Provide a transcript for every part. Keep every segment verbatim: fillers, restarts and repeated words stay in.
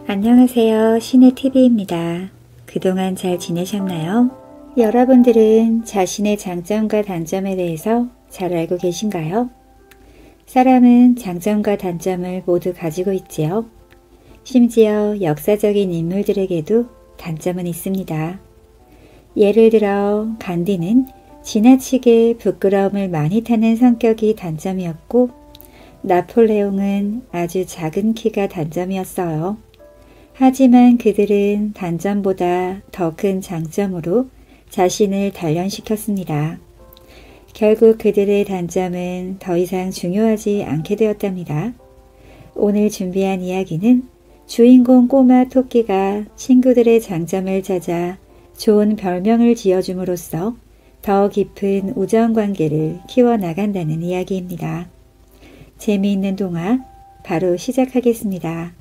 안녕하세요. 신의티비입니다. 그동안 잘 지내셨나요? 여러분들은 자신의 장점과 단점에 대해서 잘 알고 계신가요? 사람은 장점과 단점을 모두 가지고 있지요. 심지어 역사적인 인물들에게도 단점은 있습니다. 예를 들어 간디는 지나치게 부끄러움을 많이 타는 성격이 단점이었고, 나폴레옹은 아주 작은 키가 단점이었어요. 하지만 그들은 단점보다 더 큰 장점으로 자신을 단련시켰습니다. 결국 그들의 단점은 더 이상 중요하지 않게 되었답니다. 오늘 준비한 이야기는 주인공 꼬마 토끼가 친구들의 장점을 찾아 좋은 별명을 지어줌으로써 더 깊은 우정관계를 키워나간다는 이야기입니다. 재미있는 동화 바로 시작하겠습니다.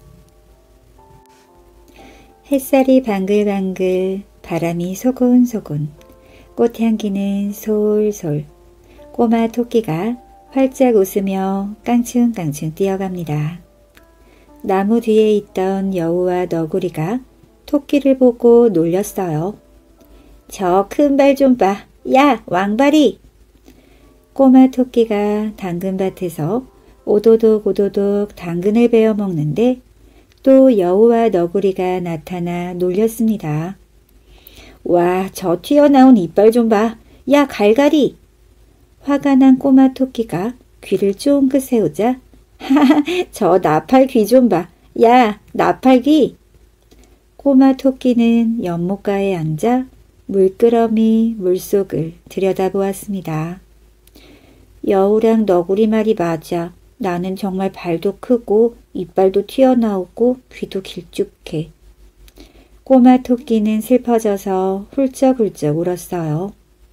햇살이 방글방글, 바람이 소곤소곤, 꽃향기는 솔솔, 꼬마 토끼가 활짝 웃으며 깡충깡충 뛰어갑니다. 나무 뒤에 있던 여우와 너구리가 토끼를 보고 놀렸어요. 저 큰 발 좀 봐. 야, 왕발이! 꼬마 토끼가 당근밭에서 오도독 오도독 당근을 베어 먹는데 또 여우와 너구리가 나타나 놀렸습니다. 와, 저 튀어나온 이빨 좀 봐. 야, 갈갈이! 화가 난 꼬마 토끼가 귀를 쫑긋 세우자 하하, 저 나팔 귀 좀 봐. 야, 나팔귀! 꼬마 토끼는 연못가에 앉아 물끄러미 물속을 들여다보았습니다. 여우랑 너구리 말이 맞아. 나는 정말 발도 크고 이빨도 튀어나오고 귀도 길쭉해. 꼬마 토끼는 슬퍼져서 훌쩍훌쩍 울었어요.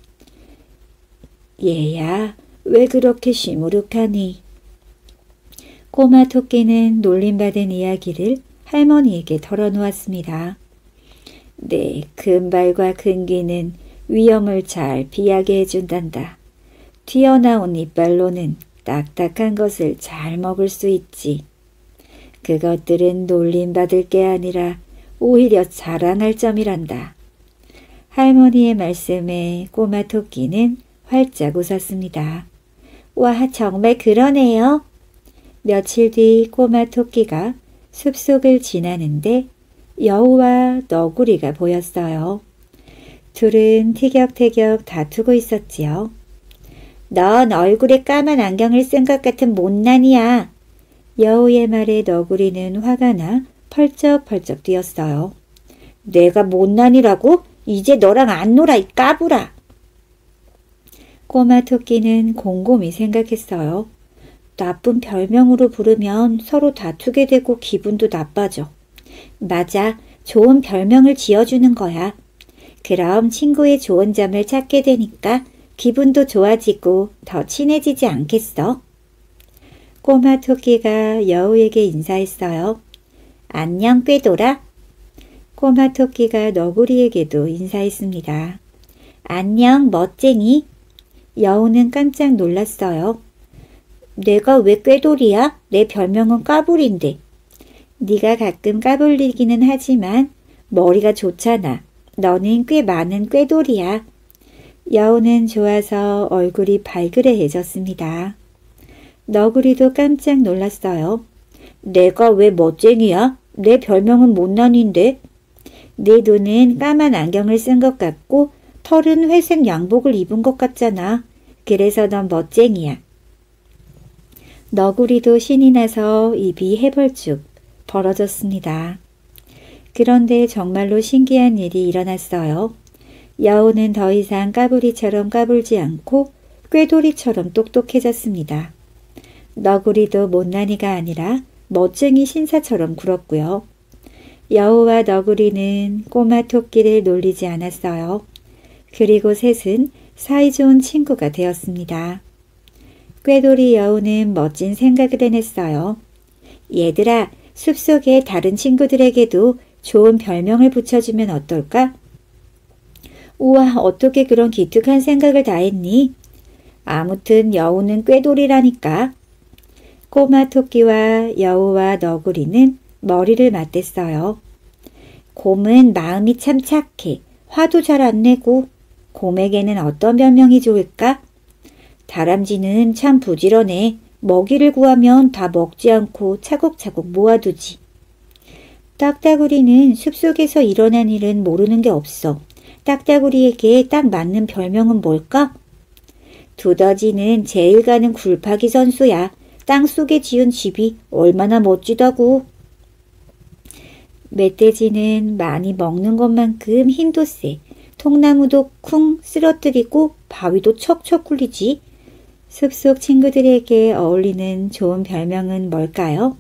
얘야, 왜 그렇게 시무룩하니? 꼬마 토끼는 놀림받은 이야기를 할머니에게 털어놓았습니다. 네, 큰 발과 큰 귀는 위험을 잘 피하게 해준단다. 튀어나온 이빨로는 딱딱한 것을 잘 먹을 수 있지. 그것들은 놀림받을 게 아니라 오히려 자랑할 점이란다. 할머니의 말씀에 꼬마 토끼는 활짝 웃었습니다. 와, 정말 그러네요. 며칠 뒤 꼬마 토끼가 숲속을 지나는데 여우와 너구리가 보였어요. 둘은 티격태격 다투고 있었지요. 넌 얼굴에 까만 안경을 쓴 것 같은 못난이야. 여우의 말에 너구리는 화가 나 펄쩍펄쩍 뛰었어요. 내가 못난이라고? 이제 너랑 안 놀아, 이 까불아. 꼬마 토끼는 곰곰이 생각했어요. 나쁜 별명으로 부르면 서로 다투게 되고 기분도 나빠져. 맞아, 좋은 별명을 지어주는 거야. 그럼 친구의 좋은 점을 찾게 되니까 기분도 좋아지고 더 친해지지 않겠어? 꼬마 토끼가 여우에게 인사했어요. 안녕, 꾀돌아. 꼬마 토끼가 너구리에게도 인사했습니다. 안녕, 멋쟁이. 여우는 깜짝 놀랐어요. 내가 왜 꾀돌이야? 내 별명은 까불인데. 네가 가끔 까불리기는 하지만 머리가 좋잖아. 너는 꽤 많은 꾀돌이야. 여우는 좋아서 얼굴이 발그레해졌습니다. 너구리도 깜짝 놀랐어요. 내가 왜 멋쟁이야? 내 별명은 못난인데. 네 눈은 까만 안경을 쓴 것 같고 털은 회색 양복을 입은 것 같잖아. 그래서 넌 멋쟁이야. 너구리도 신이 나서 입이 해벌쭉 벌어졌습니다. 그런데 정말로 신기한 일이 일어났어요. 여우는 더 이상 까불이처럼 까불지 않고 꾀돌이처럼 똑똑해졌습니다. 너구리도 못난이가 아니라 멋쟁이 신사처럼 굴었고요. 여우와 너구리는 꼬마 토끼를 놀리지 않았어요. 그리고 셋은 사이좋은 친구가 되었습니다. 꾀돌이 여우는 멋진 생각을 해냈어요. 얘들아, 숲속의 다른 친구들에게도 좋은 별명을 붙여주면 어떨까? 우와, 어떻게 그런 기특한 생각을 다 했니? 아무튼 여우는 꾀돌이라니까. 꼬마 토끼와 여우와 너구리는 머리를 맞댔어요. 곰은 마음이 참 착해. 화도 잘 안 내고. 곰에게는 어떤 별명이 좋을까? 다람쥐는 참 부지런해. 먹이를 구하면 다 먹지 않고 차곡차곡 모아두지. 딱따구리는 숲속에서 일어난 일은 모르는 게 없어. 딱따구리에게 딱 맞는 별명은 뭘까? 두더지는 제일 가는 굴파기 선수야. 땅속에 지은 집이 얼마나 멋지다고. 멧돼지는 많이 먹는 것만큼 힘도 세. 통나무도 쿵 쓰러뜨리고 바위도 척척 굴리지. 숲속 친구들에게 어울리는 좋은 별명은 뭘까요?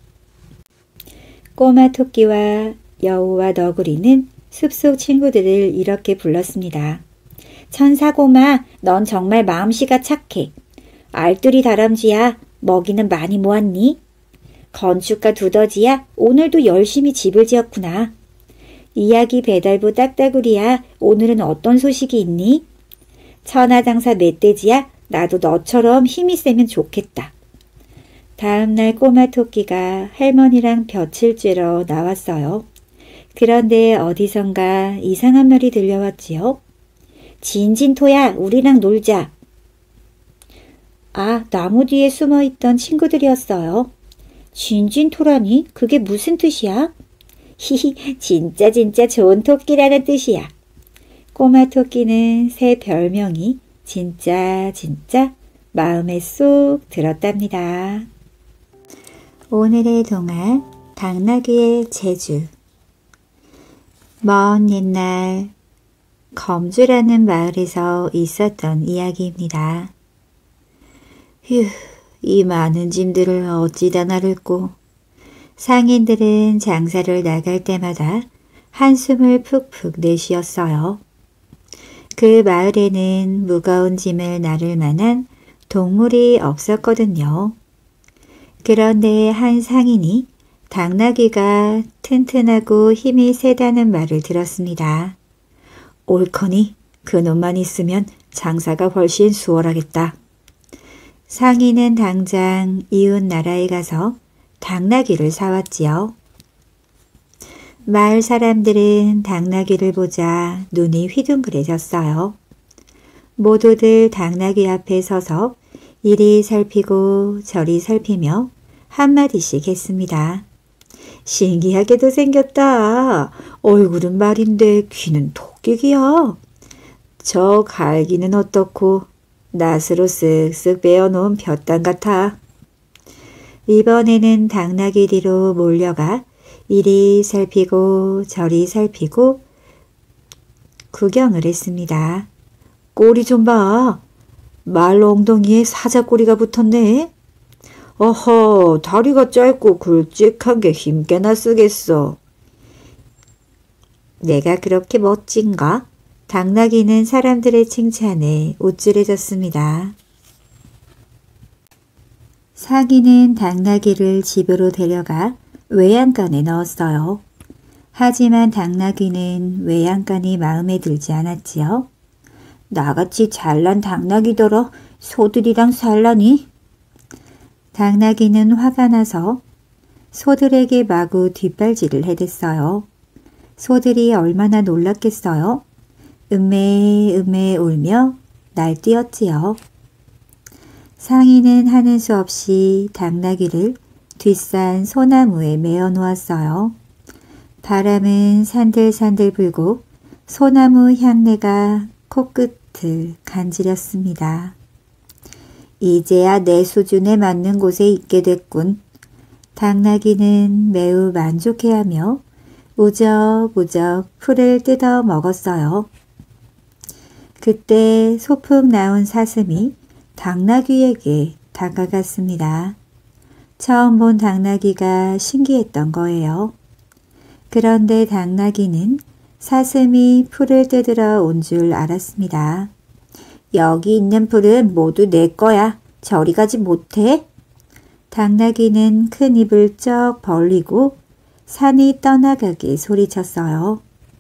꼬마 토끼와 여우와 너구리는 숲속 친구들을 이렇게 불렀습니다. 천사고마, 넌 정말 마음씨가 착해. 알뜰이 다람쥐야, 먹이는 많이 모았니? 건축가 두더지야, 오늘도 열심히 집을 지었구나. 이야기 배달부 딱따구리야, 오늘은 어떤 소식이 있니? 천하장사 멧돼지야, 나도 너처럼 힘이 세면 좋겠다. 다음날 꼬마 토끼가 할머니랑 볕을 쬐러 나왔어요. 그런데 어디선가 이상한 말이 들려왔지요. 진진토야, 우리랑 놀자. 아, 나무 뒤에 숨어있던 친구들이었어요. 진진토라니? 그게 무슨 뜻이야? 히히, 진짜 진짜 좋은 토끼라는 뜻이야. 꼬마 토끼는 새 별명이 진짜 진짜 마음에 쏙 들었답니다. 오늘의 동화 당나귀의 제주. 먼 옛날 검주라는 마을에서 있었던 이야기입니다. 휴, 이 많은 짐들을 어찌다 나를꼬. 상인들은 장사를 나갈 때마다 한숨을 푹푹 내쉬었어요. 그 마을에는 무거운 짐을 나를 만한 동물이 없었거든요. 그런데 한 상인이 당나귀가 튼튼하고 힘이 세다는 말을 들었습니다. 옳거니 그놈만 있으면 장사가 훨씬 수월하겠다. 상인은 당장 이웃 나라에 가서 당나귀를 사왔지요. 마을 사람들은 당나귀를 보자 눈이 휘둥그레졌어요. 모두들 당나귀 앞에 서서 이리 살피고 저리 살피며 한마디씩 했습니다. 신기하게도 생겼다. 얼굴은 말인데 귀는 토끼귀야. 저 갈기는 어떻고 낫으로 쓱쓱 베어놓은 볕단 같아. 이번에는 당나귀 뒤로 몰려가 이리 살피고 저리 살피고 구경을 했습니다. 꼬리 좀 봐. 말 엉덩이에 사자꼬리가 붙었네. 어허, 다리가 짧고 굵직한 게 힘께나 쓰겠어. 내가 그렇게 멋진가? 당나귀는 사람들의 칭찬에 우쭐해졌습니다. 상인은 당나귀를 집으로 데려가 외양간에 넣었어요. 하지만 당나귀는 외양간이 마음에 들지 않았지요. 나같이 잘난 당나귀더러 소들이랑 살라니? 당나귀는 화가 나서 소들에게 마구 뒷발질을 해댔어요. 소들이 얼마나 놀랐겠어요? 음메 음메 울며 날뛰었지요. 상인은 하는 수 없이 당나귀를 뒷산 소나무에 메어 놓았어요. 바람은 산들산들 불고 소나무 향내가 코끝을 간지렸습니다. 이제야 내 수준에 맞는 곳에 있게 됐군. 당나귀는 매우 만족해하며 우적우적 풀을 뜯어 먹었어요. 그때 소풍 나온 사슴이 당나귀에게 다가갔습니다. 처음 본 당나귀가 신기했던 거예요. 그런데 당나귀는 사슴이 풀을 뜯으러 온 줄 알았습니다. 여기 있는 풀은 모두 내 거야. 저리 가지 못해? 당나귀는 큰 입을 쩍 벌리고 산이 떠나가게 소리쳤어요.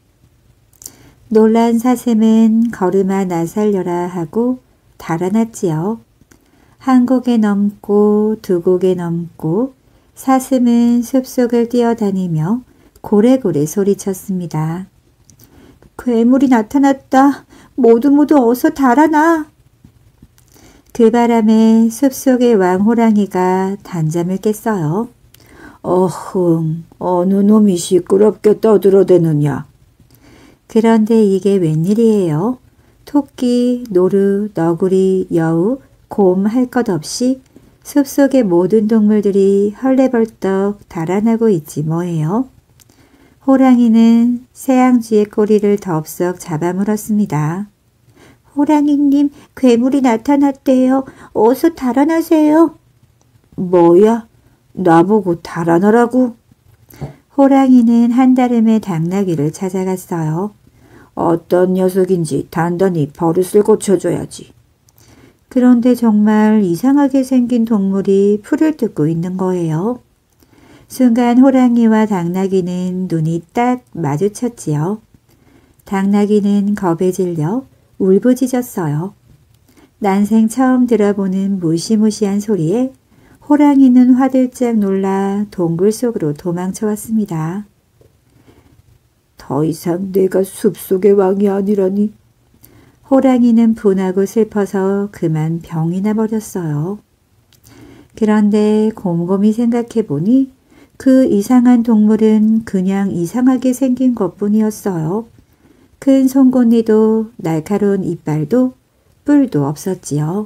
놀란 사슴은 걸음아 나 살려라 하고 달아났지요. 한 곡에 넘고 두 곡에 넘고 사슴은 숲속을 뛰어다니며 고래고래 소리쳤습니다. 괴물이 나타났다. 모두 모두 어서 달아나. 그 바람에 숲속의 왕호랑이가 단잠을 깼어요. 어흥, 어느 놈이 시끄럽게 떠들어대느냐. 그런데 이게 웬일이에요? 토끼, 노루, 너구리, 여우, 곰 할 것 없이 숲속의 모든 동물들이 헐레벌떡 달아나고 있지 뭐예요. 호랑이는 새앙쥐의 꼬리를 덥석 잡아물었습니다. 호랑이님, 괴물이 나타났대요. 어서 달아나세요. 뭐야? 나보고 달아나라고? 호랑이는 한달음에 당나귀를 찾아갔어요. 어떤 녀석인지 단단히 버릇을 고쳐줘야지. 그런데 정말 이상하게 생긴 동물이 풀을 뜯고 있는 거예요. 순간 호랑이와 당나귀는 눈이 딱 마주쳤지요. 당나귀는 겁에 질려 울부짖었어요. 난생 처음 들어보는 무시무시한 소리에 호랑이는 화들짝 놀라 동굴 속으로 도망쳐왔습니다. 더 이상 내가 숲속의 왕이 아니라니. 호랑이는 분하고 슬퍼서 그만 병이 나버렸어요. 그런데 곰곰이 생각해보니 그 이상한 동물은 그냥 이상하게 생긴 것뿐이었어요. 큰 송곳니도 날카로운 이빨도 뿔도 없었지요.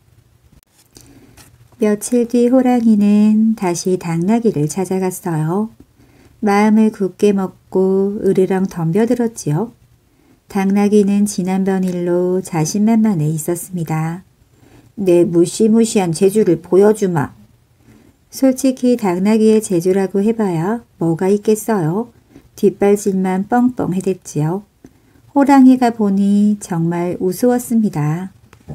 며칠 뒤 호랑이는 다시 당나귀를 찾아갔어요. 마음을 굳게 먹고 으르렁 덤벼들었지요. 당나귀는 지난번 일로 자신만만해 있었습니다. 내 무시무시한 재주를 보여주마. 솔직히 당나귀의 재주라고 해봐야 뭐가 있겠어요. 뒷발질만 뻥뻥 해댔지요. 호랑이가 보니 정말 우스웠습니다.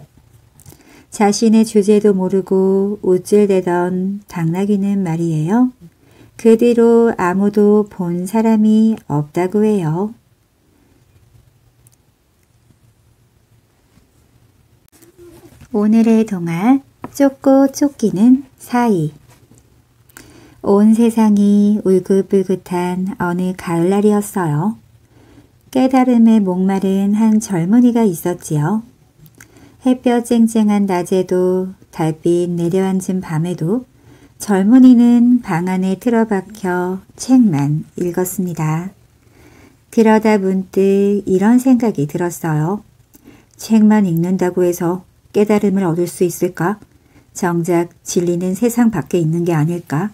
자신의 주제도 모르고 우쭐대던 당나귀는 말이에요. 그 뒤로 아무도 본 사람이 없다고 해요. 오늘의 동화 쫓고 쫓기는 사이. 온 세상이 울긋불긋한 어느 가을날이었어요. 깨달음에 목마른 한 젊은이가 있었지요. 햇볕 쨍쨍한 낮에도 달빛 내려앉은 밤에도 젊은이는 방 안에 틀어박혀 책만 읽었습니다. 그러다 문득 이런 생각이 들었어요. 책만 읽는다고 해서 깨달음을 얻을 수 있을까? 정작 진리는 세상 밖에 있는 게 아닐까?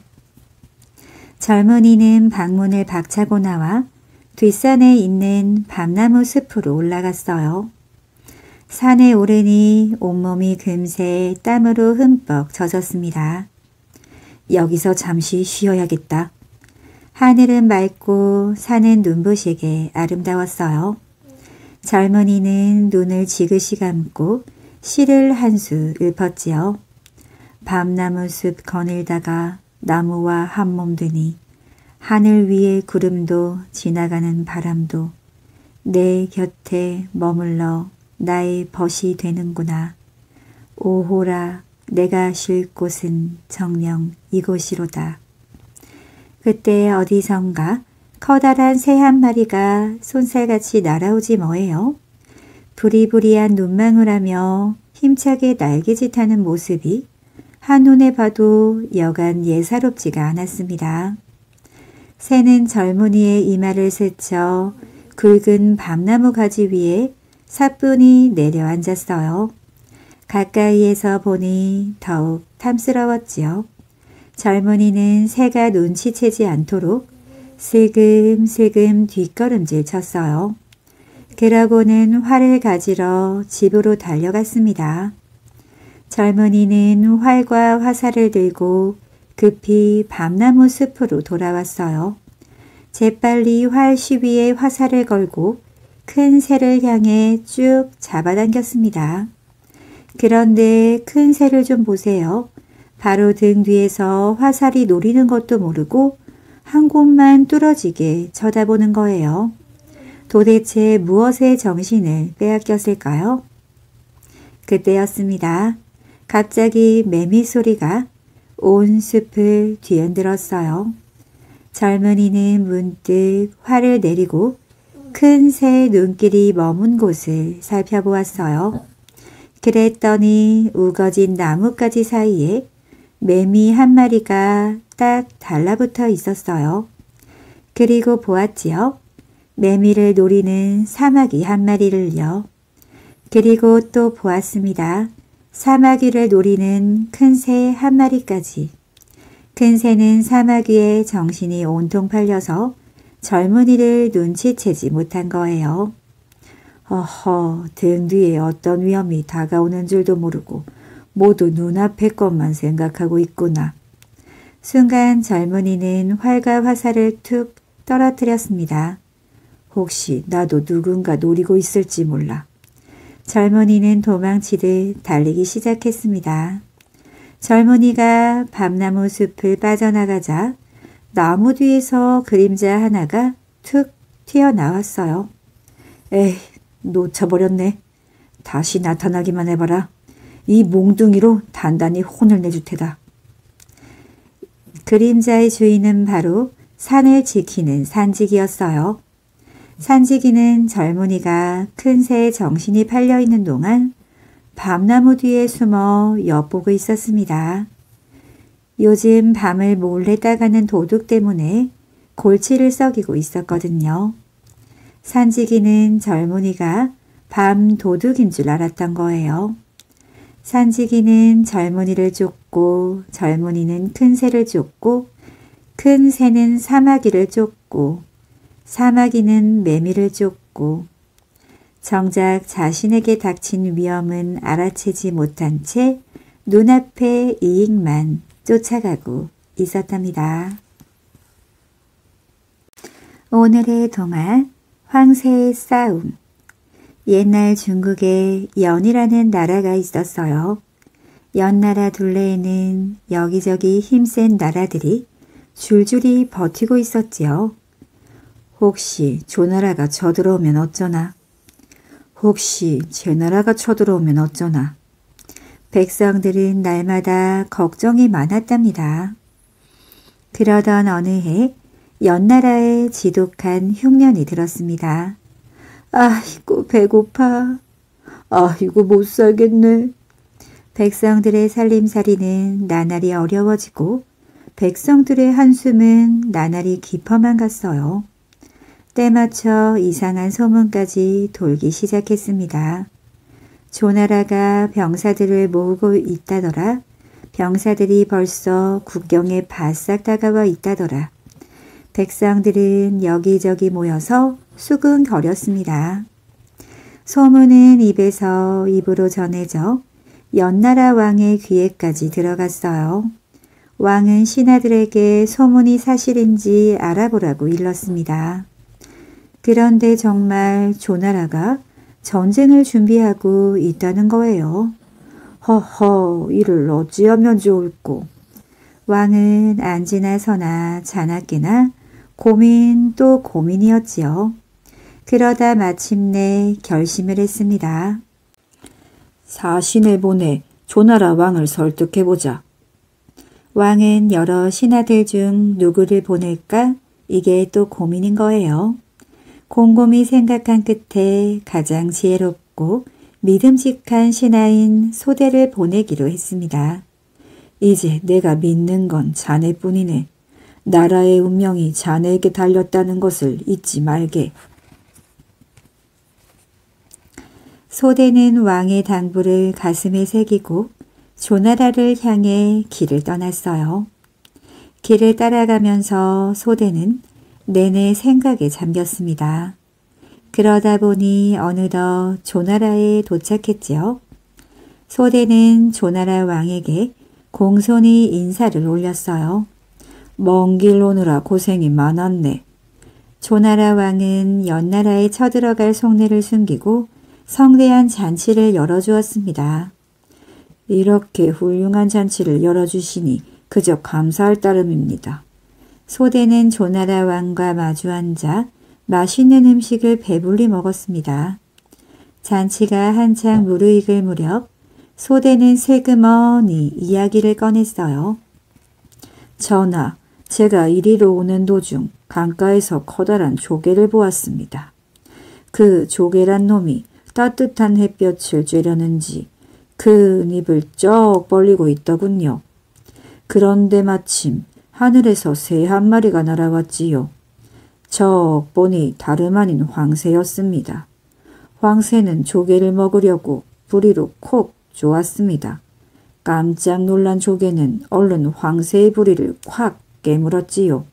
젊은이는 방문을 박차고 나와 뒷산에 있는 밤나무 숲으로 올라갔어요. 산에 오르니 온몸이 금세 땀으로 흠뻑 젖었습니다. 여기서 잠시 쉬어야겠다. 하늘은 맑고 산은 눈부시게 아름다웠어요. 젊은이는 눈을 지그시 감고 시를 한 수 읊었지요. 밤나무 숲 거닐다가 나무와 한몸 되니 하늘 위의 구름도 지나가는 바람도 내 곁에 머물러 나의 벗이 되는구나. 오호라 내가 쉴 곳은 정녕 이곳이로다. 그때 어디선가 커다란 새 한 마리가 손살같이 날아오지 뭐예요. 부리부리한 눈망울하며 힘차게 날개짓하는 모습이 한눈에 봐도 여간 예사롭지가 않았습니다. 새는 젊은이의 이마를 스쳐 굵은 밤나무 가지 위에 사뿐히 내려앉았어요. 가까이에서 보니 더욱 탐스러웠지요. 젊은이는 새가 눈치채지 않도록 슬금슬금 뒷걸음질 쳤어요. 그러고는 활을 가지러 집으로 달려갔습니다. 젊은이는 활과 화살을 들고 급히 밤나무 숲으로 돌아왔어요. 재빨리 활 시위에 화살을 걸고 큰 새를 향해 쭉 잡아당겼습니다. 그런데 큰 새를 좀 보세요. 바로 등 뒤에서 화살이 노리는 것도 모르고 한 곳만 뚫어지게 쳐다보는 거예요. 도대체 무엇에 정신을 빼앗겼을까요? 그때였습니다. 갑자기 매미 소리가 온 숲을 뒤흔들었어요. 젊은이는 문득 화를 내리고 큰 새 눈길이 머문 곳을 살펴보았어요. 그랬더니 우거진 나뭇가지 사이에 매미 한 마리가 딱 달라붙어 있었어요. 그리고 보았지요. 매미를 노리는 사마귀 한 마리를요. 그리고 또 보았습니다. 사마귀를 노리는 큰 새 한 마리까지. 큰 새는 사마귀의 정신이 온통 팔려서 젊은이를 눈치채지 못한 거예요. 어허, 등 뒤에 어떤 위험이 다가오는 줄도 모르고 모두 눈앞의 것만 생각하고 있구나. 순간 젊은이는 활과 화살을 툭 떨어뜨렸습니다. 혹시 나도 누군가 노리고 있을지 몰라. 젊은이는 도망치듯 달리기 시작했습니다. 젊은이가 밤나무 숲을 빠져나가자 나무 뒤에서 그림자 하나가 툭 튀어나왔어요. 에이, 놓쳐버렸네. 다시 나타나기만 해봐라. 이 몽둥이로 단단히 혼을 내줄 테다. 그림자의 주인은 바로 산을 지키는 산지기였어요. 산지기는 젊은이가 큰 새의 정신이 팔려있는 동안 밤나무 뒤에 숨어 엿보고 있었습니다. 요즘 밤을 몰래 따가는 도둑 때문에 골치를 썩이고 있었거든요. 산지기는 젊은이가 밤 도둑인 줄 알았던 거예요. 산지기는 젊은이를 쫓고 젊은이는 큰 새를 쫓고 큰 새는 사마귀를 쫓고 사마귀는 매미를 쫓고 정작 자신에게 닥친 위험은 알아채지 못한 채 눈앞의 이익만 쫓아가고 있었답니다. 오늘의 동화 황새의 싸움. 옛날 중국에 연이라는 나라가 있었어요. 연나라 둘레에는 여기저기 힘센 나라들이 줄줄이 버티고 있었지요. 혹시 조나라가 쳐들어오면 어쩌나? 혹시 제 나라가 쳐들어오면 어쩌나? 백성들은 날마다 걱정이 많았답니다. 그러던 어느 해 연나라에 지독한 흉년이 들었습니다. 아이고 배고파. 아이고 못 살겠네. 백성들의 살림살이는 나날이 어려워지고 백성들의 한숨은 나날이 깊어만 갔어요. 때맞춰 이상한 소문까지 돌기 시작했습니다. 조나라가 병사들을 모으고 있다더라. 병사들이 벌써 국경에 바싹 다가와 있다더라. 백성들은 여기저기 모여서 수근거렸습니다. 소문은 입에서 입으로 전해져 연나라 왕의 귀에까지 들어갔어요. 왕은 신하들에게 소문이 사실인지 알아보라고 일렀습니다. 그런데 정말 조나라가 전쟁을 준비하고 있다는 거예요. 허허, 이를 어찌하면 좋을꼬. 왕은 앉으나 서나 자나깨나 고민 또 고민이었지요. 그러다 마침내 결심을 했습니다. 사신을 보내 조나라 왕을 설득해보자. 왕은 여러 신하들 중 누구를 보낼까? 이게 또 고민인 거예요. 곰곰이 생각한 끝에 가장 지혜롭고 믿음직한 신하인 소대를 보내기로 했습니다. 이제 내가 믿는 건 자네뿐이네. 나라의 운명이 자네에게 달렸다는 것을 잊지 말게. 소대는 왕의 당부를 가슴에 새기고 조나라를 향해 길을 떠났어요. 길을 따라가면서 소대는 내내 생각에 잠겼습니다. 그러다 보니 어느덧 조나라에 도착했지요. 소대는 조나라 왕에게 공손히 인사를 올렸어요. 먼 길 오느라 고생이 많았네. 조나라 왕은 연나라에 쳐들어갈 속내를 숨기고 성대한 잔치를 열어주었습니다. 이렇게 훌륭한 잔치를 열어주시니 그저 감사할 따름입니다. 소대는 조나라 왕과 마주 앉아 맛있는 음식을 배불리 먹었습니다. 잔치가 한창 무르익을 무렵 소대는 슬그머니 이야기를 꺼냈어요. 전하, 제가 이리로 오는 도중 강가에서 커다란 조개를 보았습니다. 그 조개란 놈이 따뜻한 햇볕을 쬐려는지 큰 입을 쩍 벌리고 있더군요. 그런데 마침 하늘에서 새 한 마리가 날아왔지요. 적 보니 다름 아닌 황새였습니다. 황새는 조개를 먹으려고 부리로 콕 쪼았습니다. 깜짝 놀란 조개는 얼른 황새의 부리를 콱 깨물었지요.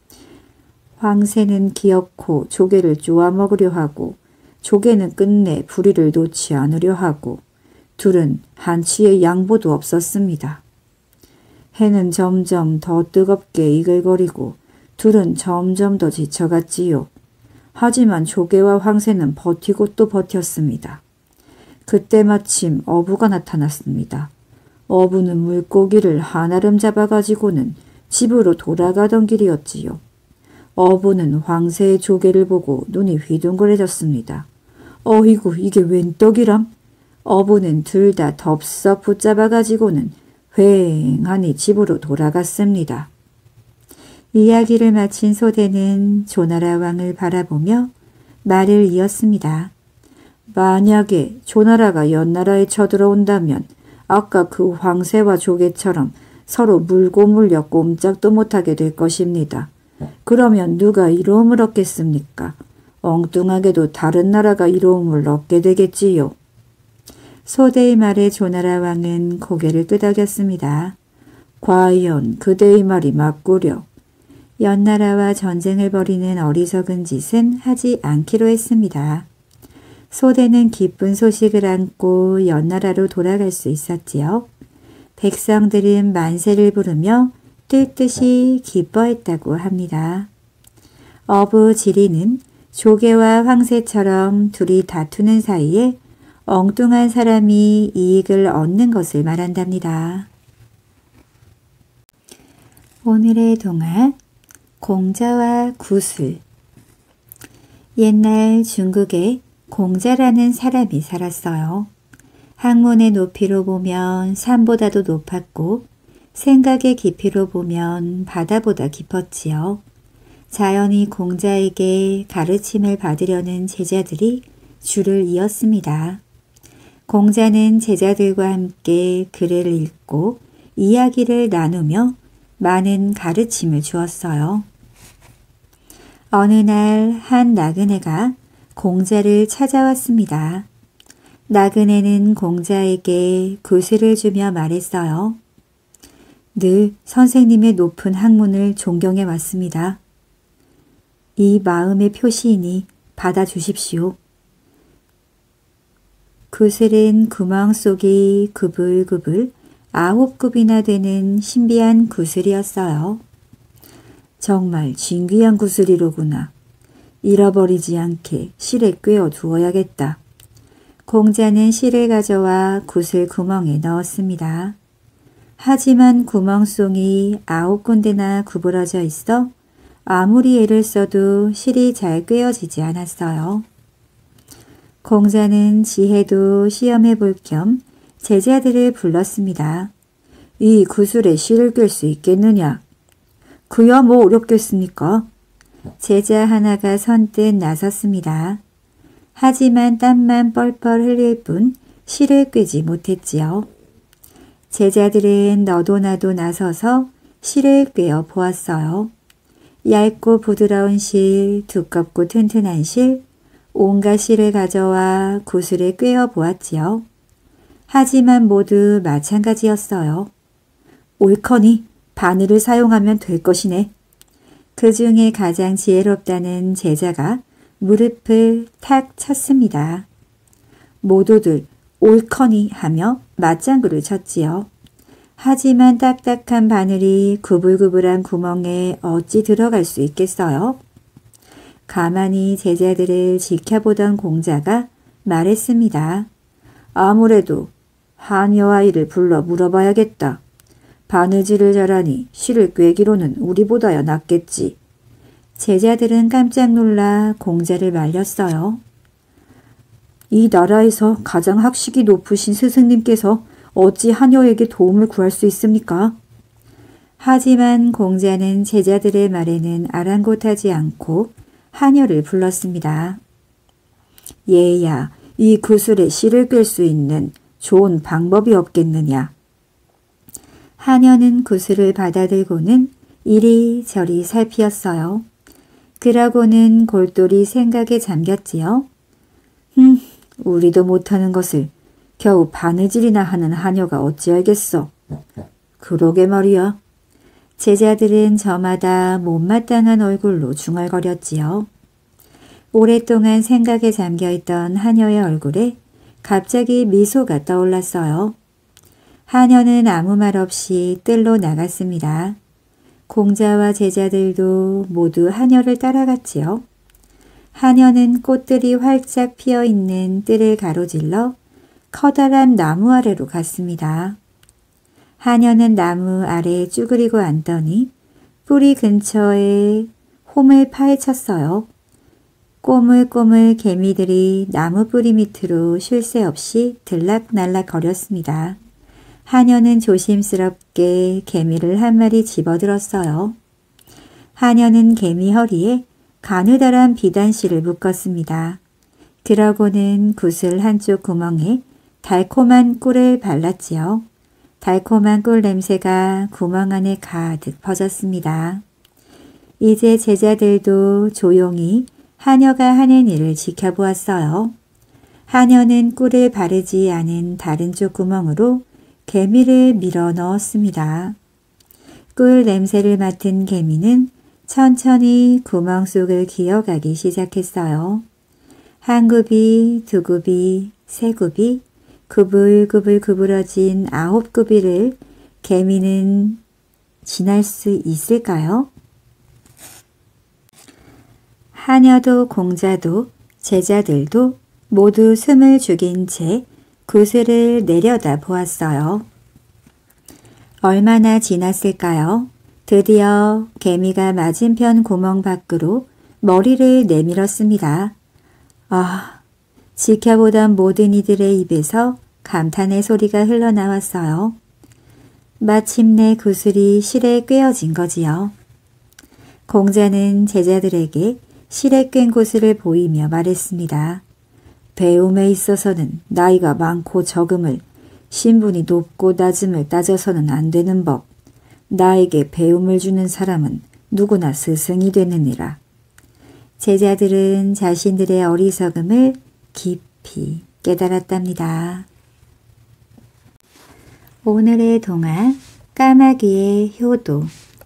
황새는 기어코 조개를 쪼아 먹으려 하고 조개는 끝내 부리를 놓지 않으려 하고 둘은 한치의 양보도 없었습니다. 해는 점점 더 뜨겁게 이글거리고 둘은 점점 더 지쳐갔지요. 하지만 조개와 황새는 버티고 또 버텼습니다. 그때 마침 어부가 나타났습니다. 어부는 물고기를 한아름 잡아가지고는 집으로 돌아가던 길이었지요. 어부는 황새의 조개를 보고 눈이 휘둥그레졌습니다. 어이구, 이게 웬 떡이람? 어부는 둘 다 덥석 붙잡아가지고는 휑하니 집으로 돌아갔습니다. 이야기를 마친 소대는 조나라 왕을 바라보며 말을 이었습니다. 만약에 조나라가 연나라에 쳐들어온다면 아까 그 황새와 조개처럼 서로 물고 물려 꼼짝도 못하게 될 것입니다. 그러면 누가 이로움을 얻겠습니까? 엉뚱하게도 다른 나라가 이로움을 얻게 되겠지요. 소대의 말에 조나라 왕은 고개를 끄덕였습니다. 과연 그대의 말이 맞구려. 연나라와 전쟁을 벌이는 어리석은 짓은 하지 않기로 했습니다. 소대는 기쁜 소식을 안고 연나라로 돌아갈 수 있었지요. 백성들은 만세를 부르며 뜰 듯이 기뻐했다고 합니다. 어부 지리는 조개와 황새처럼 둘이 다투는 사이에 엉뚱한 사람이 이익을 얻는 것을 말한답니다. 오늘의 동화 공자와 구슬. 옛날 중국에 공자라는 사람이 살았어요. 학문의 높이로 보면 산보다도 높았고 생각의 깊이로 보면 바다보다 깊었지요. 자연히 공자에게 가르침을 받으려는 제자들이 줄을 이었습니다. 공자는 제자들과 함께 글을 읽고 이야기를 나누며 많은 가르침을 주었어요. 어느 날 한 나그네가 공자를 찾아왔습니다. 나그네는 공자에게 구슬을 주며 말했어요. 늘 선생님의 높은 학문을 존경해 왔습니다. 이 마음의 표시이니 받아주십시오. 구슬은 구멍 속이 구불구불 아홉 굽이나 되는 신비한 구슬이었어요. 정말 진귀한 구슬이로구나. 잃어버리지 않게 실에 꿰어 두어야겠다. 공자는 실을 가져와 구슬 구멍에 넣었습니다. 하지만 구멍송이 아홉 군데나 구부러져 있어 아무리 애를 써도 실이 잘 꿰어지지 않았어요. 공자는 지혜도 시험해 볼 겸 제자들을 불렀습니다. 이 구슬에 실을 꿰 수 있겠느냐? 그야 뭐 어렵겠습니까? 제자 하나가 선뜻 나섰습니다. 하지만 땀만 뻘뻘 흘릴 뿐 실을 꿰지 못했지요. 제자들은 너도 나도 나서서 실을 꿰어 보았어요. 얇고 부드러운 실, 두껍고 튼튼한 실, 온갖 실을 가져와 구슬에 꿰어 보았지요. 하지만 모두 마찬가지였어요. 옳거니 바늘을 사용하면 될 것이네. 그 중에 가장 지혜롭다는 제자가 무릎을 탁 쳤습니다. 모두들 옳거니 하며 맞장구를 쳤지요. 하지만 딱딱한 바늘이 구불구불한 구멍에 어찌 들어갈 수 있겠어요? 가만히 제자들을 지켜보던 공자가 말했습니다. 아무래도 한여아이를 불러 물어봐야겠다. 바느질을 잘하니 실을 꿰기로는 우리보다야 낫겠지. 제자들은 깜짝 놀라 공자를 말렸어요. 이 나라에서 가장 학식이 높으신 스승님께서 어찌 한여에게 도움을 구할 수 있습니까? 하지만 공자는 제자들의 말에는 아랑곳하지 않고 하녀를 불렀습니다. 얘야, 이 구슬에 씨를 꿰 수 있는 좋은 방법이 없겠느냐. 하녀는 구슬을 받아들고는 이리저리 살피었어요. 그러고는 골똘히 생각에 잠겼지요. 흠, 우리도 못하는 것을 겨우 바느질이나 하는 하녀가 어찌알겠어. 그러게 말이야. 제자들은 저마다 못마땅한 얼굴로 중얼거렸지요. 오랫동안 생각에 잠겨있던 하녀의 얼굴에 갑자기 미소가 떠올랐어요. 하녀는 아무 말 없이 뜰로 나갔습니다. 공자와 제자들도 모두 하녀를 따라갔지요. 하녀는 꽃들이 활짝 피어있는 뜰을 가로질러 커다란 나무 아래로 갔습니다. 하녀는 나무 아래에 쭈그리고 앉더니 뿌리 근처에 홈을 파헤쳤어요. 꼬물꼬물 개미들이 나무 뿌리 밑으로 쉴 새 없이 들락날락 거렸습니다. 하녀는 조심스럽게 개미를 한 마리 집어들었어요. 하녀는 개미 허리에 가느다란 비단실을 묶었습니다. 그러고는 구슬 한쪽 구멍에 달콤한 꿀을 발랐지요. 달콤한 꿀 냄새가 구멍 안에 가득 퍼졌습니다. 이제 제자들도 조용히 하녀가 하는 일을 지켜보았어요. 하녀는 꿀을 바르지 않은 다른 쪽 구멍으로 개미를 밀어 넣었습니다. 꿀 냄새를 맡은 개미는 천천히 구멍 속을 기어가기 시작했어요. 한 굽이, 두 굽이, 세 굽이, 구불구불 구부러진 아홉 굽이를 개미는 지날 수 있을까요? 하녀도 공자도 제자들도 모두 숨을 죽인 채 구슬을 내려다 보았어요. 얼마나 지났을까요? 드디어 개미가 맞은편 구멍 밖으로 머리를 내밀었습니다. 아, 지켜보던 모든 이들의 입에서 감탄의 소리가 흘러나왔어요. 마침내 구슬이 실에 꿰어진 거지요. 공자는 제자들에게 실에 꿰인 구슬을 보이며 말했습니다. 배움에 있어서는 나이가 많고 적음을, 신분이 높고 낮음을 따져서는 안 되는 법. 나에게 배움을 주는 사람은 누구나 스승이 되느니라. 제자들은 자신들의 어리석음을 깊이 깨달았답니다. 오늘의 동화 까마귀의 효도.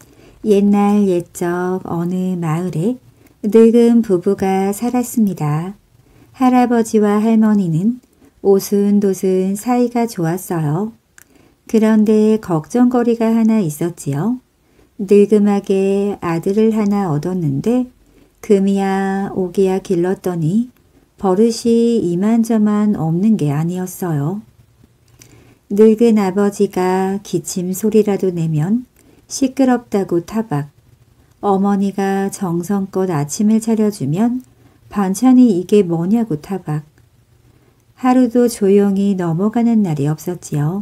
옛날 옛적 어느 마을에 늙은 부부가 살았습니다. 할아버지와 할머니는 오순도순 사이가 좋았어요. 그런데 걱정거리가 하나 있었지요. 늙음하게 아들을 하나 얻었는데 금이야 오기야 길렀더니 버릇이 이만저만 없는 게 아니었어요. 늙은 아버지가 기침 소리라도 내면 시끄럽다고 타박, 어머니가 정성껏 아침을 차려주면 반찬이 이게 뭐냐고 타박. 하루도 조용히 넘어가는 날이 없었지요.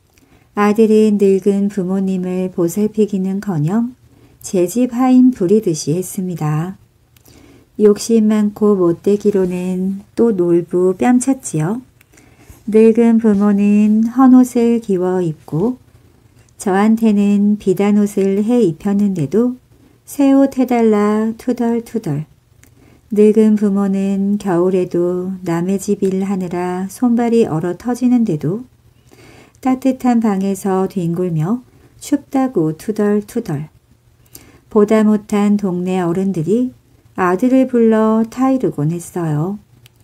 아들은 늙은 부모님을 보살피기는커녕 제 집 하인 부리듯이 했습니다. 욕심 많고 못되기로는 또 놀부 뺨쳤지요. 늙은 부모는 헌옷을 기워 입고 저한테는 비단 옷을 해 입혔는데도 새 옷 해달라 투덜투덜. 늙은 부모는 겨울에도 남의 집 일 하느라 손발이 얼어 터지는데도 따뜻한 방에서 뒹굴며 춥다고 투덜투덜. 보다 못한 동네 어른들이 아들을 불러 타이르곤 했어요.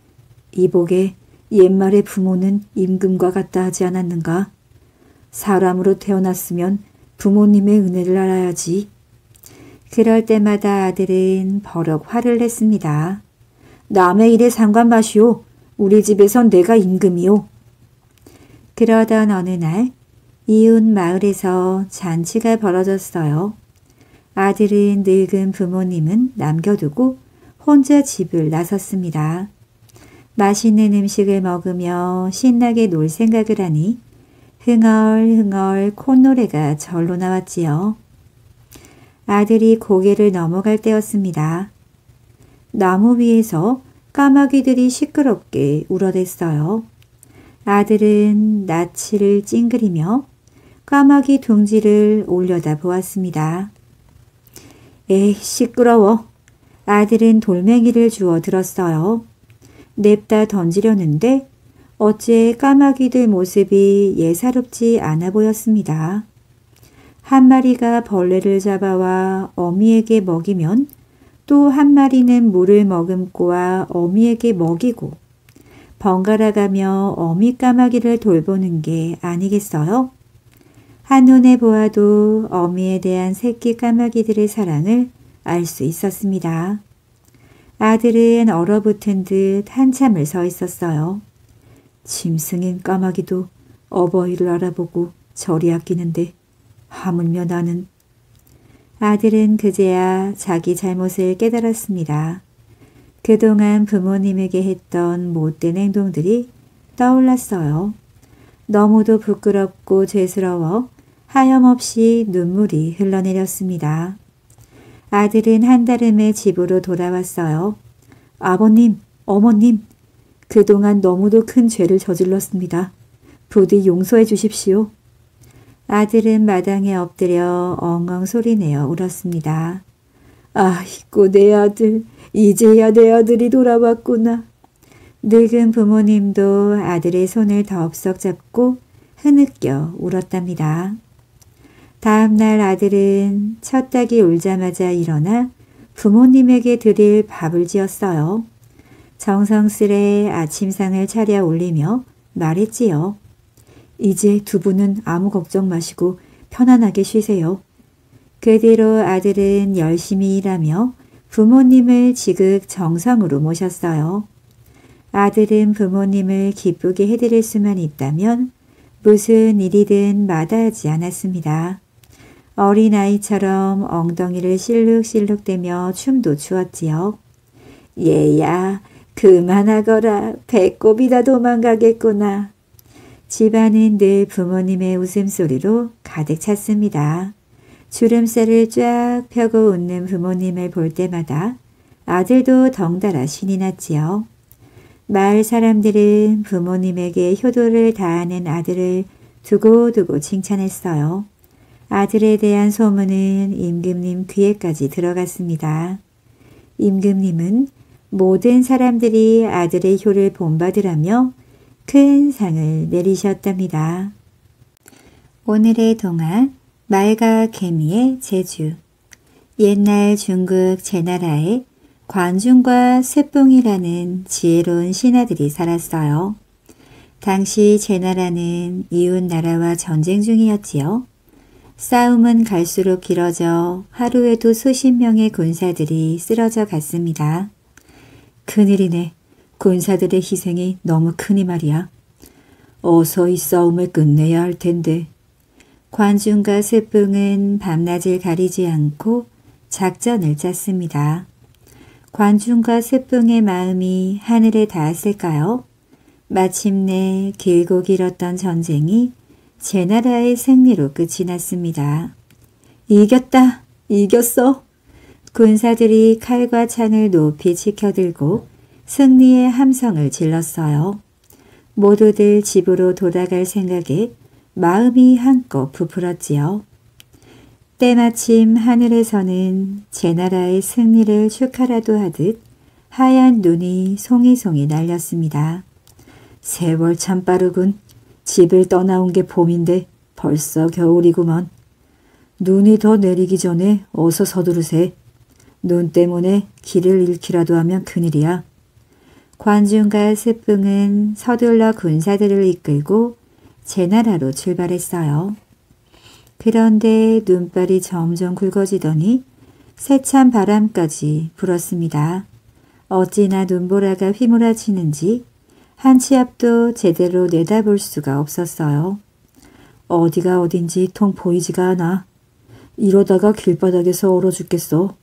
이복에 옛말의 부모는 임금과 같다 하지 않았는가? 사람으로 태어났으면 부모님의 은혜를 알아야지. 그럴 때마다 아들은 버럭 화를 냈습니다. 남의 일에 상관 마시오. 우리 집에선 내가 임금이오. 그러던 어느 날 이웃 마을에서 잔치가 벌어졌어요. 아들은 늙은 부모님은 남겨두고 혼자 집을 나섰습니다. 맛있는 음식을 먹으며 신나게 놀 생각을 하니 흥얼흥얼 콧노래가 절로 나왔지요. 아들이 고개를 넘어갈 때였습니다. 나무 위에서 까마귀들이 시끄럽게 울어댔어요. 아들은 낯을 찡그리며 까마귀 둥지를 올려다 보았습니다. 에이, 시끄러워. 아들은 돌멩이를 주워 들었어요. 냅다 던지려는데 어째 까마귀들 모습이 예사롭지 않아 보였습니다. 한 마리가 벌레를 잡아와 어미에게 먹이면 또 한 마리는 물을 머금고와 어미에게 먹이고 번갈아가며 어미 까마귀를 돌보는 게 아니겠어요? 한눈에 보아도 어미에 대한 새끼 까마귀들의 사랑을 알 수 있었습니다. 아들은 얼어붙은 듯 한참을 서 있었어요. 짐승인 까마귀도 어버이를 알아보고 저리 아끼는데 하물며 나는. 아들은 그제야 자기 잘못을 깨달았습니다. 그동안 부모님에게 했던 못된 행동들이 떠올랐어요. 너무도 부끄럽고 죄스러워 하염없이 눈물이 흘러내렸습니다. 아들은 한달음에 집으로 돌아왔어요. 아버님, 어머님, 그동안 너무도 큰 죄를 저질렀습니다. 부디 용서해 주십시오. 아들은 마당에 엎드려 엉엉 소리내어 울었습니다. 아이고 내 아들, 이제야 내 아들이 돌아왔구나. 늙은 부모님도 아들의 손을 덥석 잡고 흐느껴 울었답니다. 다음 날 아들은 첫 닭이 울자마자 일어나 부모님에게 드릴 밥을 지었어요. 정성스레 아침상을 차려 올리며 말했지요. 이제 두 분은 아무 걱정 마시고 편안하게 쉬세요. 그 뒤로 아들은 열심히 일하며 부모님을 지극 정성으로 모셨어요. 아들은 부모님을 기쁘게 해드릴 수만 있다면 무슨 일이든 마다하지 않았습니다. 어린아이처럼 엉덩이를 실룩실룩대며 춤도 추었지요. 얘야, 그만하거라. 배꼽이 다 도망가겠구나. 집안은 늘 부모님의 웃음소리로 가득 찼습니다. 주름살을 쫙 펴고 웃는 부모님을 볼 때마다 아들도 덩달아 신이 났지요. 마을 사람들은 부모님에게 효도를 다하는 아들을 두고두고 칭찬했어요. 아들에 대한 소문은 임금님 귀에까지 들어갔습니다. 임금님은 모든 사람들이 아들의 효를 본받으라며 큰 상을 내리셨답니다. 오늘의 동화 말과 개미의 제주. 옛날 중국 제나라에 관중과 쇠뽕이라는 지혜로운 신하들이 살았어요. 당시 제나라는 이웃 나라와 전쟁 중이었지요. 싸움은 갈수록 길어져 하루에도 수십 명의 군사들이 쓰러져 갔습니다. 큰일이네. 군사들의 희생이 너무 크니 말이야. 어서 이 싸움을 끝내야 할 텐데. 관중과 쇠뽕은 밤낮을 가리지 않고 작전을 짰습니다. 관중과 쇠뽕의 마음이 하늘에 닿았을까요? 마침내 길고 길었던 전쟁이 제나라의 승리로 끝이 났습니다. 이겼다! 이겼어! 군사들이 칼과 창을 높이 치켜들고 승리의 함성을 질렀어요. 모두들 집으로 돌아갈 생각에 마음이 한껏 부풀었지요. 때마침 하늘에서는 제나라의 승리를 축하라도 하듯 하얀 눈이 송이송이 날렸습니다. 세월 참 빠르군. 집을 떠나온 게 봄인데 벌써 겨울이구먼. 눈이 더 내리기 전에 어서 서두르세. 눈 때문에 길을 잃기라도 하면 큰일이야. 관중과 쇠뽕은 서둘러 군사들을 이끌고 제나라로 출발했어요. 그런데 눈발이 점점 굵어지더니 세찬 바람까지 불었습니다. 어찌나 눈보라가 휘몰아치는지 한 치 앞도 제대로 내다볼 수가 없었어요. 어디가 어딘지 통 보이지가 않아. 이러다가 길바닥에서 얼어 죽겠어.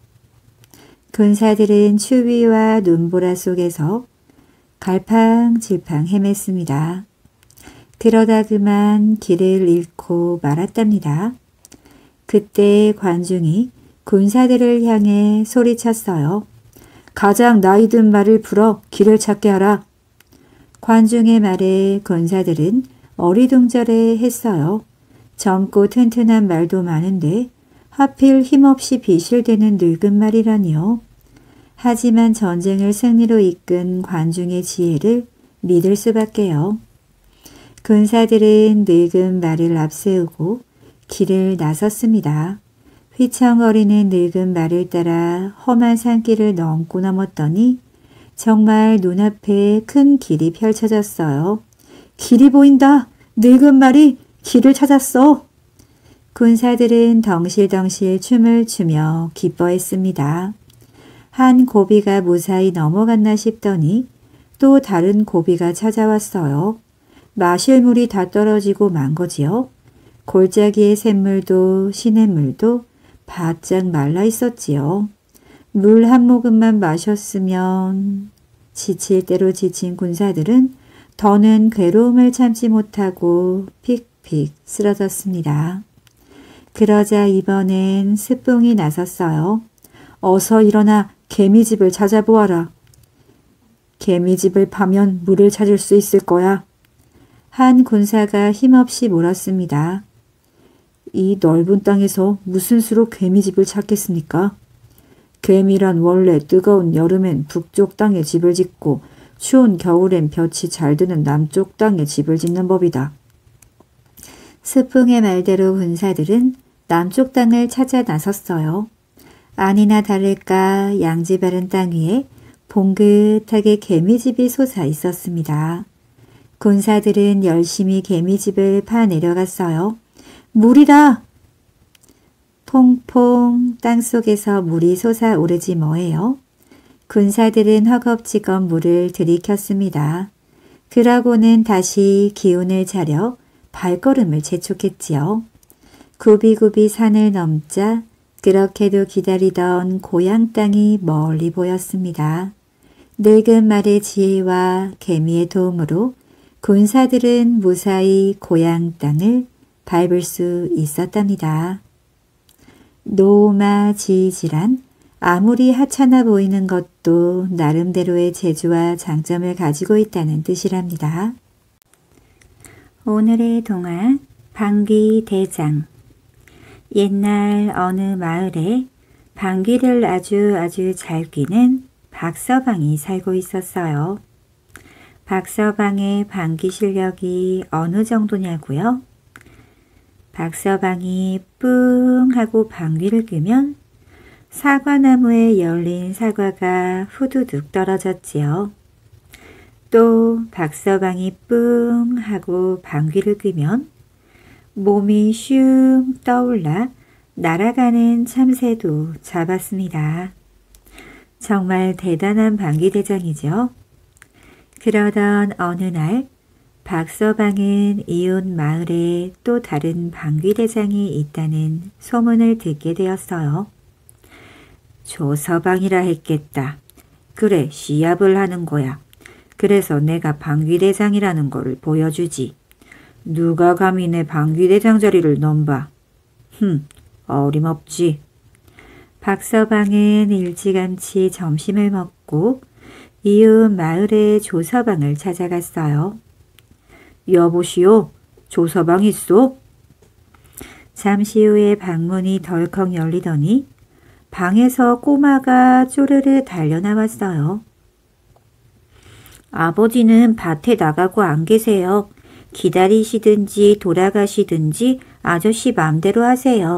군사들은 추위와 눈보라 속에서 갈팡질팡 헤맸습니다. 그러다 그만 길을 잃고 말았답니다. 그때 관중이 군사들을 향해 소리쳤어요. 가장 나이든 말을 풀어 길을 찾게 하라. 관중의 말에 군사들은 어리둥절해 했어요. 젊고 튼튼한 말도 많은데 하필 힘없이 비실대는 늙은 말이라니요. 하지만 전쟁을 승리로 이끈 관중의 지혜를 믿을 수밖에요. 군사들은 늙은 말을 앞세우고 길을 나섰습니다. 휘청거리는 늙은 말을 따라 험한 산길을 넘고 넘었더니 정말 눈앞에 큰 길이 펼쳐졌어요. 길이 보인다! 늙은 말이 길을 찾았어! 군사들은 덩실덩실 춤을 추며 기뻐했습니다. 한 고비가 무사히 넘어갔나 싶더니 또 다른 고비가 찾아왔어요. 마실 물이 다 떨어지고 만 거지요. 골짜기의 샘물도 시냇물도 바짝 말라 있었지요. 물 한 모금만 마셨으면 지칠 대로 지친 군사들은 더는 괴로움을 참지 못하고 픽픽 쓰러졌습니다. 그러자 이번엔 스뿡이 나섰어요. 어서 일어나 개미집을 찾아보아라. 개미집을 파면 물을 찾을 수 있을 거야. 한 군사가 힘없이 물었습니다. 이 넓은 땅에서 무슨 수로 개미집을 찾겠습니까? 개미란 원래 뜨거운 여름엔 북쪽 땅에 집을 짓고 추운 겨울엔 볕이 잘 드는 남쪽 땅에 집을 짓는 법이다. 스풍의 말대로 군사들은 남쪽 땅을 찾아 나섰어요. 아니나 다를까 양지 바른 땅 위에 봉긋하게 개미집이 솟아 있었습니다. 군사들은 열심히 개미집을 파 내려갔어요. 물이다! 퐁퐁 땅속에서 물이 솟아오르지 뭐예요. 군사들은 허겁지겁 물을 들이켰습니다. 그러고는 다시 기운을 차려 발걸음을 재촉했지요. 굽이굽이 산을 넘자 그렇게도 기다리던 고향 땅이 멀리 보였습니다. 늙은 말의 지혜와 개미의 도움으로 군사들은 무사히 고향 땅을 밟을 수 있었답니다. 노마지지란 아무리 하찮아 보이는 것도 나름대로의 재주와 장점을 가지고 있다는 뜻이랍니다. 오늘의 동화 방귀대장. 옛날 어느 마을에 방귀를 아주 아주 잘 뀌는 박서방이 살고 있었어요. 박서방의 방귀 실력이 어느 정도냐고요? 박서방이 뿡 하고 방귀를 뀌면 사과나무에 열린 사과가 후두둑 떨어졌지요. 또 박서방이 뿡 하고 방귀를 뀌면 몸이 슝 떠올라 날아가는 참새도 잡았습니다. 정말 대단한 방귀대장이죠. 그러던 어느 날 박서방은 이웃 마을에 또 다른 방귀대장이 있다는 소문을 듣게 되었어요. 조서방이라 했겠다. 그래, 시합을 하는 거야. 그래서 내가 방귀대장이라는 걸 보여주지. 누가 감히 내 방귀대장 자리를 넘봐. 흠, 어림없지. 박서방은 일찌감치 점심을 먹고 이웃 마을의 조서방을 찾아갔어요. 여보시오, 조서방 있소? 잠시 후에 방문이 덜컥 열리더니 방에서 꼬마가 쪼르르 달려나왔어요. 아버지는 밭에 나가고 안 계세요. 기다리시든지 돌아가시든지 아저씨 맘대로 하세요.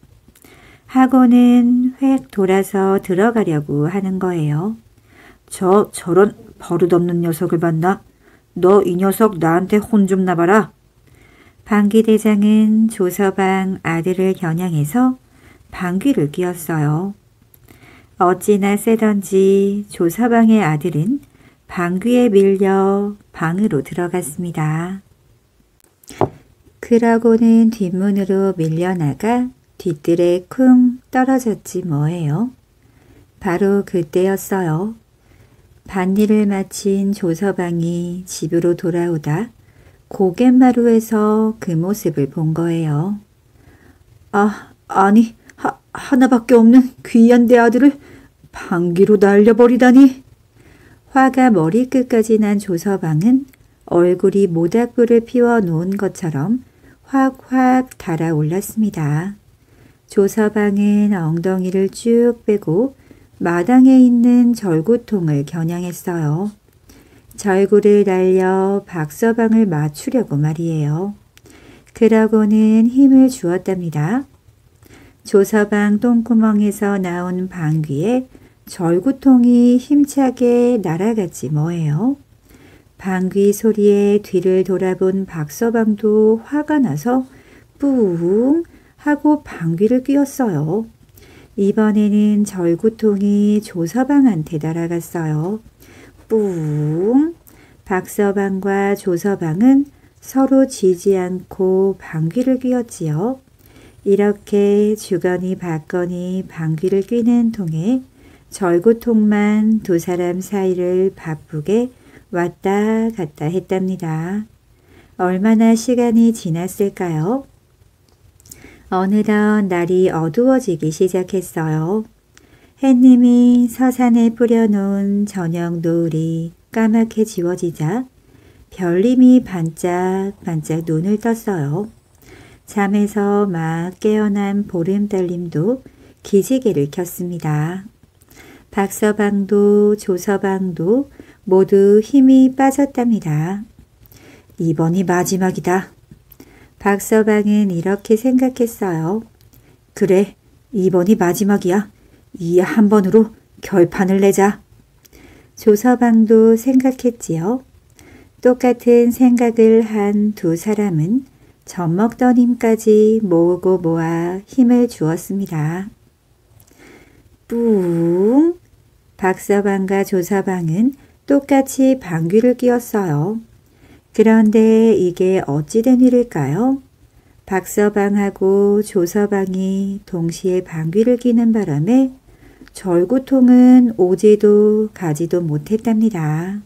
하고는 획 돌아서 들어가려고 하는 거예요. 저 저런 버릇없는 녀석을 봤나? 너 이 녀석 나한테 혼 좀 나봐라. 방귀대장은 조서방 아들을 겨냥해서 방귀를 뀌었어요. 어찌나 세던지 조서방의 아들은 방귀에 밀려 방으로 들어갔습니다. 그러고는 뒷문으로 밀려나가 뒤뜰에 쿵 떨어졌지 뭐예요. 바로 그때였어요. 밭일을 마친 조서방이 집으로 돌아오다 고갯마루에서 그 모습을 본 거예요. 아, 아니, 하, 하나밖에 없는 귀한 내 아들을 방귀로 날려버리다니. 화가 머리끝까지 난 조서방은 얼굴이 모닥불을 피워 놓은 것처럼 확확 달아올랐습니다. 조서방은 엉덩이를 쭉 빼고 마당에 있는 절구통을 겨냥했어요. 절구를 날려 박서방을 맞추려고 말이에요. 그러고는 힘을 주었답니다. 조서방 똥구멍에서 나온 방귀에 절구통이 힘차게 날아갔지 뭐예요. 방귀 소리에 뒤를 돌아본 박서방도 화가 나서 뿌웅 하고 방귀를 뀌었어요. 이번에는 절구통이 조서방한테 날아갔어요. 뿌웅. 박서방과 조서방은 서로 지지 않고 방귀를 뀌었지요. 이렇게 주거니 받거니 방귀를 뀌는 통에 절구통만 두 사람 사이를 바쁘게 왔다 갔다 했답니다. 얼마나 시간이 지났을까요? 어느덧 날이 어두워지기 시작했어요. 햇님이 서산에 뿌려놓은 저녁 노을이 까맣게 지워지자 별님이 반짝반짝 눈을 떴어요. 잠에서 막 깨어난 보름달님도 기지개를 켰습니다. 박서방도 조서방도 모두 힘이 빠졌답니다. 이번이 마지막이다. 박서방은 이렇게 생각했어요. 그래, 이번이 마지막이야. 이 한 번으로 결판을 내자. 조서방도 생각했지요. 똑같은 생각을 한 두 사람은 젖먹던 힘까지 모으고 모아 힘을 주었습니다. 뿌웅! 박서방과 조서방은 똑같이 방귀를 뀌었어요. 그런데 이게 어찌 된 일일까요? 박서방하고 조서방이 동시에 방귀를 뀌는 바람에 절구통은 오지도 가지도 못했답니다.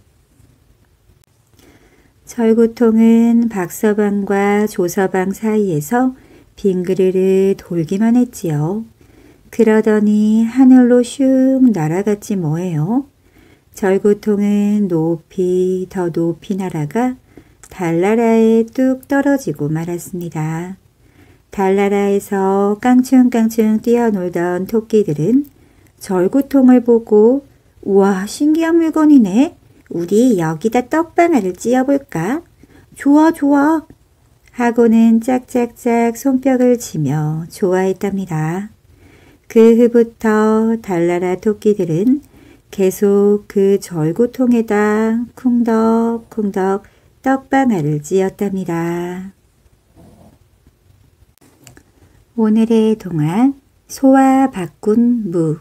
절구통은 박서방과 조서방 사이에서 빙그르르 돌기만 했지요. 그러더니 하늘로 슉 날아갔지 뭐예요. 절구통은 높이 더 높이 날아가 달나라에 뚝 떨어지고 말았습니다. 달나라에서 깡충깡충 뛰어놀던 토끼들은 절구통을 보고 우와, 신기한 물건이네. 우리 여기다 떡방아를 찧어볼까? 좋아 좋아 하고는 짝짝짝 손뼉을 치며 좋아했답니다. 그 후부터 달나라 토끼들은 계속 그 절구통에다 쿵덕쿵덕 떡방아를 찧었답니다. 오늘의 동화 소와 바꾼 무.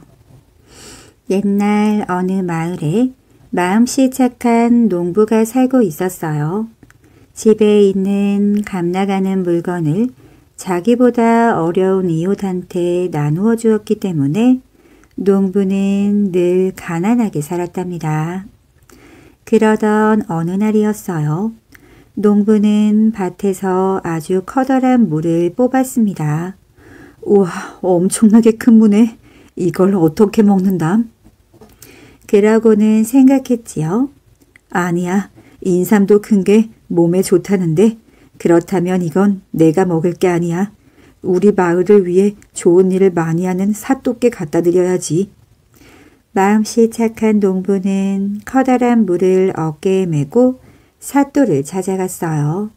옛날 어느 마을에 마음씨 착한 농부가 살고 있었어요. 집에 있는 값나가는 물건을 자기보다 어려운 이웃한테 나누어 주었기 때문에 농부는 늘 가난하게 살았답니다. 그러던 어느 날이었어요. 농부는 밭에서 아주 커다란 물을 뽑았습니다. 우와, 엄청나게 큰 무네. 이걸 어떻게 먹는담? 그러고는 생각했지요. 아니야, 인삼도 큰 게 몸에 좋다는데 그렇다면 이건 내가 먹을 게 아니야. 우리 마을을 위해 좋은 일을 많이 하는 사또께 갖다 드려야지. 마음씨 착한 농부는 커다란 물을 어깨에 메고 사또를 찾아갔어요.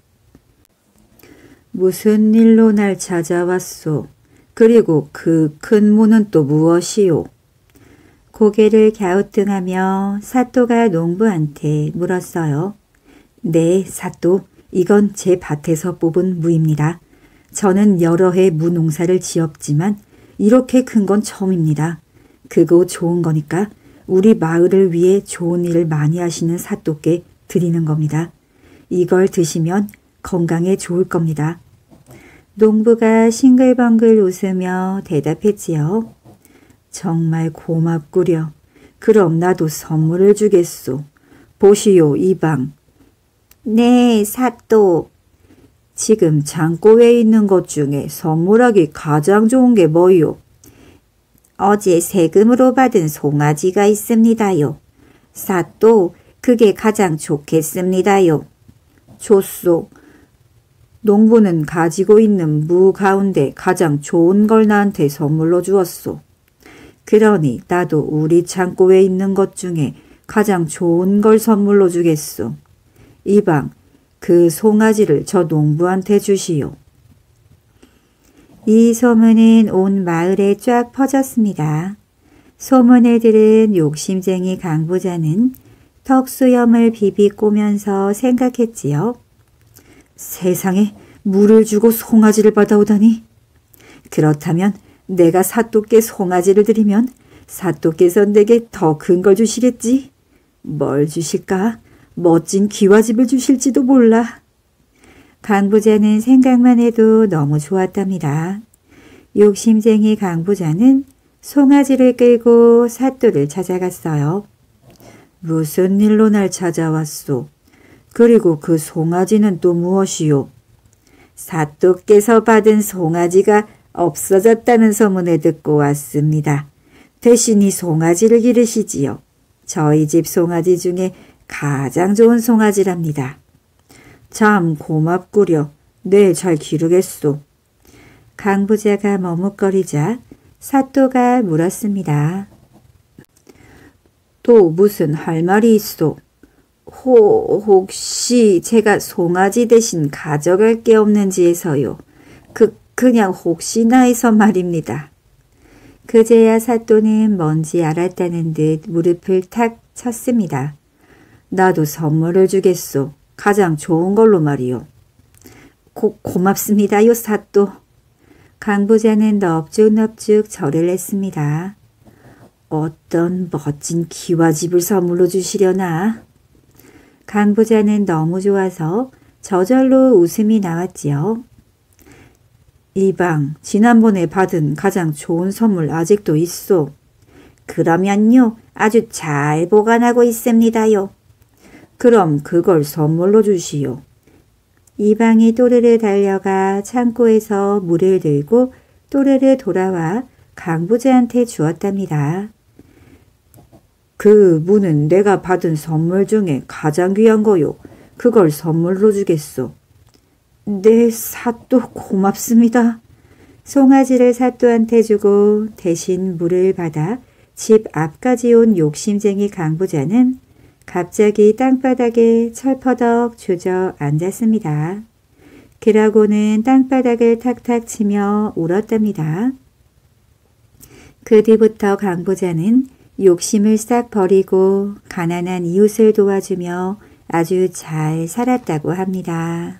무슨 일로 날 찾아왔소? 그리고 그 큰 무는 또 무엇이오? 고개를 갸우뚱하며 사또가 농부한테 물었어요. 네, 사또. 이건 제 밭에서 뽑은 무입니다. 저는 여러 해 무농사를 지었지만 이렇게 큰 건 처음입니다. 크고 좋은 거니까 우리 마을을 위해 좋은 일을 많이 하시는 사또께 드리는 겁니다. 이걸 드시면 건강에 좋을 겁니다. 농부가 싱글벙글 웃으며 대답했지요. 정말 고맙구려. 그럼 나도 선물을 주겠소. 보시오, 이방. 네, 사또. 지금 창고에 있는 것 중에 선물하기 가장 좋은 게 뭐요? 어제 세금으로 받은 송아지가 있습니다요. 사또 그게 가장 좋겠습니다요. 좋소. 농부는 가지고 있는 무 가운데 가장 좋은 걸 나한테 선물로 주었소. 그러니 나도 우리 창고에 있는 것 중에 가장 좋은 걸 선물로 주겠소. 이방, 그 송아지를 저 농부한테 주시오. 이 소문은 온 마을에 쫙 퍼졌습니다. 소문을 들은 욕심쟁이 강부자는 턱수염을 비비꼬면서 생각했지요. 세상에 물을 주고 송아지를 받아오다니. 그렇다면 내가 사또께 송아지를 드리면 사또께서 내게 더 큰 걸 주시겠지. 뭘 주실까? 멋진 기와집을 주실지도 몰라. 강부자는 생각만 해도 너무 좋았답니다. 욕심쟁이 강부자는 송아지를 끌고 사또를 찾아갔어요. 무슨 일로 날 찾아왔소? 그리고 그 송아지는 또 무엇이요? 사또께서 받은 송아지가 없어졌다는 소문을 듣고 왔습니다. 대신 이 송아지를 기르시지요. 저희 집 송아지 중에 가장 좋은 송아지랍니다. 참 고맙구려. 네, 잘 기르겠소. 강부자가 머뭇거리자 사또가 물었습니다. 또 무슨 할 말이 있소? 호, 혹시 제가 송아지 대신 가져갈 게 없는지 해서요. 그, 그냥 혹시나 해서 말입니다. 그제야 사또는 뭔지 알았다는 듯 무릎을 탁 쳤습니다. 나도 선물을 주겠소. 가장 좋은 걸로 말이요. 고, 고맙습니다요, 사또. 강부자는 넙죽넙죽 절을 했습니다. 어떤 멋진 기와집을 선물로 주시려나? 강부자는 너무 좋아서 저절로 웃음이 나왔지요. 이방, 지난번에 받은 가장 좋은 선물 아직도 있소. 그러면요, 아주 잘 보관하고 있습니다요. 그럼 그걸 선물로 주시오. 이방이 또르르 달려가 창고에서 물을 들고 또르르 돌아와 강부자한테 주었답니다. 그 무는 내가 받은 선물 중에 가장 귀한 거요. 그걸 선물로 주겠소. 네, 사또 고맙습니다. 송아지를 사또한테 주고 대신 물을 받아 집 앞까지 온 욕심쟁이 강부자는 갑자기 땅바닥에 철퍼덕 주저앉았습니다. 그러고는 땅바닥을 탁탁 치며 울었답니다. 그 뒤부터 강부자는 욕심을 싹 버리고 가난한 이웃을 도와주며 아주 잘 살았다고 합니다.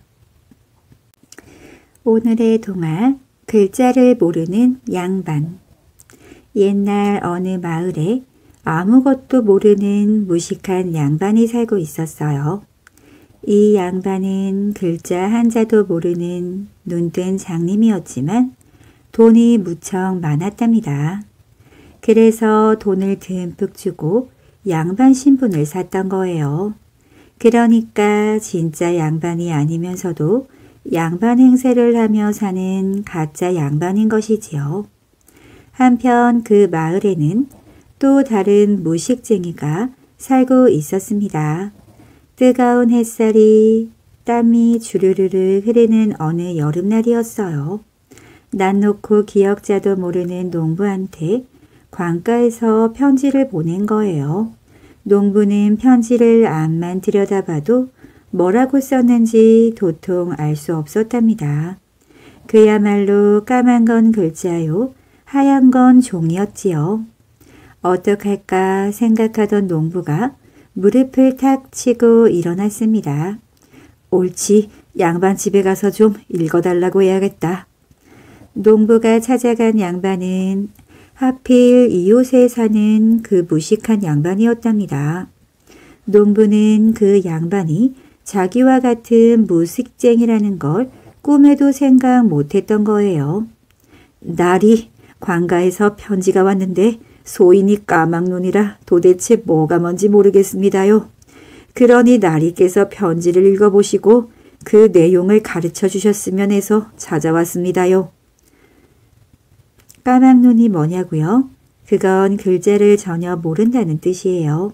오늘의 동화, 글자를 모르는 양반. 옛날 어느 마을에 아무것도 모르는 무식한 양반이 살고 있었어요. 이 양반은 글자 한자도 모르는 눈뜬 장님이었지만 돈이 무척 많았답니다. 그래서 돈을 듬뿍 주고 양반 신분을 샀던 거예요. 그러니까 진짜 양반이 아니면서도 양반 행세를 하며 사는 가짜 양반인 것이지요. 한편 그 마을에는 또 다른 무식쟁이가 살고 있었습니다. 뜨거운 햇살이 땀이 주르르르 흐르는 어느 여름날이었어요. 낯 놓고 기억자도 모르는 농부한테 관가에서 편지를 보낸 거예요. 농부는 편지를 앞만 들여다봐도 뭐라고 썼는지 도통 알 수 없었답니다. 그야말로 까만 건 글자요, 하얀 건 종이었지요. 어떡할까 생각하던 농부가 무릎을 탁 치고 일어났습니다. 옳지, 양반 집에 가서 좀 읽어달라고 해야겠다. 농부가 찾아간 양반은 하필 이웃에 사는 그 무식한 양반이었답니다. 농부는 그 양반이 자기와 같은 무식쟁이라는 걸 꿈에도 생각 못했던 거예요. 날이 관가에서 편지가 왔는데 소인이 까막눈이라 도대체 뭐가 뭔지 모르겠습니다요. 그러니 나리께서 편지를 읽어보시고 그 내용을 가르쳐 주셨으면 해서 찾아왔습니다요. 까막눈이 뭐냐고요? 그건 글자를 전혀 모른다는 뜻이에요.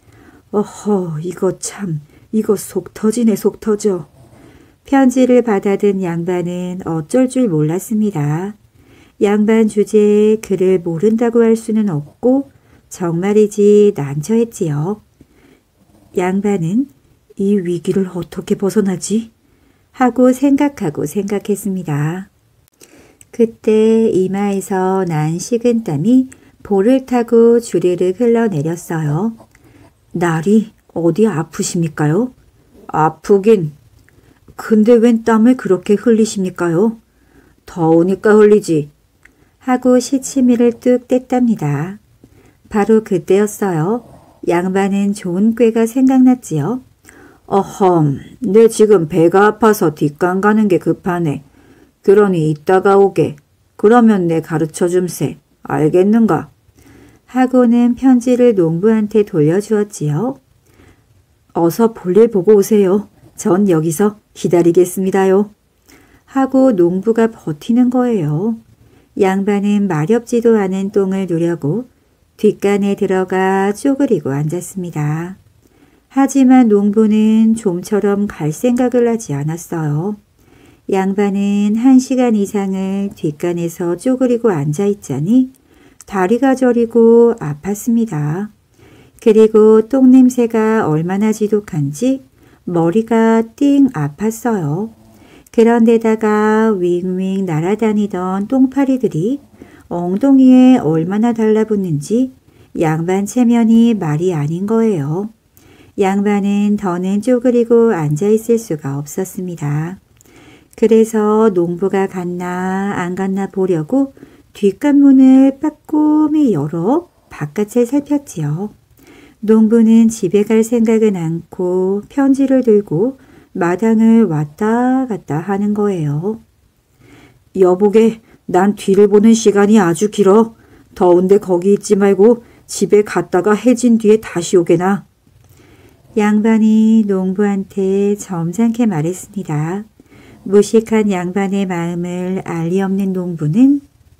어허, 이거 참, 이거 속 터지네, 속 터져. 편지를 받아든 양반은 어쩔 줄 몰랐습니다. 양반 주제에 글을 모른다고 할 수는 없고 정말이지 난처했지요. 양반은 이 위기를 어떻게 벗어나지? 하고 생각하고 생각했습니다. 그때 이마에서 난 식은땀이 볼을 타고 주르륵 흘러내렸어요. 날이 어디 아프십니까요? 아프긴. 근데 웬 땀을 그렇게 흘리십니까요? 더우니까 흘리지. 하고 시치미를 뚝 뗐답니다. 바로 그때였어요. 양반은 좋은 꾀가 생각났지요. 어험, 내 지금 배가 아파서 뒷간 가는 게 급하네. 그러니 이따가 오게. 그러면 내 가르쳐 줌세. 알겠는가? 하고는 편지를 농부한테 돌려주었지요. 어서 볼일 보고 오세요. 전 여기서 기다리겠습니다요. 하고 농부가 버티는 거예요. 양반은 마렵지도 않은 똥을 누려고 뒷간에 들어가 쪼그리고 앉았습니다. 하지만 농부는 좀처럼 갈 생각을 하지 않았어요. 양반은 한 시간 이상을 뒷간에서 쪼그리고 앉아있자니 다리가 저리고 아팠습니다. 그리고 똥냄새가 얼마나 지독한지 머리가 띵 아팠어요. 그런데다가 윙윙 날아다니던 똥파리들이 엉덩이에 얼마나 달라붙는지 양반 체면이 말이 아닌 거예요. 양반은 더는 쪼그리고 앉아있을 수가 없었습니다. 그래서 농부가 갔나 안 갔나 보려고 뒷간문을 빠꼼히 열어 바깥을 살폈지요. 농부는 집에 갈 생각은 않고 편지를 들고 마당을 왔다 갔다 하는 거예요. 여보게, 난 뒤를 보는 시간이 아주 길어. 더운데 거기 있지 말고 집에 갔다가 해진 뒤에 다시 오게나. 양반이 농부한테 점잖게 말했습니다. 무식한 양반의 마음을 알리 없는 농부는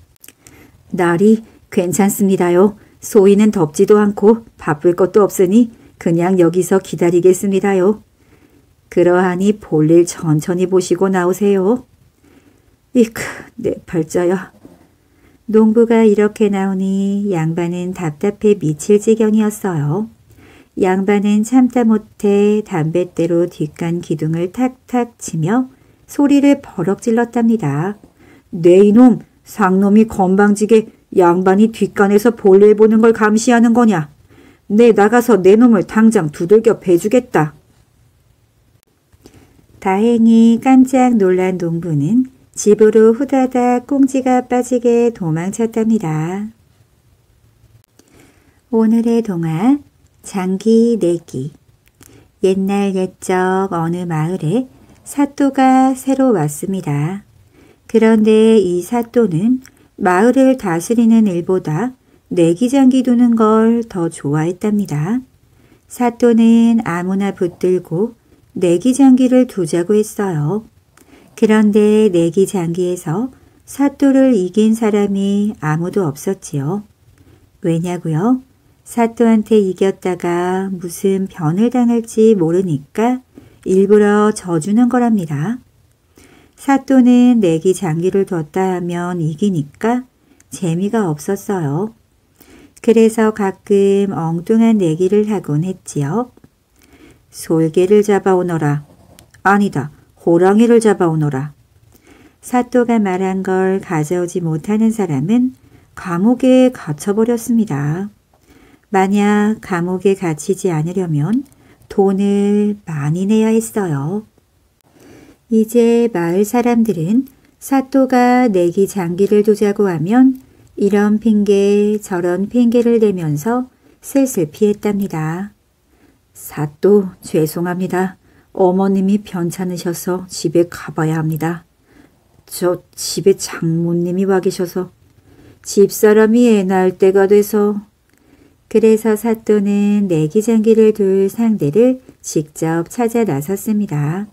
날이 괜찮습니다요. 소위는 덥지도 않고 바쁠 것도 없으니 그냥 여기서 기다리겠습니다요. 그러하니 볼일 천천히 보시고 나오세요. 이크, 내 팔자야. 농부가 이렇게 나오니 양반은 답답해 미칠 지경이었어요. 양반은 참다 못해 담뱃대로 뒷간 기둥을 탁탁 치며 소리를 버럭 질렀답니다. 네 이놈, 상놈이 건방지게 양반이 뒷간에서 볼일 보는 걸 감시하는 거냐. 내 나가서 내 놈을 당장 두들겨 베주겠다. 다행히 깜짝 놀란 농부는 집으로 후다닥 꽁지가 빠지게 도망쳤답니다. 오늘의 동화 장기 내기. 옛날 옛적 어느 마을에 사또가 새로 왔습니다. 그런데 이 사또는 마을을 다스리는 일보다 내기장기 두는 걸 더 좋아했답니다. 사또는 아무나 붙들고 내기장기를 두자고 했어요. 그런데 내기장기에서 사또를 이긴 사람이 아무도 없었지요. 왜냐고요? 사또한테 이겼다가 무슨 변을 당할지 모르니까 일부러 져주는 거랍니다. 사또는 내기 장기를 뒀다 하면 이기니까 재미가 없었어요. 그래서 가끔 엉뚱한 내기를 하곤 했지요. 솔개를 잡아오너라. 아니다, 호랑이를 잡아오너라. 사또가 말한 걸 가져오지 못하는 사람은 감옥에 갇혀버렸습니다. 만약 감옥에 갇히지 않으려면 돈을 많이 내야 했어요. 이제 마을 사람들은 사또가 내기 장기를 두자고 하면 이런 핑계 저런 핑계를 대면서 슬슬 피했답니다. 사또, 죄송합니다. 어머님이 편찮으셔서 집에 가봐야 합니다. 저 집에 장모님이 와 계셔서 집사람이 애 낳을 때가 돼서. 그래서 사또는 내기장기를 둘 상대를 직접 찾아 나섰습니다.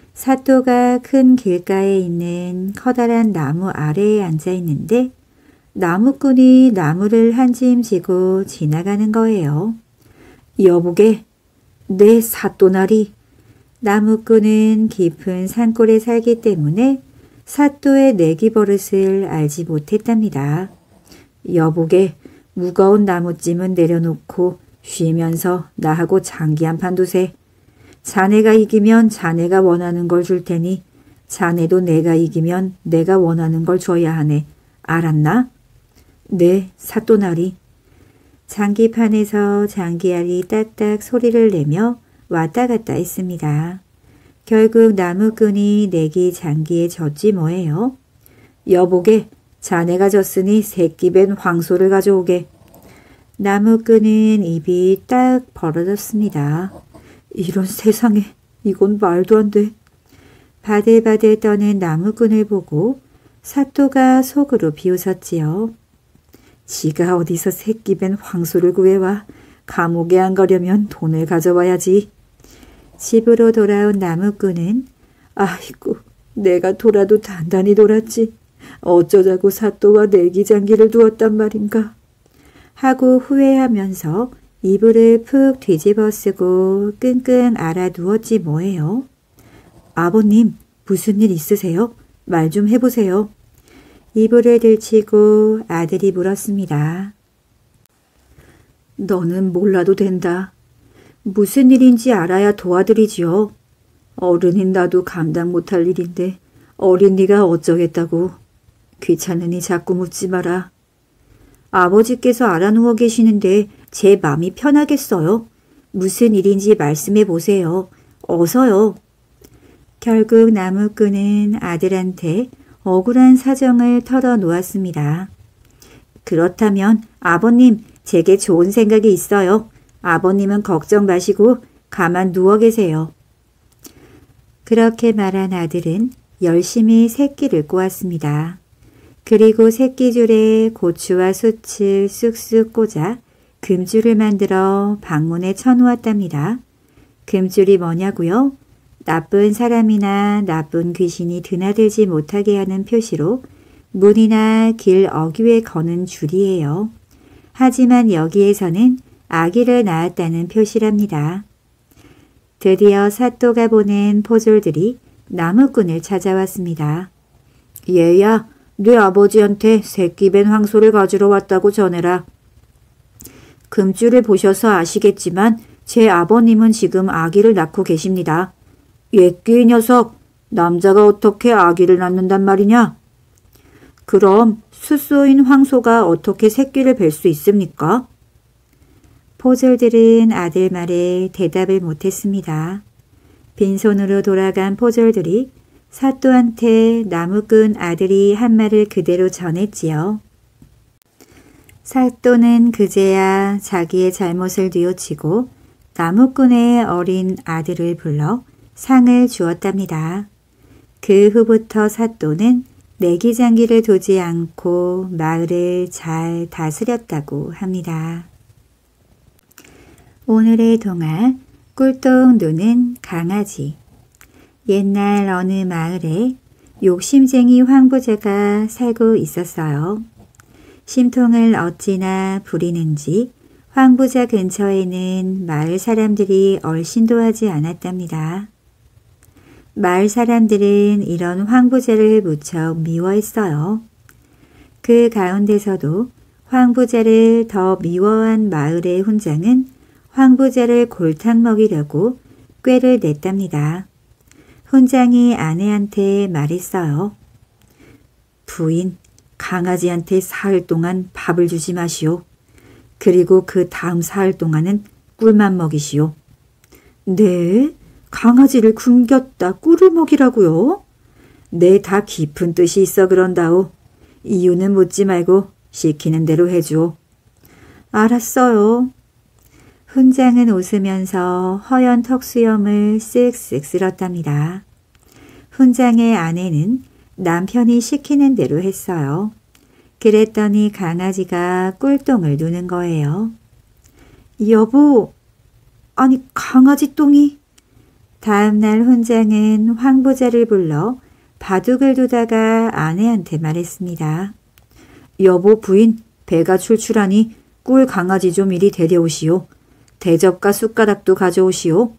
사또가 큰 길가에 있는 커다란 나무 아래에 앉아 있는데 나무꾼이 나무를 한 짐 지고 지나가는 거예요. 여보게, 내 사또나리. 나무꾼은 깊은 산골에 살기 때문에 사또의 내기 버릇을 알지 못했답니다. 여보게, 무거운 나무찜은 내려놓고 쉬면서 나하고 장기 한 판 두세. 자네가 이기면 자네가 원하는 걸 줄 테니 자네도 내가 이기면 내가 원하는 걸 줘야 하네. 알았나? 네, 사또나리. 장기판에서 장기알이 딱딱 소리를 내며 왔다 갔다 했습니다. 결국 나무꾼이 내기 장기에 졌지 뭐예요. 여보게, 자네가 졌으니 새끼벤 황소를 가져오게. 나무꾼은 입이 딱 벌어졌습니다. 이런 세상에, 이건 말도 안 돼. 바들바들 떠는 나무꾼을 보고 사또가 속으로 비웃었지요. 지가 어디서 새끼벤 황소를 구해와. 감옥에 안 가려면 돈을 가져와야지. 집으로 돌아온 나무꾼은 아이고, 내가 돌아도 단단히 돌았지. 어쩌자고 사또와 내기장기를 두었단 말인가. 하고 후회하면서 이불을 푹 뒤집어 쓰고 끙끙 앓아 누웠지 뭐예요. 아버님, 무슨 일 있으세요? 말 좀 해보세요. 이불을 들치고 아들이 물었습니다. 너는 몰라도 된다. 무슨 일인지 알아야 도와드리지요. 어른인 나도 감당 못할 일인데 어린 네가 어쩌겠다고. 귀찮으니 자꾸 묻지 마라. 아버지께서 알아 누워 계시는데 제 맘이 편하겠어요. 무슨 일인지 말씀해 보세요. 어서요. 결국 나무꾼은 아들한테 억울한 사정을 털어놓았습니다. 그렇다면 아버님, 제게 좋은 생각이 있어요. 아버님은 걱정 마시고 가만 누워 계세요. 그렇게 말한 아들은 열심히 새끼를 꼬았습니다. 그리고 새끼줄에 고추와 숯을 쑥쑥 꽂아 금줄을 만들어 방문에 쳐놓았답니다. 금줄이 뭐냐고요? 나쁜 사람이나 나쁜 귀신이 드나들지 못하게 하는 표시로 문이나 길 어귀에 거는 줄이에요. 하지만 여기에서는 아기를 낳았다는 표시랍니다. 드디어 사또가 보낸 포졸들이 나무꾼을 찾아왔습니다. 얘야, 네 아버지한테 새끼벤 황소를 가지러 왔다고 전해라. 금줄을 보셔서 아시겠지만 제 아버님은 지금 아기를 낳고 계십니다. 예끼 녀석, 남자가 어떻게 아기를 낳는단 말이냐? 그럼 숫소인 황소가 어떻게 새끼를 뵐 수 있습니까? 포졸들은 아들 말에 대답을 못했습니다. 빈손으로 돌아간 포졸들이 사또한테 나무꾼 아들이 한 말을 그대로 전했지요. 사또는 그제야 자기의 잘못을 뉘우치고 나무꾼의 어린 아들을 불러 상을 주었답니다. 그 후부터 사또는 내기장기를 두지 않고 마을을 잘 다스렸다고 합니다. 오늘의 동화 꿀똥 누는 강아지. 옛날 어느 마을에 욕심쟁이 황부자가 살고 있었어요. 심통을 어찌나 부리는지 황부자 근처에는 마을 사람들이 얼씬도 하지 않았답니다. 마을 사람들은 이런 황부자를 무척 미워했어요. 그 가운데서도 황부자를 더 미워한 마을의 훈장은 황부자를 골탕 먹이려고 꾀를 냈답니다. 훈장이 아내한테 말했어요. 부인, 강아지한테 사흘 동안 밥을 주지 마시오. 그리고 그 다음 사흘 동안은 꿀만 먹이시오. 네? 강아지를 굶겼다 꿀을 먹이라고요? 네, 다 깊은 뜻이 있어 그런다오. 이유는 묻지 말고 시키는 대로 해주오. 알았어요. 훈장은 웃으면서 허연 턱수염을 쓱쓱 쓸었답니다. 훈장의 아내는 남편이 시키는 대로 했어요. 그랬더니 강아지가 꿀똥을 누는 거예요. 여보, 아니 강아지 똥이? 다음날 훈장은 황부자를 불러 바둑을 두다가 아내한테 말했습니다. 여보 부인, 배가 출출하니 꿀 강아지 좀 이리 데려오시오. 대접과 숟가락도 가져오시오.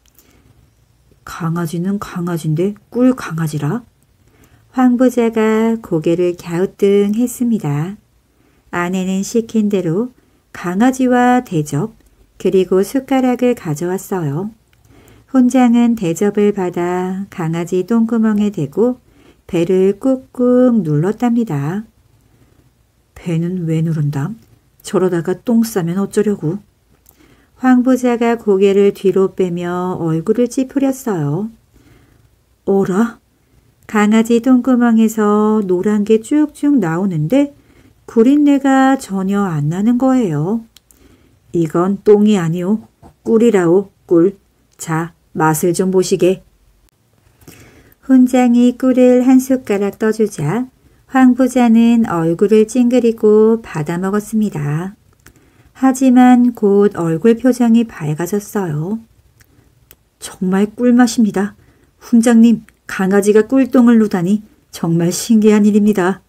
강아지는 강아지인데 꿀 강아지라? 황 부자가 고개를 갸우뚱했습니다. 아내는 시킨 대로 강아지와 대접 그리고 숟가락을 가져왔어요. 훈장은 대접을 받아 강아지 똥구멍에 대고 배를 꾹꾹 눌렀답니다. 배는 왜 누른다? 저러다가 똥 싸면 어쩌려고? 황 부자가 고개를 뒤로 빼며 얼굴을 찌푸렸어요. 어라? 강아지 똥구멍에서 노란 게 쭉쭉 나오는데 구린내가 전혀 안 나는 거예요. 이건 똥이 아니오. 꿀이라오, 꿀. 자, 맛을 좀 보시게. 훈장이 꿀을 한 숟가락 떠주자 황 부자는 얼굴을 찡그리고 받아 먹었습니다. 하지만 곧 얼굴 표정이 밝아졌어요. 정말 꿀맛입니다. 훈장님, 강아지가 꿀똥을 누다니 정말 신기한 일입니다.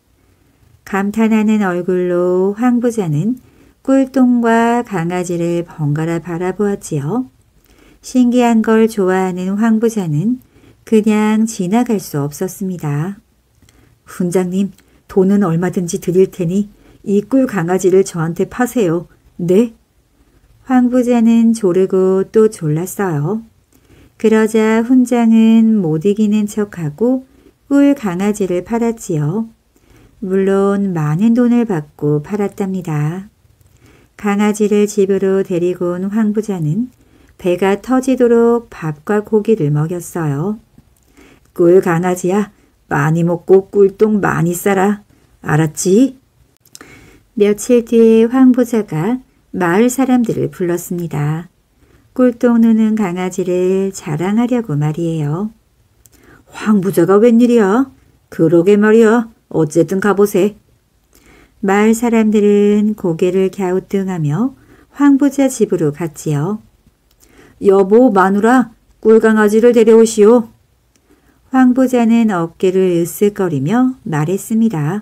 감탄하는 얼굴로 황 부자는 꿀똥과 강아지를 번갈아 바라보았지요. 신기한 걸 좋아하는 황 부자는 그냥 지나갈 수 없었습니다. 훈장님, 돈은 얼마든지 드릴 테니 이 꿀 강아지를 저한테 파세요. 네? 황 부자는 조르고 또 졸랐어요. 그러자 훈장은 못 이기는 척하고 꿀 강아지를 팔았지요. 물론 많은 돈을 받고 팔았답니다. 강아지를 집으로 데리고 온 황 부자는 배가 터지도록 밥과 고기를 먹였어요. 꿀 강아지야, 많이 먹고 꿀똥 많이 싸라. 알았지? 며칠 뒤에 황 부자가 마을 사람들을 불렀습니다. 꿀똥 누는 강아지를 자랑하려고 말이에요. 황 부자가 웬일이야? 그러게 말이야. 어쨌든 가보세. 마을 사람들은 고개를 갸우뚱하며 황 부자 집으로 갔지요. 여보, 마누라, 꿀강아지를 데려오시오. 황 부자는 어깨를 으쓱거리며 말했습니다.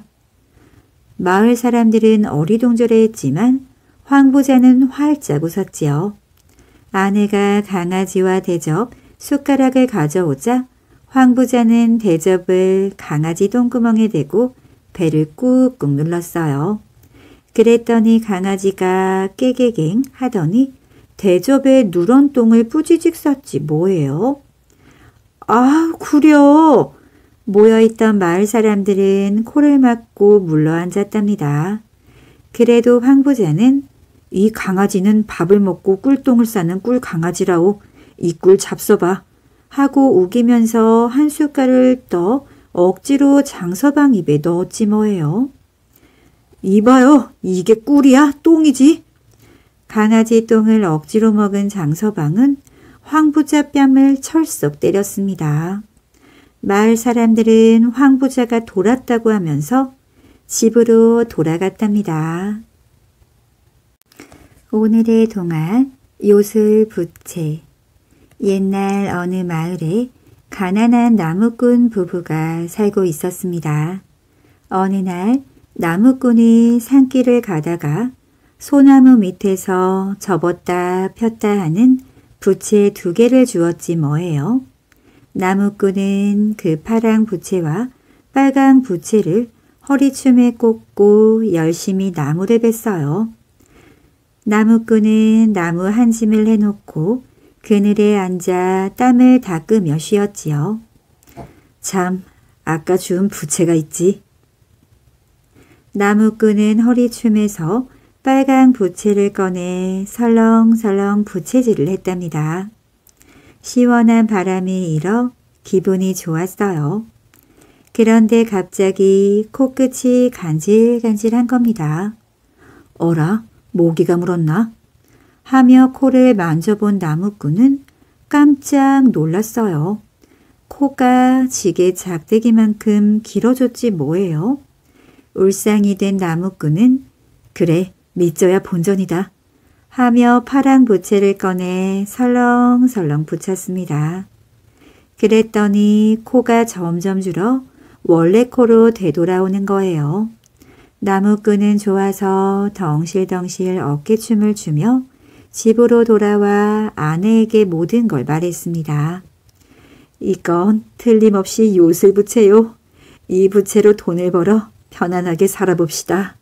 마을 사람들은 어리둥절해했지만 황 부자는 활짝 웃었지요. 아내가 강아지와 대접, 숟가락을 가져오자 황 부자는 대접을 강아지 똥구멍에 대고 배를 꾹꾹 눌렀어요. 그랬더니 강아지가 깨개갱 하더니 대접에 누런 똥을 뿌지직 쌌지 뭐예요? 아, 구려! 모여있던 마을 사람들은 코를 막고 물러앉았답니다. 그래도 황 부자는 이 강아지는 밥을 먹고 꿀똥을 싸는 꿀 강아지라오. 이 꿀 잡숴봐. 하고 우기면서 한 숟갈을 떠 억지로 장서방 입에 넣었지 뭐예요. 이봐요. 이게 꿀이야? 똥이지? 강아지 똥을 억지로 먹은 장서방은 황 부자 뺨을 철썩 때렸습니다. 마을 사람들은 황 부자가 돌았다고 하면서 집으로 돌아갔답니다. 오늘의 동화 요술부채. 옛날 어느 마을에 가난한 나무꾼 부부가 살고 있었습니다. 어느 날 나무꾼이 산길을 가다가 소나무 밑에서 접었다 폈다 하는 부채 두 개를 주었지 뭐예요. 나무꾼은 그 파랑 부채와 빨강 부채를 허리춤에 꽂고 열심히 나무를 뱄어요. 나무꾼은 나무 한 짐을 해놓고 그늘에 앉아 땀을 닦으며 쉬었지요. 참, 아까 준 부채가 있지. 나무꾼은 허리춤에서 빨강 부채를 꺼내 설렁설렁 부채질을 했답니다. 시원한 바람이 일어 기분이 좋았어요. 그런데 갑자기 코끝이 간질간질한 겁니다. 어라, 모기가 물었나? 하며 코를 만져본 나무꾼은 깜짝 놀랐어요. 코가 지게 작대기만큼 길어졌지 뭐예요. 울상이 된 나무꾼은 그래, 믿져야 본전이다 하며 파랑 부채를 꺼내 설렁설렁 붙였습니다. 그랬더니 코가 점점 줄어 원래 코로 되돌아오는 거예요. 나무꾼은 좋아서 덩실덩실 어깨춤을 추며 집으로 돌아와 아내에게 모든 걸 말했습니다. 이건 틀림없이 요술부채요. 이 부채로 돈을 벌어 편안하게 살아봅시다.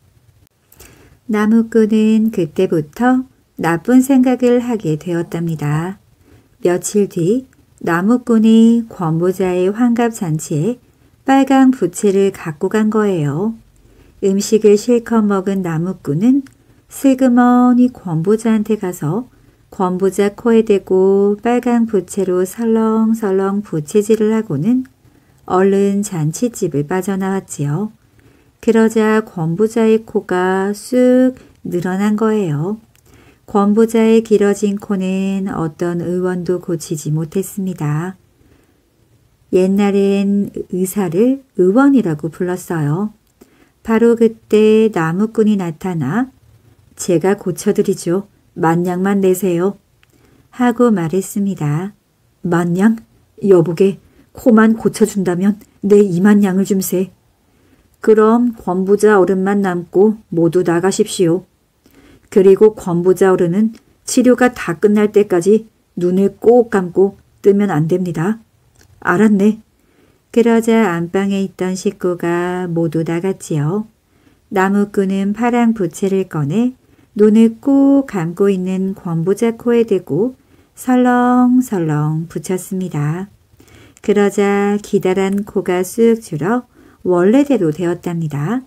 나무꾼은 그때부터 나쁜 생각을 하게 되었답니다. 며칠 뒤 나무꾼이 권부자의 환갑잔치에 빨강 부채를 갖고 간 거예요. 음식을 실컷 먹은 나무꾼은 슬그머니 권부자한테 가서 권부자 코에 대고 빨강 부채로 설렁설렁 부채질을 하고는 얼른 잔치집을 빠져나왔지요. 그러자 권부자의 코가 쑥 늘어난 거예요. 권부자의 길어진 코는 어떤 의원도 고치지 못했습니다. 옛날엔 의사를 의원이라고 불렀어요. 바로 그때 나무꾼이 나타나 제가 고쳐드리죠. 만냥만 내세요. 하고 말했습니다. 만냥? 여보게 코만 고쳐준다면 내 이만냥을 줌세. 그럼 권부자 어른만 남고 모두 나가십시오. 그리고 권부자 어른은 치료가 다 끝날 때까지 눈을 꼭 감고 뜨면 안 됩니다. 알았네. 그러자 안방에 있던 식구가 모두 나갔지요. 나무꾼은 파랑 부채를 꺼내 눈을 꼭 감고 있는 권부자 코에 대고 설렁설렁 붙였습니다. 그러자 기다란 코가 쑥 줄어 원래대로 되었답니다.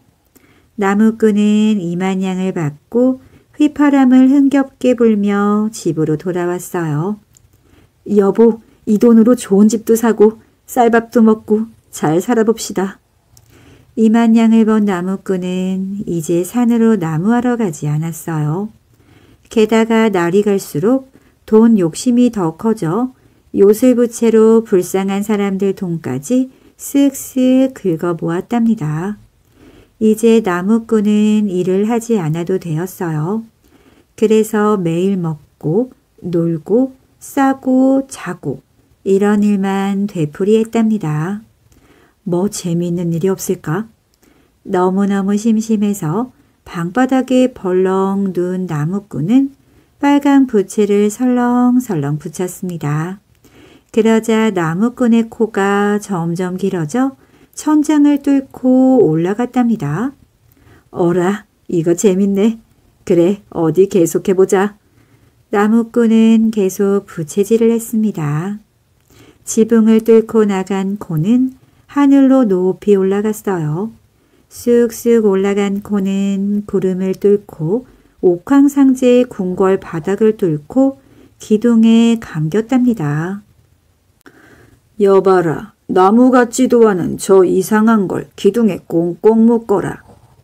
나무꾼은 이만냥을 받고 휘파람을 흥겹게 불며 집으로 돌아왔어요. 여보, 이 돈으로 좋은 집도 사고 쌀밥도 먹고 잘 살아봅시다. 이만냥을 번 나무꾼은 이제 산으로 나무하러 가지 않았어요. 게다가 날이 갈수록 돈 욕심이 더 커져 요술부채로 불쌍한 사람들 돈까지 쓱쓱 긁어 모았답니다. 이제 나무꾼은 일을 하지 않아도 되었어요. 그래서 매일 먹고 놀고 싸고 자고 이런 일만 되풀이했답니다. 뭐 재미있는 일이 없을까? 너무너무 심심해서 방바닥에 벌렁 누운 나무꾼은 빨간 부채를 설렁설렁 붙였습니다. 그러자 나무꾼의 코가 점점 길어져 천장을 뚫고 올라갔답니다. 어라, 이거 재밌네. 그래, 어디 계속해보자. 나무꾼은 계속 부채질을 했습니다. 지붕을 뚫고 나간 코는 하늘로 높이 올라갔어요. 쑥쑥 올라간 코는 구름을 뚫고 옥황상제의 궁궐 바닥을 뚫고 기둥에 감겼답니다. 여봐라, 나무 같지도 않은 저 이상한 걸 기둥에 꽁꽁 묶어라.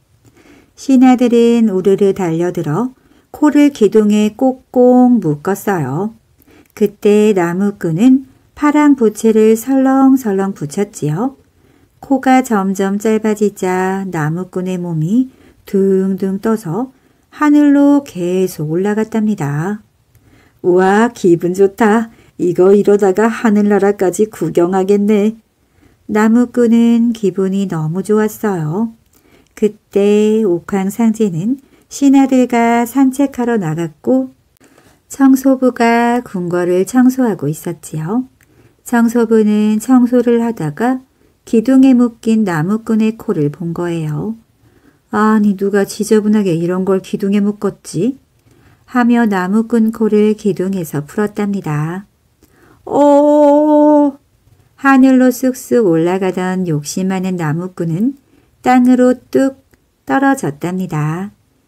신하들은 우르르 달려들어 코를 기둥에 꼭꼭 묶었어요. 그때 나무꾼은 파란 부채를 설렁설렁 붙였지요. 코가 점점 짧아지자 나무꾼의 몸이 둥둥 떠서 하늘로 계속 올라갔답니다. 우와, 기분 좋다. 이거 이러다가 하늘나라까지 구경하겠네. 나무꾼은 기분이 너무 좋았어요. 그때 옥황상제는 신하들과 산책하러 나갔고 청소부가 궁궐을 청소하고 있었지요. 청소부는 청소를 하다가 기둥에 묶인 나무꾼의 코를 본 거예요. 아니, 누가 지저분하게 이런 걸 기둥에 묶었지? 하며 나무꾼 코를 기둥에서 풀었답니다. 오! 하늘로 쑥쑥 올라가던 욕심 많은 나무꾼은 땅으로 뚝 떨어졌답니다.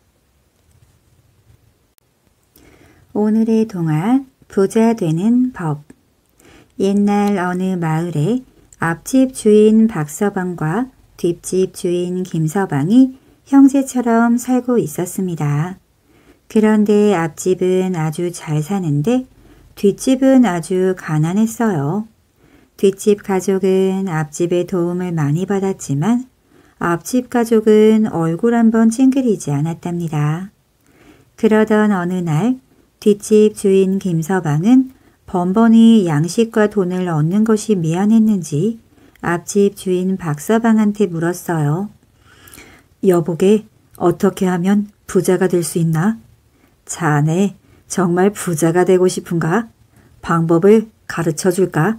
오늘의 동화, 부자 되는 법. 옛날 어느 마을에 앞집 주인 박서방과 뒷집 주인 김서방이 형제처럼 살고 있었습니다. 그런데 앞집은 아주 잘 사는데 뒷집은 아주 가난했어요. 뒷집 가족은 앞집의 도움을 많이 받았지만 앞집 가족은 얼굴 한번 찡그리지 않았답니다. 그러던 어느 날 뒷집 주인 김서방은 번번이 양식과 돈을 얻는 것이 미안했는지 앞집 주인 박서방한테 물었어요. 여보게, 어떻게 하면 부자가 될 수 있나? 자네 정말 부자가 되고 싶은가? 방법을 가르쳐 줄까?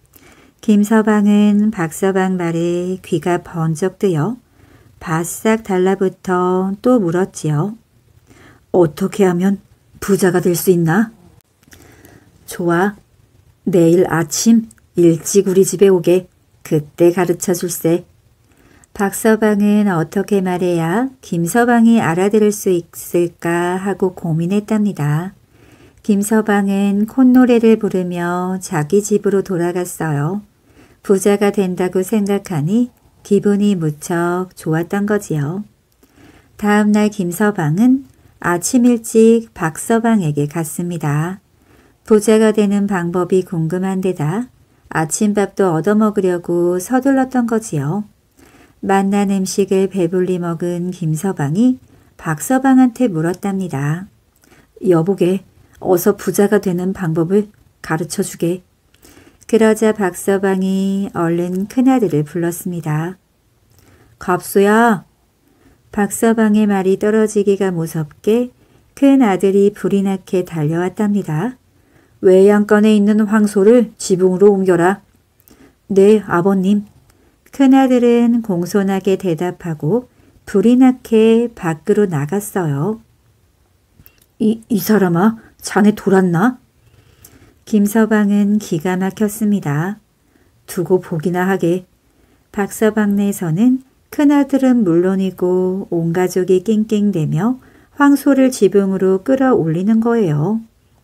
김서방은 박서방 말에 귀가 번쩍 뜨여 바싹 달라붙어 또 물었지요. 어떻게 하면 부자가 될 수 있나? 좋아. 내일 아침 일찍 우리 집에 오게. 그때 가르쳐 줄세. 박서방은 어떻게 말해야 김서방이 알아들을 수 있을까 하고 고민했답니다. 김서방은 콧노래를 부르며 자기 집으로 돌아갔어요. 부자가 된다고 생각하니 기분이 무척 좋았던 거지요. 다음 날 김서방은 아침 일찍 박서방에게 갔습니다. 부자가 되는 방법이 궁금한 데다 아침밥도 얻어먹으려고 서둘렀던 거지요. 맛난 음식을 배불리 먹은 김서방이 박서방한테 물었답니다. 여보게, 어서 부자가 되는 방법을 가르쳐주게. 그러자 박서방이 얼른 큰아들을 불렀습니다. 갑수야. 박서방의 말이 떨어지기가 무섭게 큰아들이 불이 나게 달려왔답니다. 외양간에 있는 황소를 지붕으로 옮겨라. 네, 아버님. 큰아들은 공손하게 대답하고 불이 나게 밖으로 나갔어요. 이, 이 사람아, 자네 돌았나? 김서방은 기가 막혔습니다. 두고 보기나 하게. 박서방네에서는 큰아들은 물론이고 온 가족이 낑낑대며 황소를 지붕으로 끌어올리는 거예요.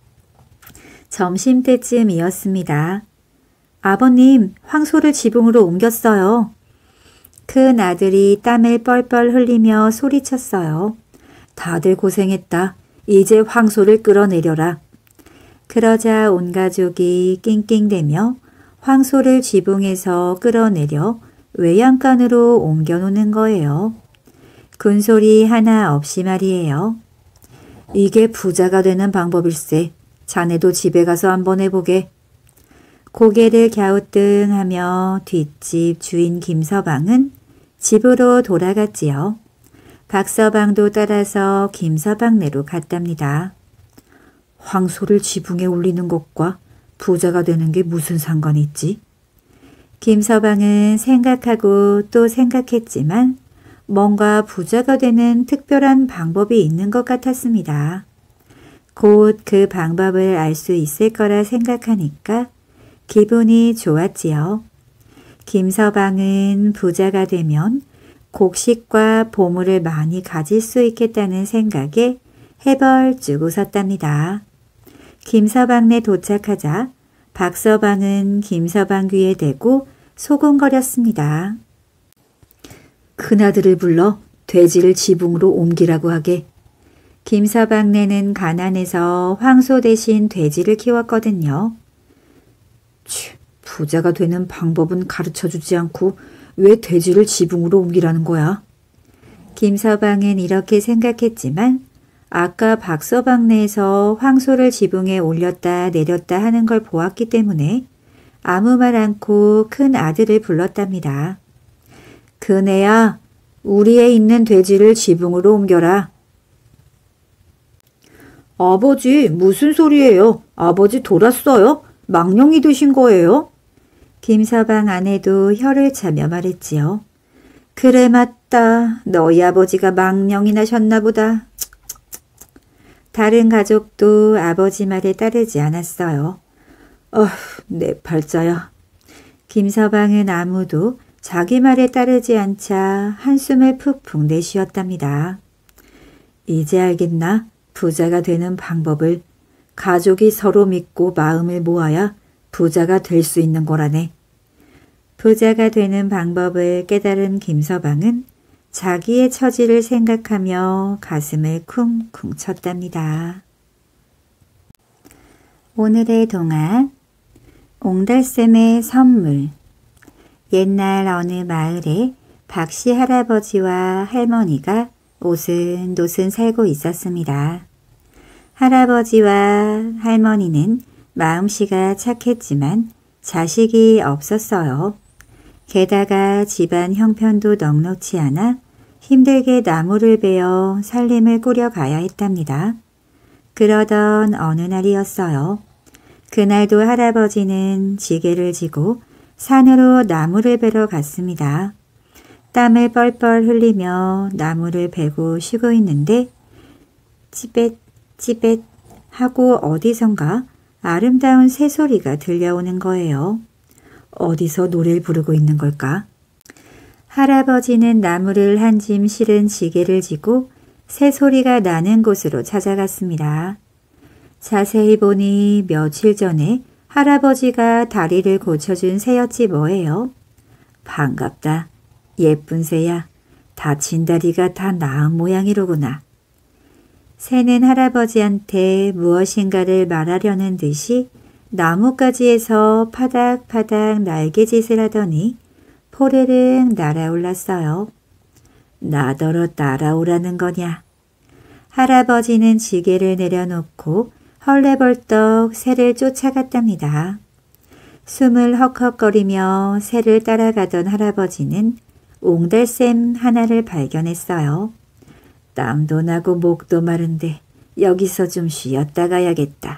점심때쯤이었습니다. 아버님, 황소를 지붕으로 옮겼어요. 큰 아들이 땀을 뻘뻘 흘리며 소리쳤어요. 다들 고생했다. 이제 황소를 끌어내려라. 그러자 온 가족이 낑낑대며 황소를 지붕에서 끌어내려 외양간으로 옮겨놓는 거예요. 군소리 하나 없이 말이에요. 이게 부자가 되는 방법일세. 자네도 집에 가서 한번 해보게. 고개를 갸우뚱하며 뒷집 주인 김서방은 집으로 돌아갔지요. 박서방도 따라서 김서방네로 갔답니다. 황소를 지붕에 올리는 것과 부자가 되는 게 무슨 상관이 있지? 김서방은 생각하고 또 생각했지만 뭔가 부자가 되는 특별한 방법이 있는 것 같았습니다. 곧 그 방법을 알 수 있을 거라 생각하니까 기분이 좋았지요. 김서방은 부자가 되면 곡식과 보물을 많이 가질 수 있겠다는 생각에 해벌쭉 웃었답니다. 김서방네 도착하자 박서방은 김서방 귀에 대고 소곤거렸습니다. 큰아들을 불러 돼지를 지붕으로 옮기라고 하게. 김서방네는 가난해서 황소 대신 돼지를 키웠거든요. 치, 부자가 되는 방법은 가르쳐주지 않고 왜 돼지를 지붕으로 옮기라는 거야? 김서방은 이렇게 생각했지만 아까 박서방네에서 황소를 지붕에 올렸다 내렸다 하는 걸 보았기 때문에 아무 말 않고 큰 아들을 불렀답니다. 그네야, 우리에 있는 돼지를 지붕으로 옮겨라. 아버지, 무슨 소리예요? 아버지 돌았어요? 망령이 드신 거예요? 김서방 아내도 혀를 차며 말했지요. 그래 맞다. 너희 아버지가 망령이 나셨나 보다. 다른 가족도 아버지 말에 따르지 않았어요. 어휴, 내 팔자야. 김서방은 아무도 자기 말에 따르지 않자 한숨을 푹푹 내쉬었답니다. 이제 알겠나? 부자가 되는 방법을. 가족이 서로 믿고 마음을 모아야 부자가 될 수 있는 거라네. 부자가 되는 방법을 깨달은 김서방은 자기의 처지를 생각하며 가슴을 쿵쿵 쳤답니다. 오늘의 동화 옹달샘의 선물. 옛날 어느 마을에 박씨 할아버지와 할머니가 오순도순 살고 있었습니다. 할아버지와 할머니는 마음씨가 착했지만 자식이 없었어요. 게다가 집안 형편도 넉넉치 않아 힘들게 나무를 베어 살림을 꾸려가야 했답니다. 그러던 어느 날이었어요. 그날도 할아버지는 지게를 지고 산으로 나무를 베러 갔습니다. 땀을 뻘뻘 흘리며 나무를 베고 쉬고 있는데 찌벳 찌벳 하고 어디선가 아름다운 새소리가 들려오는 거예요. 어디서 노래를 부르고 있는 걸까? 할아버지는 나무를 한 짐 실은 지게를 지고 새소리가 나는 곳으로 찾아갔습니다. 자세히 보니 며칠 전에 할아버지가 다리를 고쳐준 새였지 뭐예요. 반갑다. 예쁜 새야. 다친 다리가 다 나은 모양이로구나. 새는 할아버지한테 무엇인가를 말하려는 듯이 나뭇가지에서 파닥파닥 날개짓을 하더니 포르륵 날아올랐어요. 나더러 따라오라는 거냐. 할아버지는 지게를 내려놓고 헐레벌떡 새를 쫓아갔답니다. 숨을 헉헉거리며 새를 따라가던 할아버지는 옹달샘 하나를 발견했어요. 땀도 나고 목도 마른데 여기서 좀 쉬었다 가야겠다.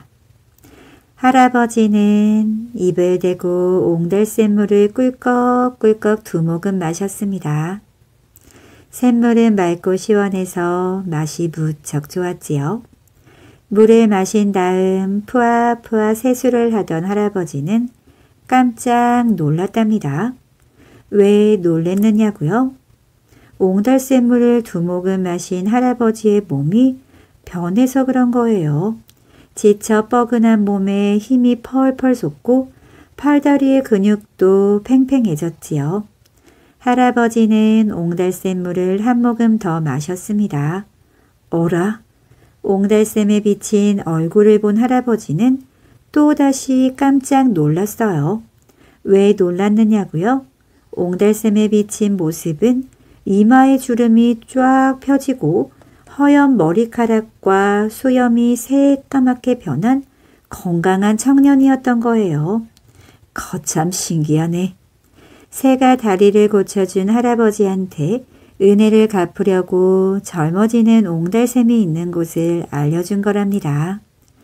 할아버지는 입을 대고 옹달샘물을 꿀꺽꿀꺽 두 모금 마셨습니다. 샘물은 맑고 시원해서 맛이 무척 좋았지요. 물을 마신 다음 푸아푸아 세수를 하던 할아버지는 깜짝 놀랐답니다. 왜 놀랬느냐고요? 옹달샘물을 두 모금 마신 할아버지의 몸이 변해서 그런 거예요. 지쳐 뻐근한 몸에 힘이 펄펄 솟고 팔다리의 근육도 팽팽해졌지요. 할아버지는 옹달샘물을 한 모금 더 마셨습니다. 어라? 옹달샘에 비친 얼굴을 본 할아버지는 또다시 깜짝 놀랐어요. 왜 놀랐느냐고요? 옹달샘에 비친 모습은 이마의 주름이 쫙 펴지고 허연 머리카락과 수염이 새까맣게 변한 건강한 청년이었던 거예요. 거참 신기하네. 새가 다리를 고쳐준 할아버지한테 은혜를 갚으려고 젊어지는 옹달샘이 있는 곳을 알려준 거랍니다.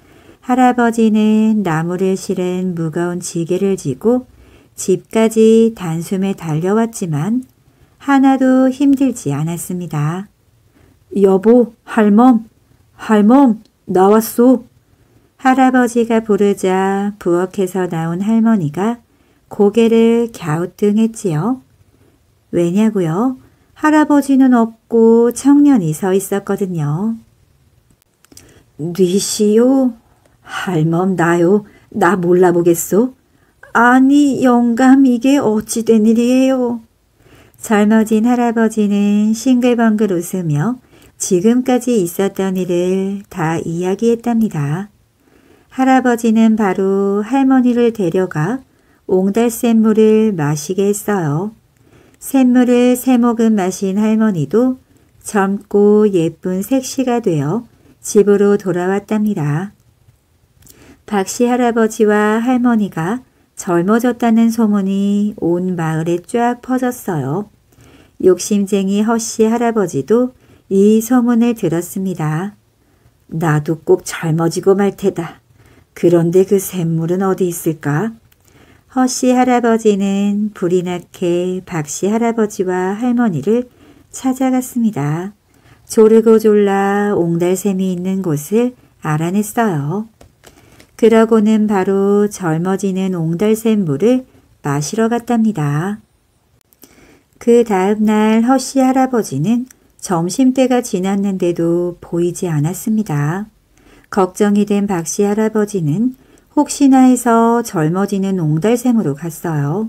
할아버지는 나무를 실은 무거운 지게를 지고 집까지 단숨에 달려왔지만 하나도 힘들지 않았습니다. 여보, 할멈, 할멈, 나왔소. 할아버지가 부르자 부엌에서 나온 할머니가 고개를 갸우뚱했지요. 왜냐고요? 할아버지는 없고 청년이 서 있었거든요. 뉘시오? 할멈 나요. 나 몰라보겠소? 아니 영감 이게 어찌 된 일이에요? 젊어진 할아버지는 싱글벙글 웃으며 지금까지 있었던 일을 다 이야기했답니다. 할아버지는 바로 할머니를 데려가 옹달샘물을 마시게 했어요. 샘물을 세 모금 마신 할머니도 젊고 예쁜 색시가 되어 집으로 돌아왔답니다. 박씨 할아버지와 할머니가 젊어졌다는 소문이 온 마을에 쫙 퍼졌어요. 욕심쟁이 허씨 할아버지도 이 소문을 들었습니다. 나도 꼭 젊어지고 말 테다. 그런데 그 샘물은 어디 있을까? 허씨 할아버지는 불이 나게 박씨 할아버지와 할머니를 찾아갔습니다. 조르고 졸라 옹달샘이 있는 곳을 알아냈어요. 그러고는 바로 젊어지는 옹달샘물을 마시러 갔답니다. 그 다음 날 허씨 할아버지는 점심때가 지났는데도 보이지 않았습니다. 걱정이 된 박씨 할아버지는 혹시나 해서 젊어지는 옹달샘으로 갔어요.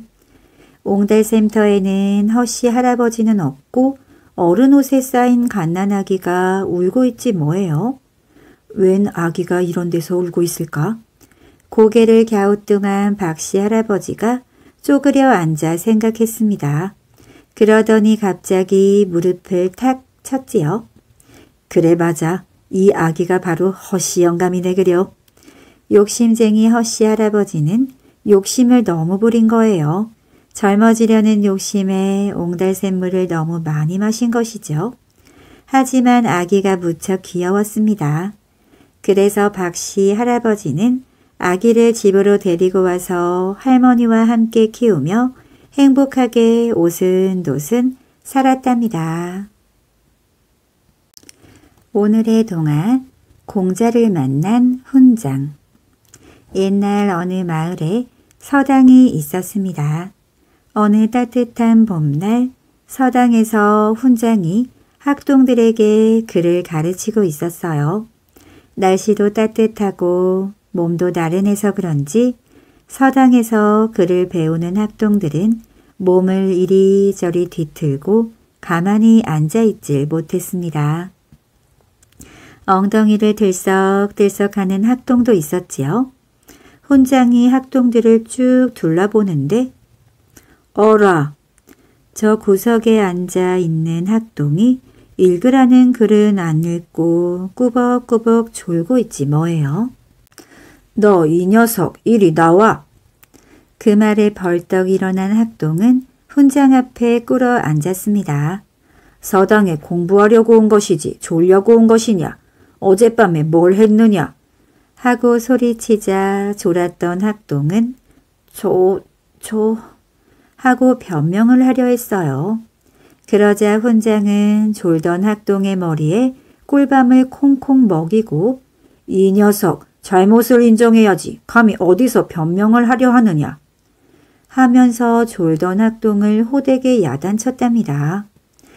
옹달샘터에는 허씨 할아버지는 없고 어른 옷에 쌓인 갓난아기가 울고 있지 뭐예요. 웬 아기가 이런 데서 울고 있을까? 고개를 갸우뚱한 박씨 할아버지가 쪼그려 앉아 생각했습니다. 그러더니 갑자기 무릎을 탁 쳤지요. 그래 맞아. 이 아기가 바로 허씨 영감이네 그려. 욕심쟁이 허씨 할아버지는 욕심을 너무 부린 거예요. 젊어지려는 욕심에 옹달샘물을 너무 많이 마신 것이죠. 하지만 아기가 무척 귀여웠습니다. 그래서 박씨 할아버지는 아기를 집으로 데리고 와서 할머니와 함께 키우며 행복하게 오순도순 살았답니다. 오늘의 동화 공자를 만난 훈장. 옛날 어느 마을에 서당이 있었습니다. 어느 따뜻한 봄날 서당에서 훈장이 학동들에게 글을 가르치고 있었어요. 날씨도 따뜻하고 몸도 나른해서 그런지 서당에서 글을 배우는 학동들은 몸을 이리저리 뒤틀고 가만히 앉아있질 못했습니다. 엉덩이를 들썩들썩하는 학동도 있었지요. 훈장이 학동들을 쭉 둘러보는데 어라! 저 구석에 앉아 있는 학동이 읽으라는 글은 안 읽고 꾸벅꾸벅 졸고 있지 뭐예요. 너 이 녀석 이리 나와! 그 말에 벌떡 일어난 학동은 훈장 앞에 꿇어 앉았습니다. 서당에 공부하려고 온 것이지 졸려고 온 것이냐? 어젯밤에 뭘 했느냐? 하고 소리치자 졸았던 학동은 조, 조 하고 변명을 하려 했어요. 그러자 훈장은 졸던 학동의 머리에 꿀밤을 콩콩 먹이고 이 녀석 잘못을 인정해야지 감히 어디서 변명을 하려 하느냐 하면서 졸던 학동을 호되게 야단쳤답니다.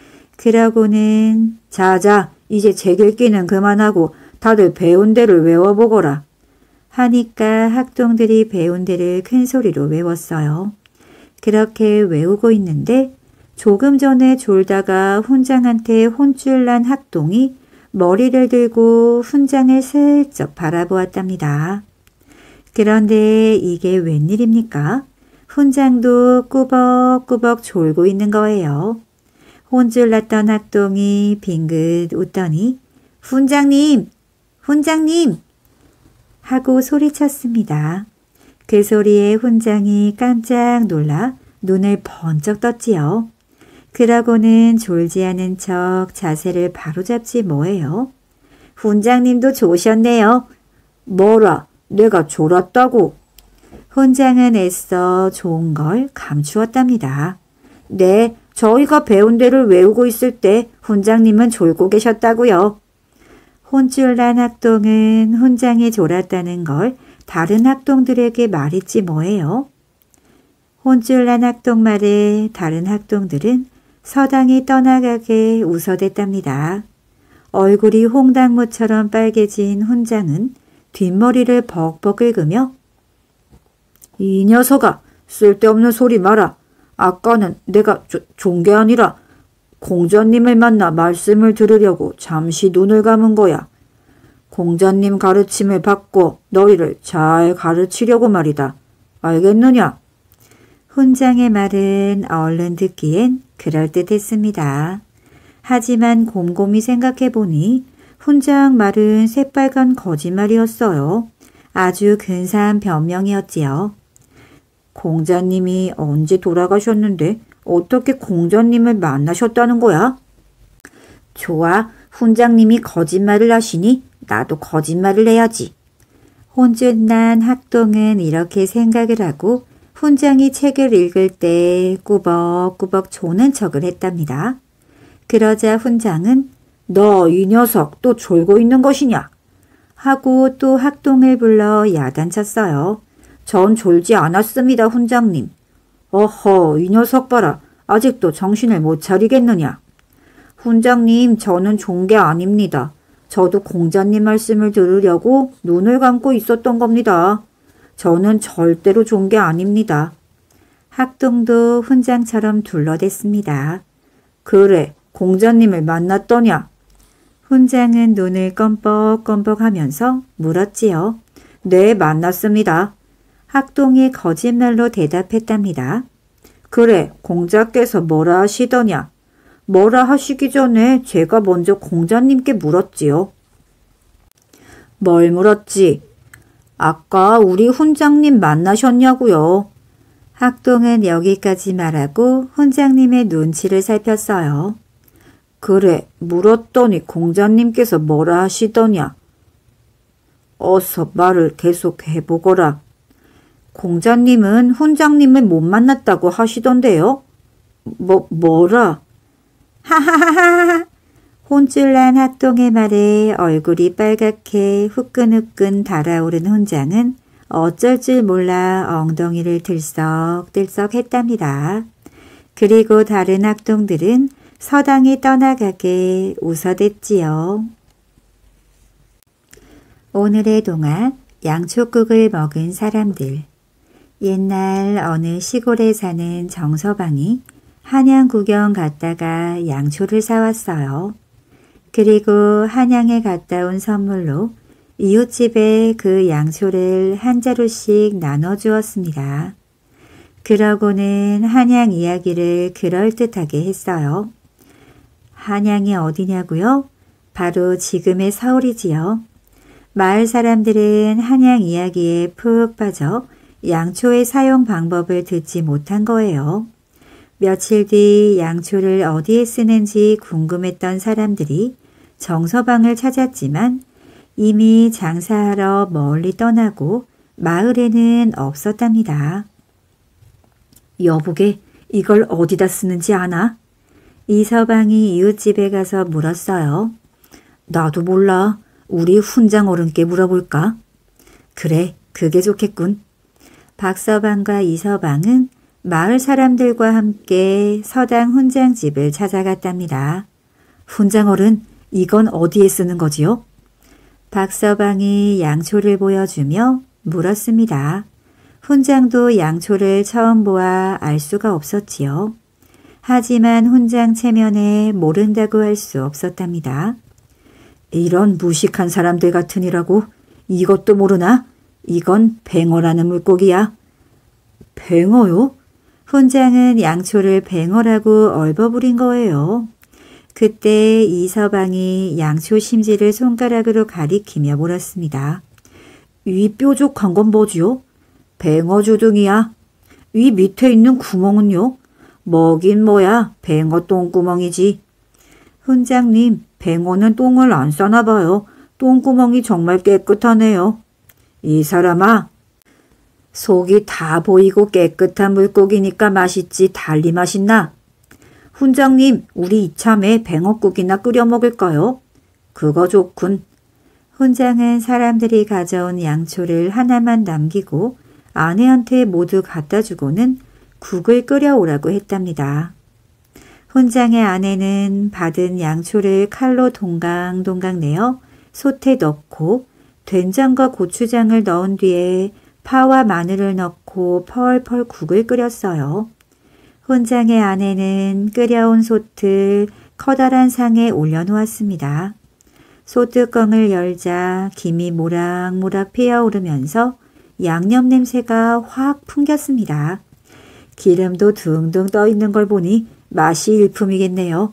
그러고는 자자 이제 책 읽기는 그만하고 다들 배운 대를 외워보거라 하니까 학동들이 배운 대를 큰 소리로 외웠어요. 그렇게 외우고 있는데 조금 전에 졸다가 훈장한테 혼쭐 난 학동이 머리를 들고 훈장을 슬쩍 바라보았답니다. 그런데 이게 웬일입니까? 훈장도 꾸벅꾸벅 졸고 있는 거예요. 혼쭐 났던 학동이 빙긋 웃더니 훈장님! 훈장님! 하고 소리쳤습니다. 그 소리에 훈장이 깜짝 놀라 눈을 번쩍 떴지요. 그러고는 졸지 않은 척 자세를 바로잡지 뭐예요. 훈장님도 조셨네요. 뭐라? 내가 졸았다고? 훈장은 애써 좋은 걸 감추었답니다. 네, 저희가 배운 대를 외우고 있을 때 훈장님은 졸고 계셨다고요. 혼쭐 난 학동은 훈장이 졸았다는 걸 다른 학동들에게 말했지 뭐예요. 혼쭐 난 학동 말에 다른 학동들은 서당이 떠나가게 웃어댔답니다. 얼굴이 홍당무처럼 빨개진 훈장은 뒷머리를 벅벅 긁으며 이 녀석아 쓸데없는 소리 마라. 아까는 내가 존 게 아니라 공자님을 만나 말씀을 들으려고 잠시 눈을 감은 거야. 공자님 가르침을 받고 너희를 잘 가르치려고 말이다. 알겠느냐? 훈장의 말은 얼른 듣기엔 그럴듯했습니다. 하지만 곰곰이 생각해보니 훈장 말은 새빨간 거짓말이었어요. 아주 근사한 변명이었지요. 공자님이 언제 돌아가셨는데 어떻게 공자님을 만나셨다는 거야? 좋아, 훈장님이 거짓말을 하시니 나도 거짓말을 해야지. 혼쭐난 학동은 이렇게 생각을 하고 훈장이 책을 읽을 때 꾸벅꾸벅 조는 척을 했답니다. 그러자 훈장은 너 이 녀석 또 졸고 있는 것이냐? 하고 또 학동을 불러 야단쳤어요. 전 졸지 않았습니다, 훈장님. 어허, 이 녀석 봐라. 아직도 정신을 못 차리겠느냐? 훈장님, 저는 존 게 아닙니다. 저도 공자님 말씀을 들으려고 눈을 감고 있었던 겁니다. 저는 절대로 존 게 아닙니다. 학동도 훈장처럼 둘러댔습니다. 그래, 공자님을 만났더냐? 훈장은 눈을 껌뻑껌뻑 하면서 물었지요. 네, 만났습니다. 학동이 거짓말로 대답했답니다. 그래, 공자께서 뭐라 하시더냐? 뭐라 하시기 전에 제가 먼저 공자님께 물었지요. 뭘 물었지? 아까 우리 훈장님 만나셨냐고요? 학동은 여기까지 말하고 훈장님의 눈치를 살폈어요. 그래, 물었더니 공자님께서 뭐라 하시더냐? 어서 말을 계속 해보거라. 공자님은 훈장님을 못 만났다고 하시던데요? 뭐, 뭐라? 하하하하. 혼쭐난 학동의 말에 얼굴이 빨갛게 후끈후끈 달아오른 훈장은 어쩔 줄 몰라 엉덩이를 들썩들썩 했답니다. 그리고 다른 학동들은 서당이 떠나가게 웃어댔지요. 오늘의 동화 양초국을 먹은 사람들. 옛날 어느 시골에 사는 정서방이 한양 구경 갔다가 양초를 사왔어요. 그리고 한양에 갔다 온 선물로 이웃집에 그 양초를 한 자루씩 나눠주었습니다. 그러고는 한양 이야기를 그럴듯하게 했어요. 한양이 어디냐고요? 바로 지금의 서울이지요. 마을 사람들은 한양 이야기에 푹 빠져 양초의 사용 방법을 듣지 못한 거예요. 며칠 뒤 양초를 어디에 쓰는지 궁금했던 사람들이 정서방을 찾았지만 이미 장사하러 멀리 떠나고 마을에는 없었답니다. 여보게, 이걸 어디다 쓰는지 아나? 이서방이 이웃집에 가서 물었어요. 나도 몰라. 우리 훈장 어른께 물어볼까? 그래, 그게 좋겠군. 박서방과 이서방은 마을 사람들과 함께 서당 훈장집을 찾아갔답니다. 훈장 어른, 이건 어디에 쓰는 거지요? 박서방이 양초를 보여주며 물었습니다. 훈장도 양초를 처음 보아 알 수가 없었지요. 하지만 훈장 체면에 모른다고 할 수 없었답니다. 이런 무식한 사람들 같으니라고 이것도 모르나? 이건 뱅어라는 물고기야. 뱅어요? 훈장은 양초를 뱅어라고 얼버무린 거예요. 그때 이서방이 양초 심지를 손가락으로 가리키며 물었습니다. 이 뾰족한 건 뭐지요? 뱅어 주둥이야. 위 밑에 있는 구멍은요? 뭐긴 뭐야, 뱅어 똥구멍이지. 훈장님, 뱅어는 똥을 안 싸나 봐요. 똥구멍이 정말 깨끗하네요. 이 사람아, 속이 다 보이고 깨끗한 물고기니까 맛있지 달리 맛있나? 훈장님, 우리 이참에 뱅어국이나 끓여 먹을까요? 그거 좋군. 훈장은 사람들이 가져온 양초를 하나만 남기고 아내한테 모두 갖다 주고는 국을 끓여오라고 했답니다. 훈장의 아내는 받은 양초를 칼로 동강동강 내어 솥에 넣고 된장과 고추장을 넣은 뒤에 파와 마늘을 넣고 펄펄 국을 끓였어요. 훈장의 아내는 끓여온 솥을 커다란 상에 올려놓았습니다. 솥뚜껑을 열자 김이 모락모락 피어오르면서 양념 냄새가 확 풍겼습니다. 기름도 둥둥 떠있는 걸 보니 맛이 일품이겠네요.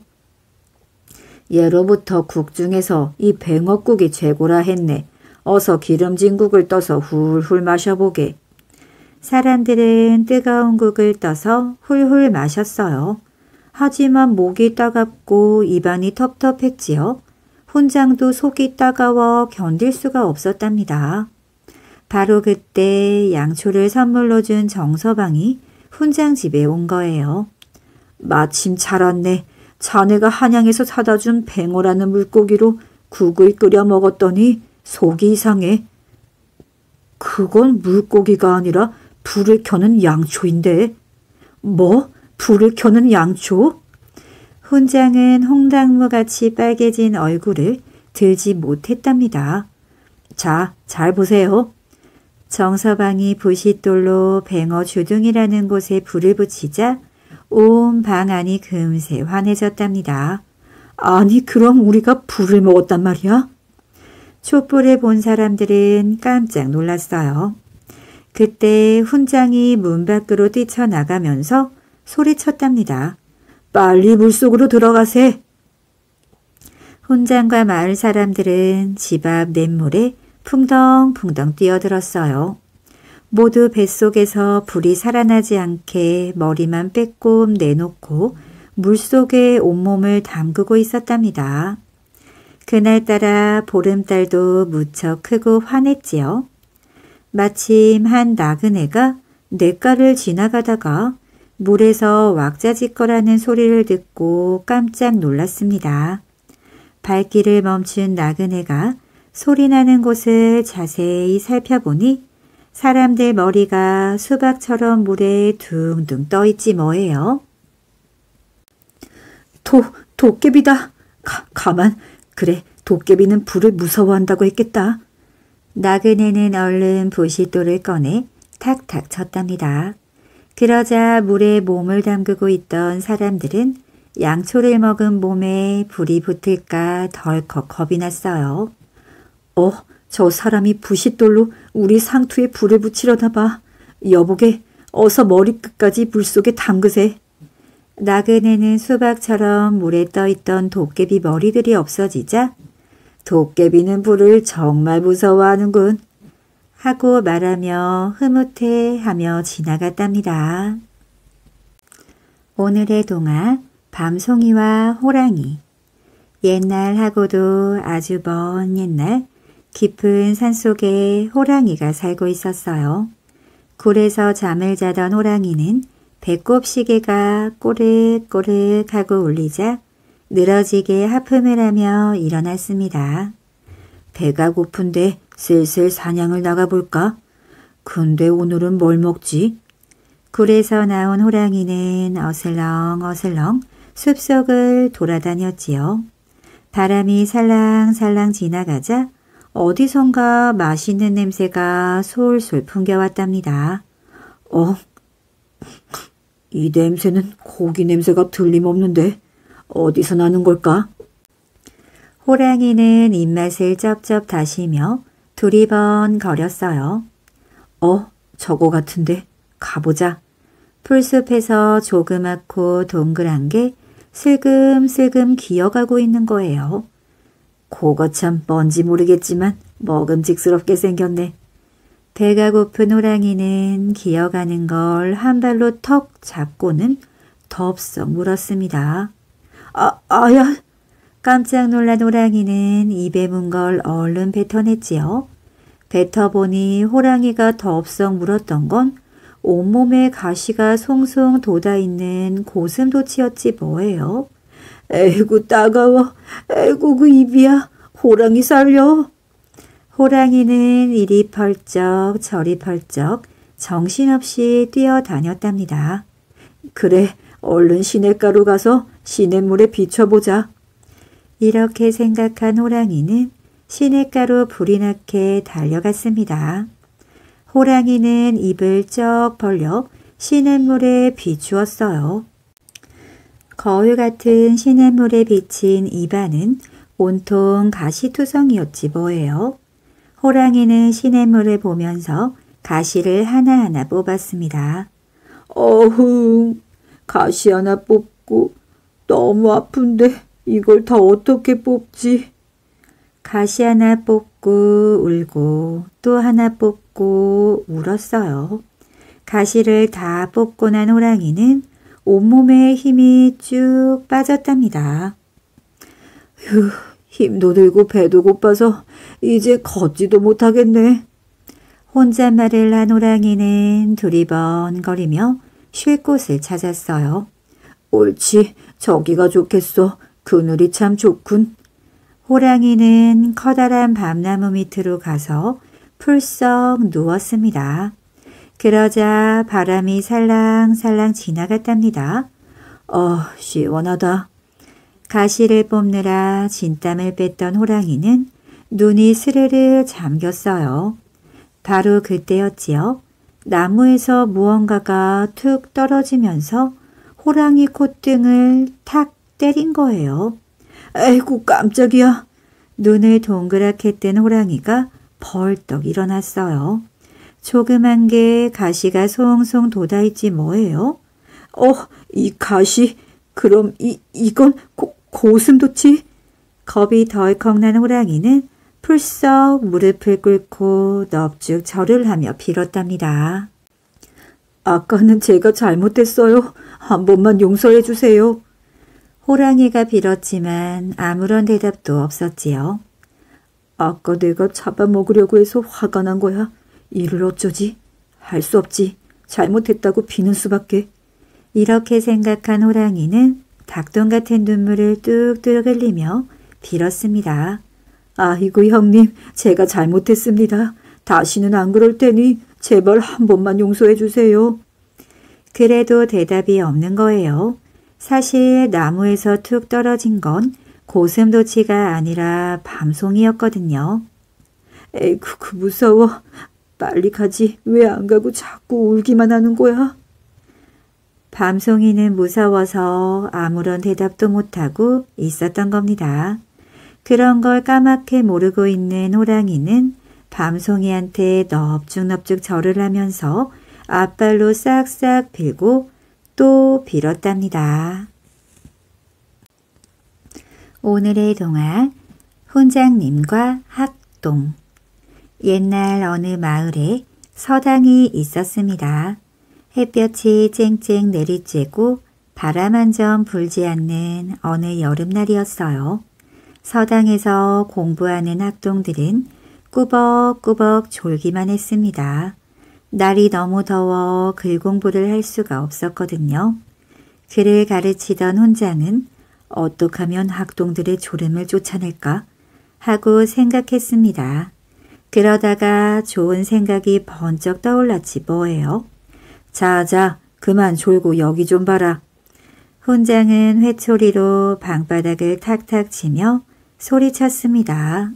예로부터 국 중에서 이 뱅어국이 최고라 했네. 어서 기름진 국을 떠서 훌훌 마셔보게. 사람들은 뜨거운 국을 떠서 훌훌 마셨어요. 하지만 목이 따갑고 입안이 텁텁했지요. 훈장도 속이 따가워 견딜 수가 없었답니다. 바로 그때 양초를 선물로 준 정서방이 훈장 집에 온 거예요. 마침 잘 왔네. 자네가 한양에서 사다 준 뱅어라는 물고기로 국을 끓여 먹었더니 속이 이상해. 그건 물고기가 아니라 불을 켜는 양초인데. 뭐? 불을 켜는 양초? 훈장은 홍당무같이 빨개진 얼굴을 들지 못했답니다. 자, 잘 보세요. 정서방이 부싯돌로 뱅어 주둥이라는 곳에 불을 붙이자 온 방 안이 금세 환해졌답니다. 아니, 그럼 우리가 불을 먹었단 말이야? 촛불을 본 사람들은 깜짝 놀랐어요. 그때 훈장이 문 밖으로 뛰쳐나가면서 소리쳤답니다. 빨리 물속으로 들어가세. 훈장과 마을 사람들은 집 앞 냇물에 풍덩풍덩 뛰어들었어요. 모두 뱃속에서 불이 살아나지 않게 머리만 빼꼼 내놓고 물속에 온몸을 담그고 있었답니다. 그날따라 보름달도 무척 크고 환했지요. 마침 한 나그네가 냇가를 지나가다가 물에서 왁자지껄하는 소리를 듣고 깜짝 놀랐습니다. 발길을 멈춘 나그네가 소리나는 곳을 자세히 살펴보니 사람들 머리가 수박처럼 물에 둥둥 떠있지 뭐예요. 도, 도깨비다. 가, 가만. 그래, 도깨비는 불을 무서워한다고 했겠다. 나그네는 얼른 부싯돌을 꺼내 탁탁 쳤답니다. 그러자 물에 몸을 담그고 있던 사람들은 양초를 먹은 몸에 불이 붙을까 덜컥 겁이 났어요. 어, 저 사람이 부싯돌로 우리 상투에 불을 붙이려나 봐. 여보게, 어서 머리끝까지 물속에 담그세. 나그네는 수박처럼 물에 떠있던 도깨비 머리들이 없어지자 도깨비는 불을 정말 무서워하는군 하고 말하며 흐뭇해하며 지나갔답니다. 오늘의 동화 밤송이와 호랑이. 옛날하고도 아주 먼 옛날 깊은 산속에 호랑이가 살고 있었어요. 굴에서 잠을 자던 호랑이는 배꼽 시계가 꼬르꼬르하고 울리자 늘어지게 하품을 하며 일어났습니다. 배가 고픈데 슬슬 사냥을 나가볼까? 근데 오늘은 뭘 먹지? 굴에서 나온 호랑이는 어슬렁 어슬렁 숲속을 돌아다녔지요. 바람이 살랑살랑 지나가자 어디선가 맛있는 냄새가 솔솔 풍겨왔답니다. 어? 이 냄새는 고기 냄새가 틀림없는데 어디서 나는 걸까? 호랑이는 입맛을 쩝쩝 다시며 두리번 거렸어요. 어? 저거 같은데 가보자. 풀숲에서 조그맣고 동그란 게 슬금슬금 기어가고 있는 거예요. 그거 참 뭔지 모르겠지만 먹음직스럽게 생겼네. 배가 고픈 호랑이는 기어가는 걸 한 발로 턱 잡고는 덥석 물었습니다. 아, 아야! 깜짝 놀란 호랑이는 입에 문 걸 얼른 뱉어냈지요. 뱉어보니 호랑이가 덥석 물었던 건 온몸에 가시가 송송 돋아있는 고슴도치였지 뭐예요. 에이구 따가워. 에이구 그 입이야. 호랑이 살려. 호랑이는 이리 펄쩍 저리 펄쩍 정신없이 뛰어다녔답니다. 그래, 얼른 시냇가로 가서 시냇물에 비춰보자. 이렇게 생각한 호랑이는 시냇가로 불이 나게 달려갔습니다. 호랑이는 입을 쩍 벌려 시냇물에 비추었어요. 거울 같은 시냇물에 비친 입안은 온통 가시투성이었지 뭐예요. 호랑이는 시냇물을 보면서 가시를 하나하나 뽑았습니다. 어흥, 가시 하나 뽑고 너무 아픈데 이걸 다 어떻게 뽑지? 가시 하나 뽑고 울고 또 하나 뽑고 울었어요. 가시를 다 뽑고 난 호랑이는 온몸에 힘이 쭉 빠졌답니다. 휴, 힘도 들고 배도 고파서 이제 걷지도 못하겠네. 혼잣말을 한 호랑이는 두리번거리며 쉴 곳을 찾았어요. 옳지, 저기가 좋겠어. 그늘이 참 좋군. 호랑이는 커다란 밤나무 밑으로 가서 풀썩 누웠습니다. 그러자 바람이 살랑살랑 지나갔답니다. 어, 시원하다. 가시를 뽑느라 진땀을 뺐던 호랑이는 눈이 스르르 잠겼어요. 바로 그때였지요. 나무에서 무언가가 툭 떨어지면서 호랑이 콧등을 탁 때린 거예요. 에이구 깜짝이야. 눈을 동그랗게 뜬 호랑이가 벌떡 일어났어요. 조그만 게 가시가 송송 돋아있지 뭐예요? 어, 이 가시, 그럼 이, 이건 고, 고슴도치? 겁이 덜컥 난 호랑이는 풀썩 무릎을 꿇고 넙죽 절을 하며 빌었답니다. 아까는 제가 잘못했어요. 한 번만 용서해 주세요. 호랑이가 빌었지만 아무런 대답도 없었지요. 아까 내가 잡아먹으려고 해서 화가 난 거야. 이를 어쩌지? 할 수 없지. 잘못했다고 비는 수밖에. 이렇게 생각한 호랑이는 닭똥 같은 눈물을 뚝뚝 흘리며 빌었습니다. 아이고 형님, 제가 잘못했습니다. 다시는 안 그럴 테니 제발 한 번만 용서해 주세요. 그래도 대답이 없는 거예요. 사실 나무에서 툭 떨어진 건 고슴도치가 아니라 밤송이였거든요. 에이구, 그 무서워. 빨리 가지. 왜 안 가고 자꾸 울기만 하는 거야? 밤송이는 무서워서 아무런 대답도 못하고 있었던 겁니다. 그런 걸 까맣게 모르고 있는 호랑이는 밤송이한테 넙죽넙죽 절을 하면서 앞발로 싹싹 빌고 또 빌었답니다. 오늘의 동화 훈장님과 학동. 옛날 어느 마을에 서당이 있었습니다. 햇볕이 쨍쨍 내리쬐고 바람 한 점 불지 않는 어느 여름날이었어요. 서당에서 공부하는 학동들은 꾸벅꾸벅 졸기만 했습니다. 날이 너무 더워 글 공부를 할 수가 없었거든요. 글을 가르치던 훈장은 어떻게 하면 학동들의 졸음을 쫓아낼까 하고 생각했습니다. 그러다가 좋은 생각이 번쩍 떠올랐지 뭐예요. 자자, 그만 졸고 여기 좀 봐라. 훈장은 회초리로 방바닥을 탁탁 치며 소리쳤습니다.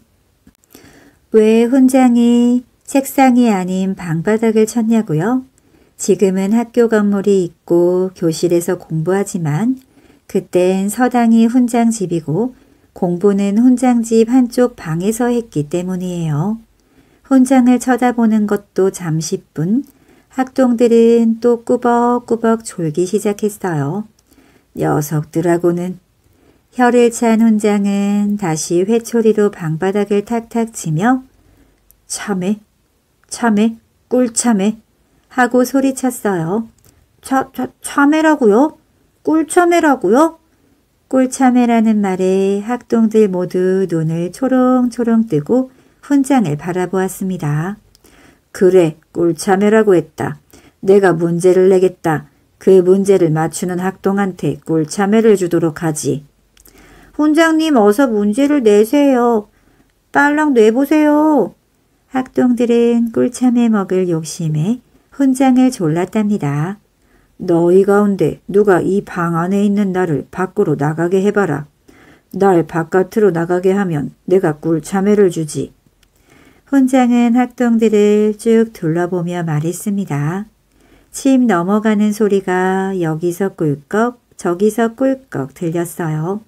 왜 훈장이 책상이 아닌 방바닥을 쳤냐고요? 지금은 학교 건물이 있고 교실에서 공부하지만 그땐 서당이 훈장 집이고 공부는 훈장 집 한쪽 방에서 했기 때문이에요. 훈장을 쳐다보는 것도 잠시뿐 학동들은 또 꾸벅꾸벅 졸기 시작했어요. 녀석들하고는. 혀를 찬 훈장은 다시 회초리로 방바닥을 탁탁 치며 참해, 참해, 꿀참해 하고 소리쳤어요. 차, 차, 참해라고요? 꿀참해라고요? 꿀참해라는 말에 학동들 모두 눈을 초롱초롱 뜨고 훈장을 바라보았습니다. 그래, 꿀참해라고 했다. 내가 문제를 내겠다. 그 문제를 맞추는 학동한테 꿀참해를 주도록 하지. 훈장님 어서 문제를 내세요. 빨랑 내보세요. 학동들은 꿀참해 먹을 욕심에 훈장을 졸랐답니다. 너희 가운데 누가 이 방 안에 있는 나를 밖으로 나가게 해봐라. 날 바깥으로 나가게 하면 내가 꿀참해를 주지. 훈장은 학동들을 쭉 둘러보며 말했습니다. 침 넘어가는 소리가 여기서 꿀꺽 저기서 꿀꺽 들렸어요.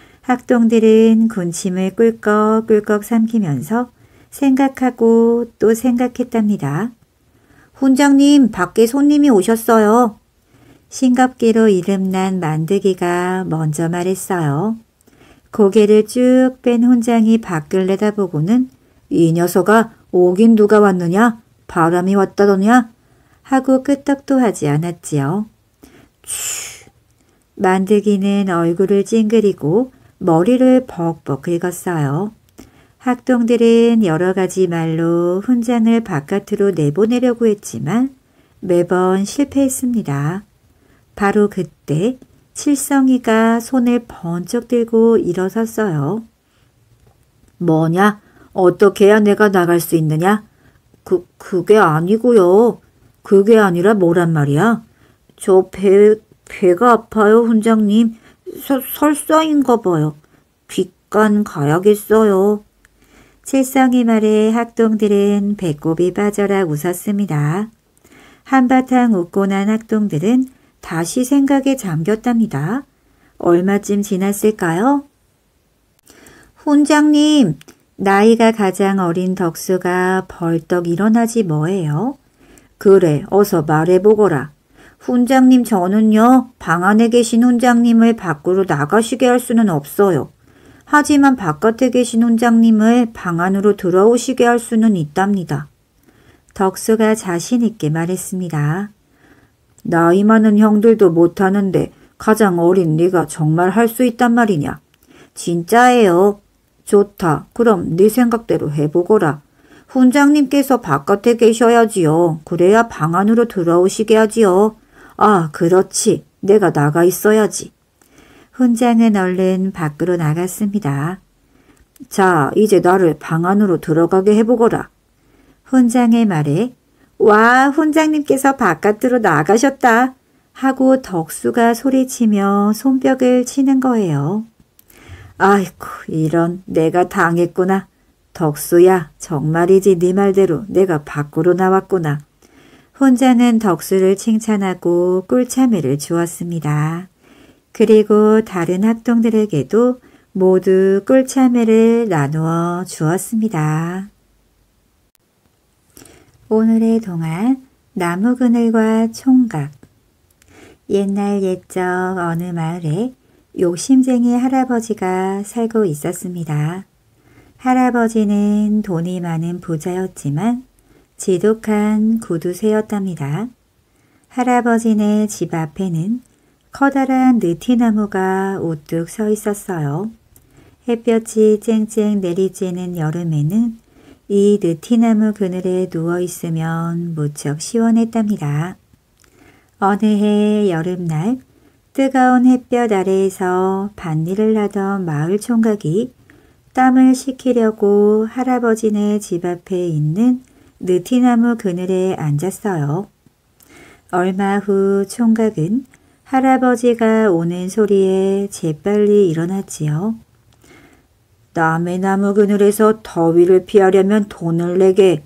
학동들은 군침을 꿀꺽꿀꺽 삼키면서 생각하고 또 생각했답니다. 훈장님, 밖에 손님이 오셨어요. 싱겁기로 이름난 만드기가 먼저 말했어요. 고개를 쭉 뺀 훈장이 밖을 내다보고는 이 녀석아, 오긴 누가 왔느냐? 바람이 왔다더냐? 하고 끄떡도 하지 않았지요. 취. 만드기는 얼굴을 찡그리고 머리를 벅벅 긁었어요. 학동들은 여러 가지 말로 훈장을 바깥으로 내보내려고 했지만 매번 실패했습니다. 바로 그때 칠성이가 손을 번쩍 들고 일어섰어요. 뭐냐? 어떻게 해야 내가 나갈 수 있느냐? 그, 그게 아니고요. 그게 아니라 뭐란 말이야? 저 배, 배가 아파요, 훈장님. 서, 설사인가 봐요. 귓간 가야겠어요. 칠성이 말에 학동들은 배꼽이 빠져라 웃었습니다. 한바탕 웃고 난 학동들은 다시 생각에 잠겼답니다. 얼마쯤 지났을까요? 훈장님, 나이가 가장 어린 덕수가 벌떡 일어나지 뭐예요? 그래, 어서 말해보거라. 훈장님, 저는요, 방 안에 계신 훈장님을 밖으로 나가시게 할 수는 없어요. 하지만 바깥에 계신 훈장님을 방 안으로 들어오시게 할 수는 있답니다. 덕수가 자신 있게 말했습니다. 나이 많은 형들도 못하는데 가장 어린 네가 정말 할 수 있단 말이냐? 진짜예요. 좋다. 그럼 네 생각대로 해보거라. 훈장님께서 바깥에 계셔야지요. 그래야 방 안으로 들어오시게 하지요. 아, 그렇지. 내가 나가 있어야지. 훈장은 얼른 밖으로 나갔습니다. 자, 이제 나를 방 안으로 들어가게 해보거라. 훈장의 말에 와, 훈장님께서 바깥으로 나가셨다 하고 덕수가 소리치며 손뼉을 치는 거예요. 아이고, 이런, 내가 당했구나. 덕수야, 정말이지 네 말대로 내가 밖으로 나왔구나. 훈장은 덕수를 칭찬하고 꿀참외를 주었습니다. 그리고 다른 학동들에게도 모두 꿀참외를 나누어 주었습니다. 오늘의 동안 나무 그늘과 총각. 옛날 옛적 어느 마을에 욕심쟁이 할아버지가 살고 있었습니다. 할아버지는 돈이 많은 부자였지만 지독한 구두쇠였답니다. 할아버지네 집 앞에는 커다란 느티나무가 우뚝 서 있었어요. 햇볕이 쨍쨍 내리쬐는 여름에는 이 느티나무 그늘에 누워있으면 무척 시원했답니다. 어느 해 여름날 뜨거운 햇볕 아래에서 밭일을 하던 마을 총각이 땀을 식히려고 할아버지네 집 앞에 있는 느티나무 그늘에 앉았어요. 얼마 후 총각은 할아버지가 오는 소리에 재빨리 일어났지요. 남의 나무 그늘에서 더위를 피하려면 돈을 내게.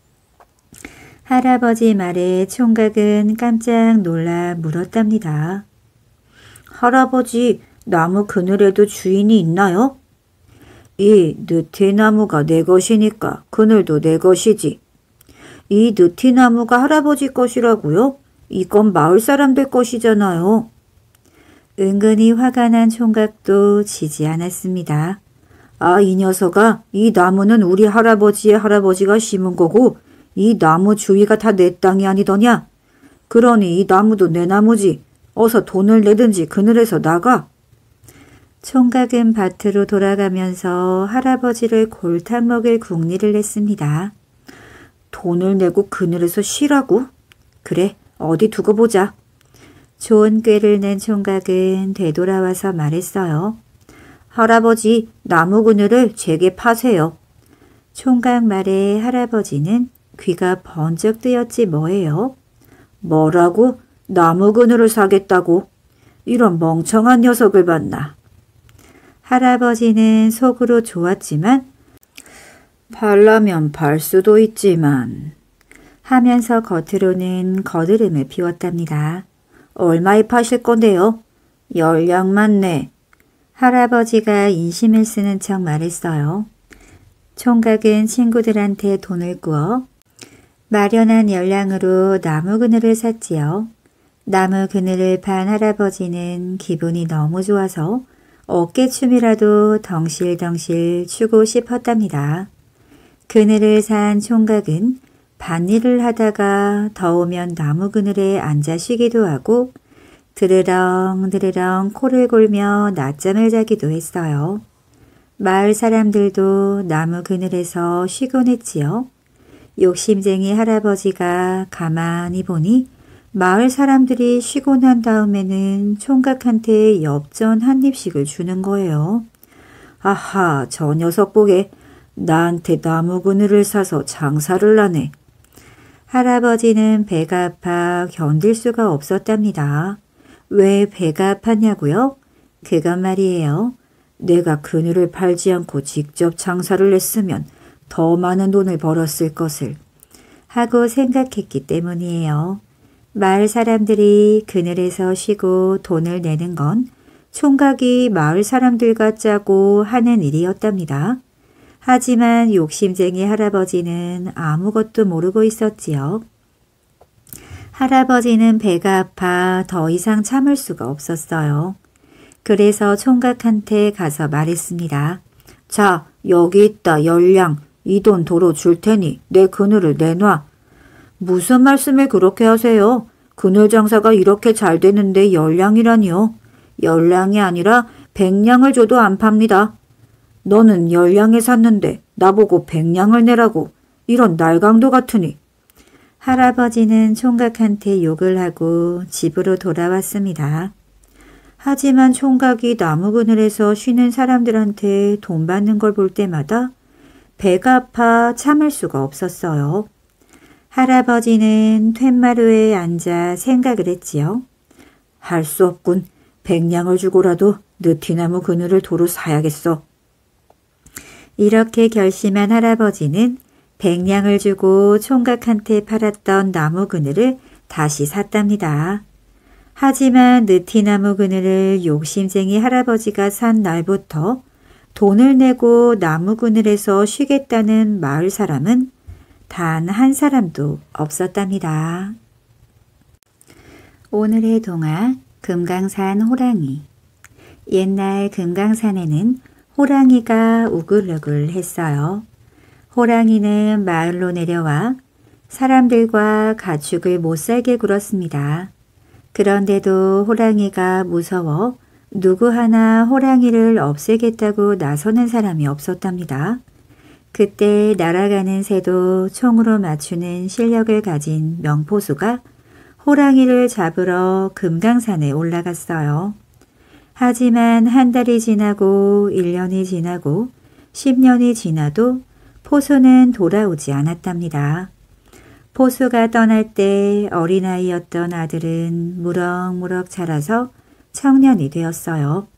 할아버지 말에 총각은 깜짝 놀라 물었답니다. 할아버지, 나무 그늘에도 주인이 있나요? 이 느티나무가 내 것이니까 그늘도 내 것이지. 이 느티나무가 할아버지 것이라고요? 이건 마을 사람들 것이잖아요. 은근히 화가 난 총각도 지지 않았습니다. 아, 이 녀석아, 이 나무는 우리 할아버지의 할아버지가 심은 거고 이 나무 주위가 다 내 땅이 아니더냐? 그러니 이 나무도 내 나무지. 어서 돈을 내든지 그늘에서 나가. 총각은 밭으로 돌아가면서 할아버지를 골탕 먹일 궁리를 냈습니다. 돈을 내고 그늘에서 쉬라고? 그래, 어디 두고 보자. 좋은 꾀를 낸 총각은 되돌아와서 말했어요. 할아버지, 나무 그늘을 제게 파세요. 총각 말에 할아버지는 귀가 번쩍 뜨였지 뭐예요. 뭐라고? 나무 그늘을 사겠다고? 이런 멍청한 녀석을 봤나. 할아버지는 속으로 좋았지만 팔라면 팔 수도 있지만 하면서 겉으로는 거드름을 피웠답니다. 얼마에 파실 건데요? 열량만 내. 할아버지가 인심을 쓰는 척 말했어요. 총각은 친구들한테 돈을 구워 마련한 열량으로 나무 그늘을 샀지요. 나무 그늘을 판 할아버지는 기분이 너무 좋아서 어깨춤이라도 덩실덩실 추고 싶었답니다. 그늘을 산 총각은 밭일을 하다가 더우면 나무 그늘에 앉아 쉬기도 하고 드르렁 드르렁 코를 골며 낮잠을 자기도 했어요. 마을 사람들도 나무 그늘에서 쉬곤 했지요. 욕심쟁이 할아버지가 가만히 보니 마을 사람들이 쉬고 난 다음에는 총각한테 엽전 한 입씩을 주는 거예요. 아하, 저 녀석 보게. 나한테 나무 그늘을 사서 장사를 하네. 할아버지는 배가 아파 견딜 수가 없었답니다. 왜 배가 아팠냐고요? 그건 말이에요. 내가 그늘을 팔지 않고 직접 장사를 했으면 더 많은 돈을 벌었을 것을 하고 생각했기 때문이에요. 마을 사람들이 그늘에서 쉬고 돈을 내는 건 총각이 마을 사람들과 짜고 하는 일이었답니다. 하지만 욕심쟁이 할아버지는 아무것도 모르고 있었지요. 할아버지는 배가 아파 더 이상 참을 수가 없었어요. 그래서 총각한테 가서 말했습니다. 자, 여기 있다 열량. 이 돈 도로 줄 테니 내 그늘을 내놔. 무슨 말씀을 그렇게 하세요? 그늘 장사가 이렇게 잘 되는데 열량이라니요. 열량이 아니라 백량을 줘도 안 팝니다. 너는 열량에 샀는데 나보고 백량을 내라고. 이런 날강도 같으니. 할아버지는 총각한테 욕을 하고 집으로 돌아왔습니다. 하지만 총각이 나무 그늘에서 쉬는 사람들한테 돈 받는 걸 볼 때마다 배가 아파 참을 수가 없었어요. 할아버지는 툇마루에 앉아 생각을 했지요. 할 수 없군. 백냥을 주고라도 느티나무 그늘을 도로 사야겠어. 이렇게 결심한 할아버지는 백냥을 주고 총각한테 팔았던 나무 그늘을 다시 샀답니다. 하지만 느티나무 그늘을 욕심쟁이 할아버지가 산 날부터 돈을 내고 나무 그늘에서 쉬겠다는 마을 사람은 단 한 사람도 없었답니다. 오늘의 동화 금강산 호랑이. 옛날 금강산에는 호랑이가 우글우글 했어요. 호랑이는 마을로 내려와 사람들과 가축을 못살게 굴었습니다. 그런데도 호랑이가 무서워 누구 하나 호랑이를 없애겠다고 나서는 사람이 없었답니다. 그때 날아가는 새도 총으로 맞추는 실력을 가진 명포수가 호랑이를 잡으러 금강산에 올라갔어요. 하지만 한 달이 지나고 일 년이 지나고 십 년이 지나도 포수는 돌아오지 않았답니다. 포수가 떠날 때 어린아이였던 아들은 무럭무럭 자라서 청년이 되었어요.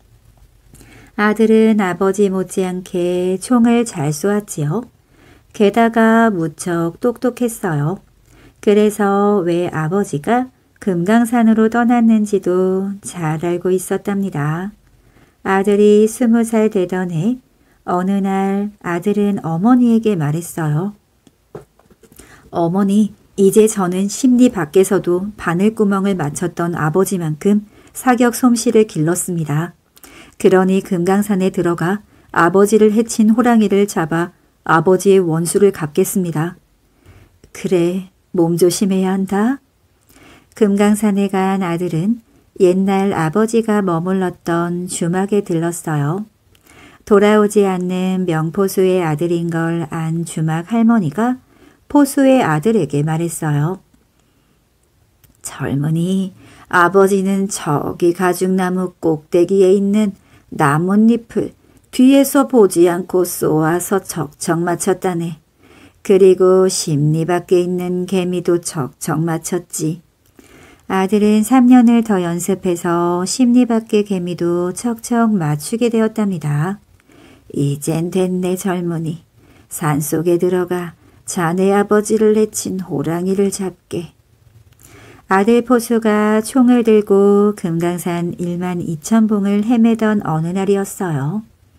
아들은 아버지 못지않게 총을 잘 쏘았지요. 게다가 무척 똑똑했어요. 그래서 왜 아버지가 금강산으로 떠났는지도 잘 알고 있었답니다. 아들이 스무 살 되던 해 어느 날 아들은 어머니에게 말했어요. 어머니, 이제 저는 심리 밖에서도 바늘구멍을 맞췄던 아버지만큼 사격 솜씨를 길렀습니다. 그러니 금강산에 들어가 아버지를 해친 호랑이를 잡아 아버지의 원수를 갚겠습니다. 그래, 몸 조심해야 한다. 금강산에 간 아들은 옛날 아버지가 머물렀던 주막에 들렀어요. 돌아오지 않는 명포수의 아들인 걸 안 주막 할머니가 포수의 아들에게 말했어요. 젊은이, 아버지는 저기 가죽나무 꼭대기에 있는 나뭇잎을 뒤에서 보지 않고 쏘아서 척척 맞췄다네. 그리고 심리 밖에 있는 개미도 척척 맞췄지. 아들은 삼 년을 더 연습해서 심리 밖의 개미도 척척 맞추게 되었답니다. 이젠 됐네 젊은이. 산속에 들어가 자네 아버지를 해친 호랑이를 잡게. 아들 포수가 총을 들고 금강산 일만 이천 봉을 헤매던 어느 날이었어요.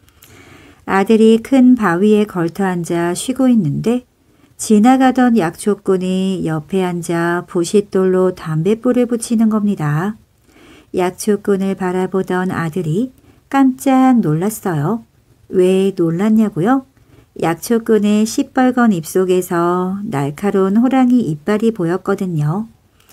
아들이 큰 바위에 걸터앉아 쉬고 있는데 지나가던 약초꾼이 옆에 앉아 부싯돌로 담뱃불을 붙이는 겁니다. 약초꾼을 바라보던 아들이 깜짝 놀랐어요. 왜 놀랐냐고요? 약초꾼의 시뻘건 입속에서 날카로운 호랑이 이빨이 보였거든요.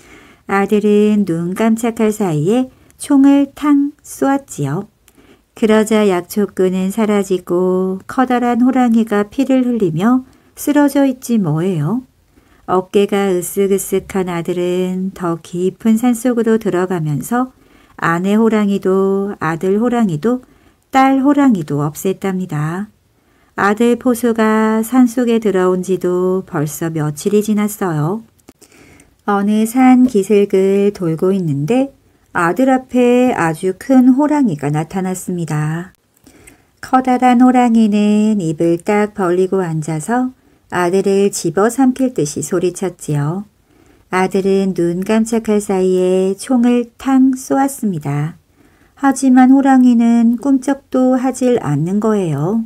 아들은 눈 깜짝할 사이에 총을 탕 쏘았지요. 그러자 약초꾼은 사라지고 커다란 호랑이가 피를 흘리며 쓰러져 있지 뭐예요. 어깨가 으쓱으쓱한 아들은 더 깊은 산속으로 들어가면서 아내 호랑이도 아들 호랑이도 딸 호랑이도 없앴답니다. 아들 포수가 산속에 들어온 지도 벌써 며칠이 지났어요. 어느 산 기슭을 돌고 있는데 아들 앞에 아주 큰 호랑이가 나타났습니다. 커다란 호랑이는 입을 딱 벌리고 앉아서 아들을 집어삼킬 듯이 소리쳤지요. 아들은 눈 깜짝할 사이에 총을 탕 쏘았습니다. 하지만 호랑이는 꿈쩍도 하질 않는 거예요.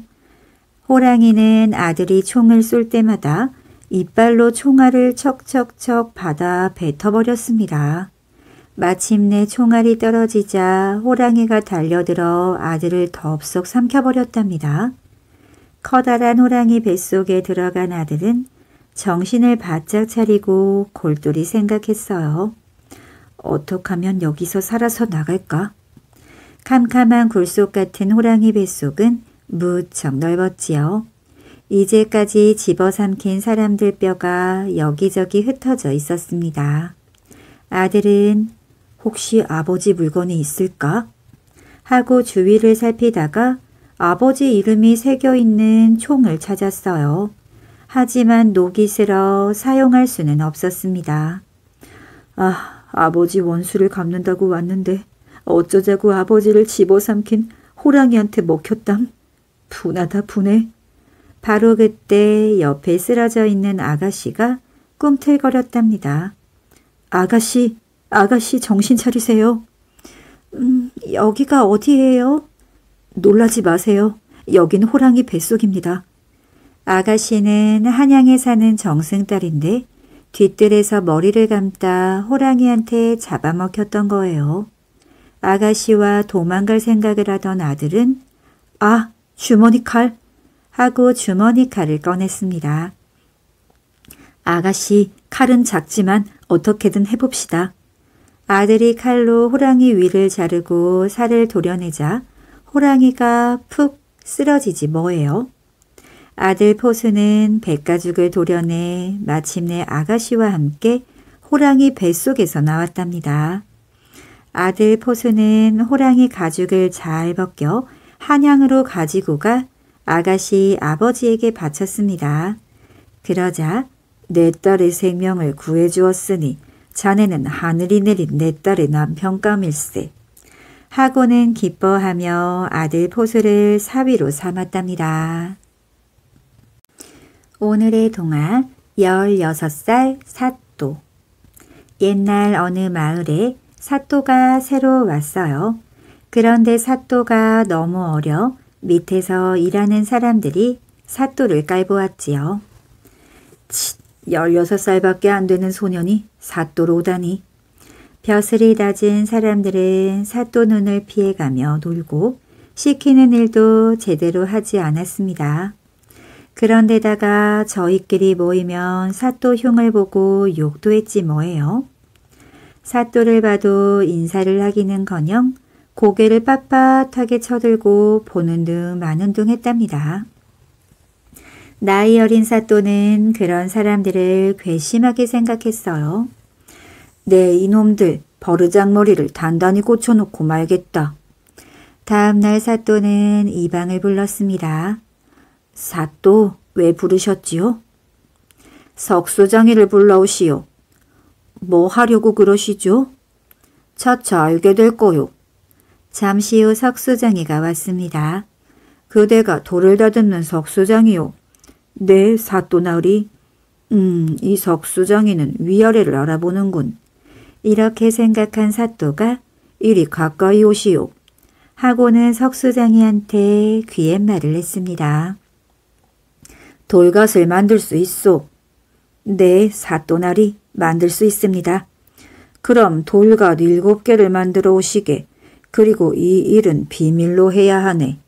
호랑이는 아들이 총을 쏠 때마다 이빨로 총알을 척척척 받아 뱉어버렸습니다. 마침내 총알이 떨어지자 호랑이가 달려들어 아들을 덥석 삼켜버렸답니다. 커다란 호랑이 뱃속에 들어간 아들은 정신을 바짝 차리고 골똘히 생각했어요. 어떻게 하면 여기서 살아서 나갈까? 캄캄한 굴속 같은 호랑이 뱃속은 무척 넓었지요. 이제까지 집어삼킨 사람들 뼈가 여기저기 흩어져 있었습니다. 아들은 혹시 아버지 물건이 있을까? 하고 주위를 살피다가 아버지 이름이 새겨있는 총을 찾았어요. 하지만 녹이 슬어 사용할 수는 없었습니다. 아, 아버지 원수를 갚는다고 왔는데 어쩌자고 아버지를 집어삼킨 호랑이한테 먹혔담. 분하다 분해. 바로 그때 옆에 쓰러져 있는 아가씨가 꿈틀거렸답니다. 아가씨, 아가씨 정신 차리세요. 음, 여기가 어디예요? 놀라지 마세요. 여긴 호랑이 뱃속입니다. 아가씨는 한양에 사는 정승딸인데 뒷뜰에서 머리를 감다 호랑이한테 잡아먹혔던 거예요. 아가씨와 도망갈 생각을 하던 아들은 아, 주머니 칼! 하고 주머니 칼을 꺼냈습니다. 아가씨, 칼은 작지만 어떻게든 해봅시다. 아들이 칼로 호랑이 위를 자르고 살을 도려내자 호랑이가 푹 쓰러지지 뭐예요. 아들 포수는 백가죽을 도려내 마침내 아가씨와 함께 호랑이 뱃속에서 나왔답니다. 아들 포수는 호랑이 가죽을 잘 벗겨 한양으로 가지고 가 아가씨 아버지에게 바쳤습니다. 그러자 내 딸의 생명을 구해주었으니 자네는 하늘이 내린 내 딸의 남편감일세. 하고는 기뻐하며 아들 포수를 사위로 삼았답니다. 오늘의 동화 열여섯 살 사또. 옛날 어느 마을에 사또가 새로 왔어요. 그런데 사또가 너무 어려 밑에서 일하는 사람들이 사또를 깔보았지요. 치, 열여섯 살밖에 안 되는 소년이 사또로 오다니. 벼슬이 낮은 사람들은 사또 눈을 피해가며 놀고 시키는 일도 제대로 하지 않았습니다. 그런데다가 저희끼리 모이면 사또 흉을 보고 욕도 했지 뭐예요. 사또를 봐도 인사를 하기는커녕 고개를 빳빳하게 쳐들고 보는 둥 마는 둥 했답니다. 나이 어린 사또는 그런 사람들을 괘씸하게 생각했어요. 네, 이놈들 버르장머리를 단단히 고쳐놓고 말겠다. 다음 날 사또는 이방을 불렀습니다. 사또, 왜 부르셨지요? 석수장이를 불러오시오. 뭐 하려고 그러시죠? 차차 알게 될 거요. 잠시 후 석수장이가 왔습니다. 그대가 돌을 다듬는 석수장이요. 네, 사또나으리. 음, 이 석수장이는 위아래를 알아보는군. 이렇게 생각한 사또가 이리 가까이 오시오. 하고는 석수장이한테 귀옛말을 했습니다. 돌갓을 만들 수 있소. 네, 사또나리 만들 수 있습니다. 그럼 돌갓 일곱 개를 만들어 오시게. 그리고 이 일은 비밀로 해야 하네.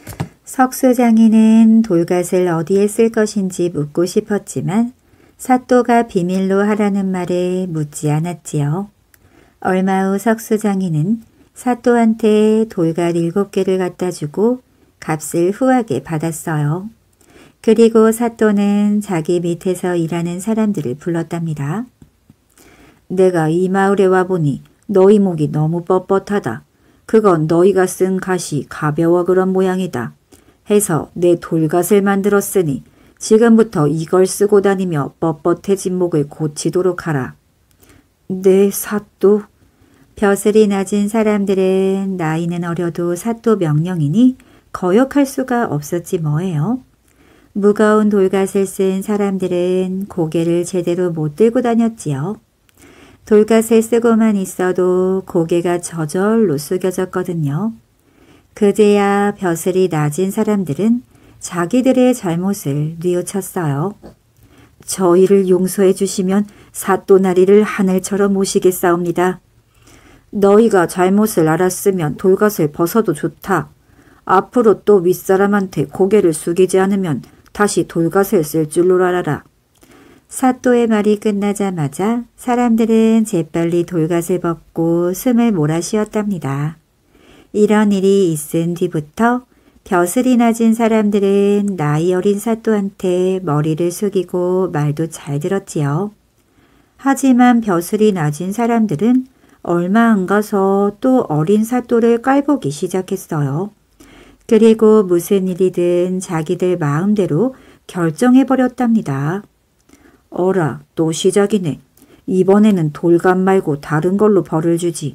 석수장이는 돌갓을 어디에 쓸 것인지 묻고 싶었지만 사또가 비밀로 하라는 말에 묻지 않았지요. 얼마 후 석수장이는 사또한테 돌갓 일곱 개를 갖다 주고 값을 후하게 받았어요. 그리고 사또는 자기 밑에서 일하는 사람들을 불렀답니다. 내가 이 마을에 와보니 너희 목이 너무 뻣뻣하다. 그건 너희가 쓴 갓이 가벼워 그런 모양이다. 해서 내 돌갓을 만들었으니 지금부터 이걸 쓰고 다니며 뻣뻣해진 목을 고치도록 하라. 네, 사또. 벼슬이 낮은 사람들은 나이는 어려도 사또 명령이니 거역할 수가 없었지 뭐예요. 무거운 돌갓을 쓴 사람들은 고개를 제대로 못 들고 다녔지요. 돌갓을 쓰고만 있어도 고개가 저절로 숙여졌거든요. 그제야 벼슬이 낮은 사람들은 자기들의 잘못을 뉘우쳤어요. 저희를 용서해 주시면 사또나리를 하늘처럼 모시겠사옵니다. 너희가 잘못을 알았으면 돌갓을 벗어도 좋다. 앞으로 또 윗사람한테 고개를 숙이지 않으면 다시 돌갓을 쓸 줄로 알아라. 사또의 말이 끝나자마자 사람들은 재빨리 돌갓을 벗고 숨을 몰아쉬었답니다. 이런 일이 있은 뒤부터 벼슬이 낮은 사람들은 나이 어린 사또한테 머리를 숙이고 말도 잘 들었지요. 하지만 벼슬이 낮은 사람들은 얼마 안 가서 또 어린 사또를 깔보기 시작했어요. 그리고 무슨 일이든 자기들 마음대로 결정해버렸답니다. 어라, 또 시작이네. 이번에는 돌감 말고 다른 걸로 벌을 주지.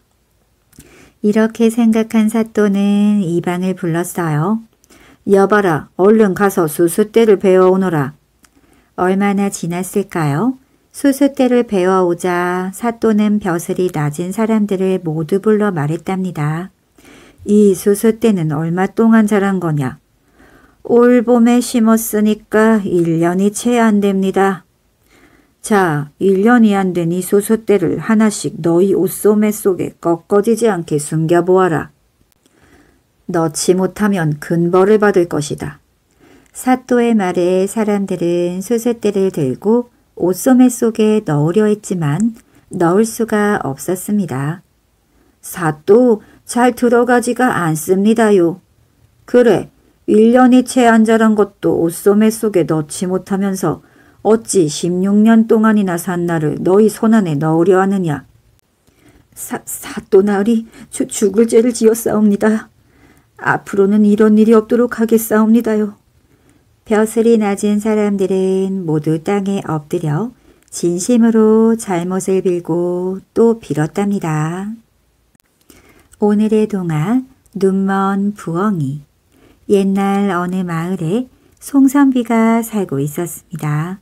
이렇게 생각한 사또는 이방을 불렀어요. 여봐라, 얼른 가서 수수대를 배워오너라. 얼마나 지났을까요? 수수대를 배워오자 사또는 벼슬이 낮은 사람들을 모두 불러 말했답니다. 이 수수대는 얼마 동안 자란 거냐? 올 봄에 심었으니까 일 년이 채 안 됩니다. 자, 일 년이 안 된 이 수수대를 하나씩 너희 옷소매 속에 꺾어지지 않게 숨겨보아라. 넣지 못하면 큰 벌을 받을 것이다. 사또의 말에 사람들은 수수대를 들고 옷소매 속에 넣으려 했지만 넣을 수가 없었습니다. 사또, 잘 들어가지가 않습니다요. 그래, 일 년이 채 안 자란 것도 옷소매 속에 넣지 못하면서 어찌 십육 년 동안이나 산 나를 너희 손안에 넣으려 하느냐. 사, 사또 나으리 주, 죽을 죄를 지었사옵니다. 앞으로는 이런 일이 없도록 하겠사옵니다요. 벼슬이 낮은 사람들은 모두 땅에 엎드려 진심으로 잘못을 빌고 또 빌었답니다. 오늘의 동화 눈먼 부엉이. 옛날 어느 마을에 송선비가 살고 있었습니다.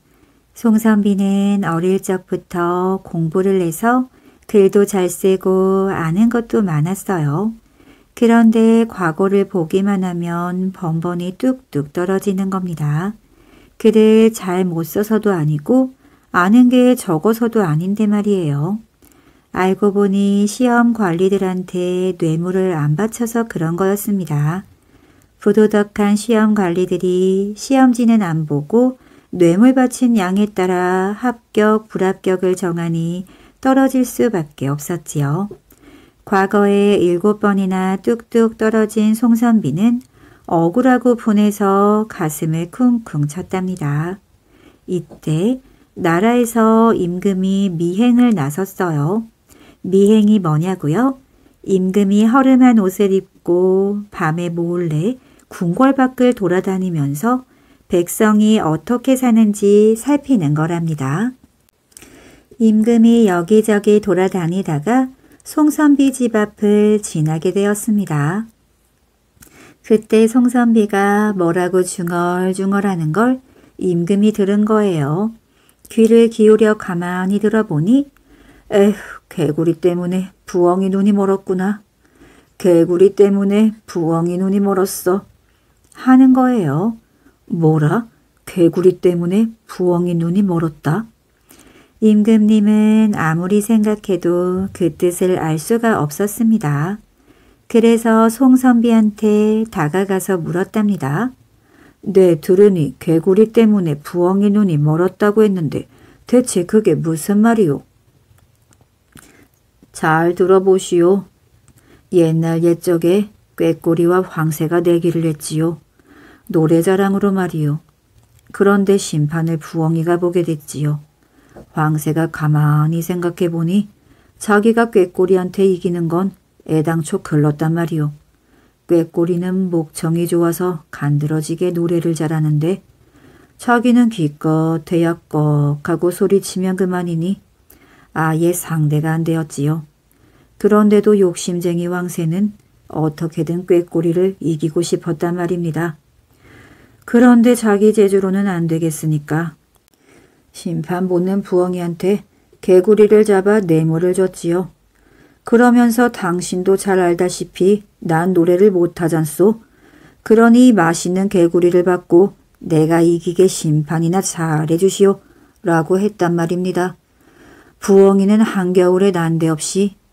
송선비는 어릴 적부터 공부를 해서 글도 잘 쓰고 아는 것도 많았어요. 그런데 과거를 보기만 하면 번번이 뚝뚝 떨어지는 겁니다. 글을 잘 못 써서도 아니고 아는 게 적어서도 아닌데 말이에요. 알고 보니 시험 관리들한테 뇌물을 안 바쳐서 그런 거였습니다. 부도덕한 시험 관리들이 시험지는 안 보고 뇌물 바친 양에 따라 합격, 불합격을 정하니 떨어질 수밖에 없었지요. 과거에 일곱 번이나 뚝뚝 떨어진 송선비는 억울하고 분해서 가슴을 쿵쿵 쳤답니다. 이때 나라에서 임금이 미행을 나섰어요. 미행이 뭐냐고요? 임금이 허름한 옷을 입고 밤에 몰래 궁궐 밖을 돌아다니면서 백성이 어떻게 사는지 살피는 거랍니다. 임금이 여기저기 돌아다니다가 송선비 집 앞을 지나게 되었습니다. 그때 송선비가 뭐라고 중얼중얼하는 걸 임금이 들은 거예요. 귀를 기울여 가만히 들어보니 에휴, 개구리 때문에 부엉이 눈이 멀었구나. 개구리 때문에 부엉이 눈이 멀었어. 하는 거예요. 뭐라? 개구리 때문에 부엉이 눈이 멀었다? 임금님은 아무리 생각해도 그 뜻을 알 수가 없었습니다. 그래서 송선비한테 다가가서 물었답니다. 네, 들으니 개구리 때문에 부엉이 눈이 멀었다고 했는데 대체 그게 무슨 말이오? 잘 들어보시오. 옛날 옛적에 꾀꼬리와 황새가 내기를 했지요. 노래자랑으로 말이요. 그런데 심판을 부엉이가 보게 됐지요. 황새가 가만히 생각해 보니 자기가 꾀꼬리한테 이기는 건 애당초 글렀단 말이요. 꾀꼬리는 목청이 좋아서 간드러지게 노래를 잘하는데 자기는 기껏 대약꺽 하고 소리치면 그만이니 아예 상대가 안 되었지요. 그런데도 욕심쟁이 황새는 어떻게든 꾀꼬리를 이기고 싶었단 말입니다. 그런데 자기 재주로는 안 되겠으니까 심판 보는 부엉이한테 개구리를 잡아 뇌물을 줬지요. 그러면서 당신도 잘 알다시피 난 노래를 못하잖소. 그러니 맛있는 개구리를 받고 내가 이기게 심판이나 잘해주시오 라고 했단 말입니다. 부엉이는 한겨울에 난데없이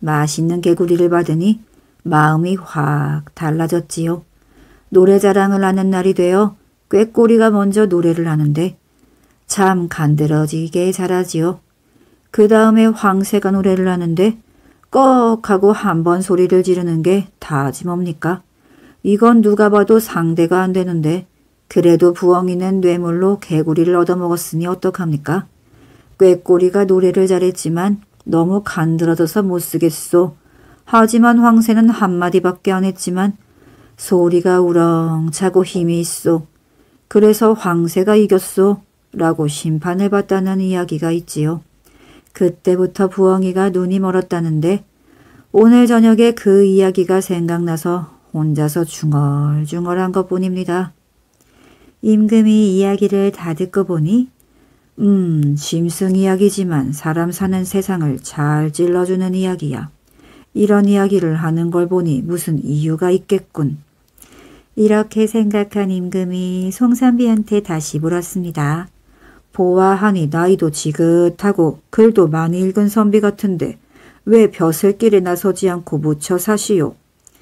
맛있는 개구리를 받으니 마음이 확 달라졌지요. 노래자랑을 하는 날이 되어 꾀꼬리가 먼저 노래를 하는데 참 간드러지게 잘하지요. 그 다음에 황새가 노래를 하는데 꺽 하고 한 번 소리를 지르는 게 다지 뭡니까? 이건 누가 봐도 상대가 안 되는데 그래도 부엉이는 뇌물로 개구리를 얻어먹었으니 어떡합니까? 꾀꼬리가 노래를 잘했지만 너무 간드러져서 못쓰겠소. 하지만 황새는 한마디밖에 안 했지만 소리가 우렁차고 힘이 있소. 그래서 황새가 이겼소. 라고 심판을 받다는 이야기가 있지요. 그때부터 부엉이가 눈이 멀었다는데 오늘 저녁에 그 이야기가 생각나서 혼자서 중얼중얼한 것뿐입니다. 임금이 이야기를 다 듣고 보니 음, 짐승 이야기지만 사람 사는 세상을 잘 찔러주는 이야기야. 이런 이야기를 하는 걸 보니 무슨 이유가 있겠군. 이렇게 생각한 임금이 송선비한테 다시 물었습니다. 보아하니 나이도 지긋하고 글도 많이 읽은 선비 같은데 왜 벼슬길에 나서지 않고 묻혀 사시오?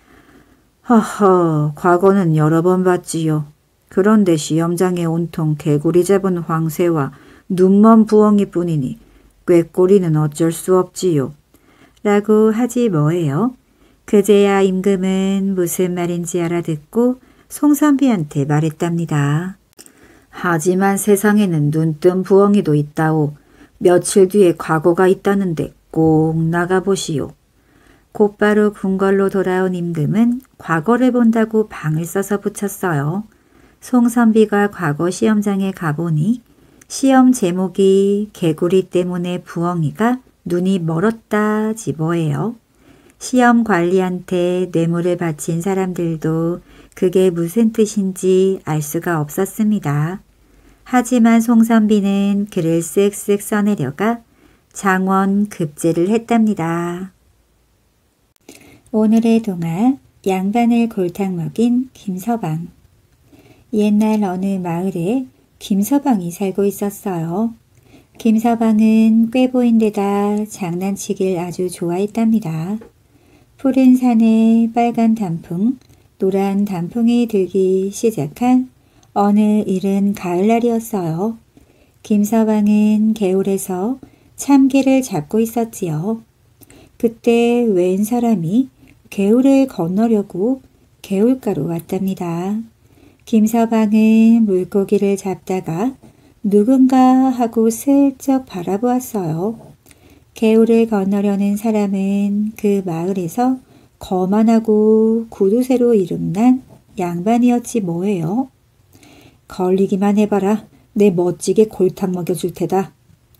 허허, 과거는 여러 번 봤지요. 그런데 시험장에 온통 개구리 잡은 황새와 눈먼 부엉이뿐이니 꾀꼬리는 어쩔 수 없지요. 라고 하지 뭐예요. 그제야 임금은 무슨 말인지 알아듣고 송선비한테 말했답니다. 하지만 세상에는 눈뜬 부엉이도 있다오. 며칠 뒤에 과거가 있다는데 꼭 나가보시오. 곧바로 궁궐로 돌아온 임금은 과거를 본다고 방을 써서 붙였어요. 송선비가 과거 시험장에 가보니 시험 제목이 개구리 때문에 부엉이가 눈이 멀었다지 뭐예요. 시험 관리한테 뇌물을 바친 사람들도 그게 무슨 뜻인지 알 수가 없었습니다. 하지만 송선비는 글을 쓱쓱 써내려가 장원 급제를 했답니다. 오늘의 동화 양반을 골탕 먹인 김서방. 옛날 어느 마을에 김서방이 살고 있었어요. 김서방은 꾀보인 데다 장난치길 아주 좋아했답니다. 푸른 산에 빨간 단풍, 노란 단풍이 들기 시작한 어느 이른 가을날이었어요. 김서방은 개울에서 참개를 잡고 있었지요. 그때 웬 사람이 개울을 건너려고 개울가로 왔답니다. 김서방은 물고기를 잡다가 누군가 하고 슬쩍 바라보았어요. 개울을 건너려는 사람은 그 마을에서 거만하고 구두쇠로 이름난 양반이었지 뭐예요. 걸리기만 해봐라. 내 멋지게 골탕 먹여줄 테다.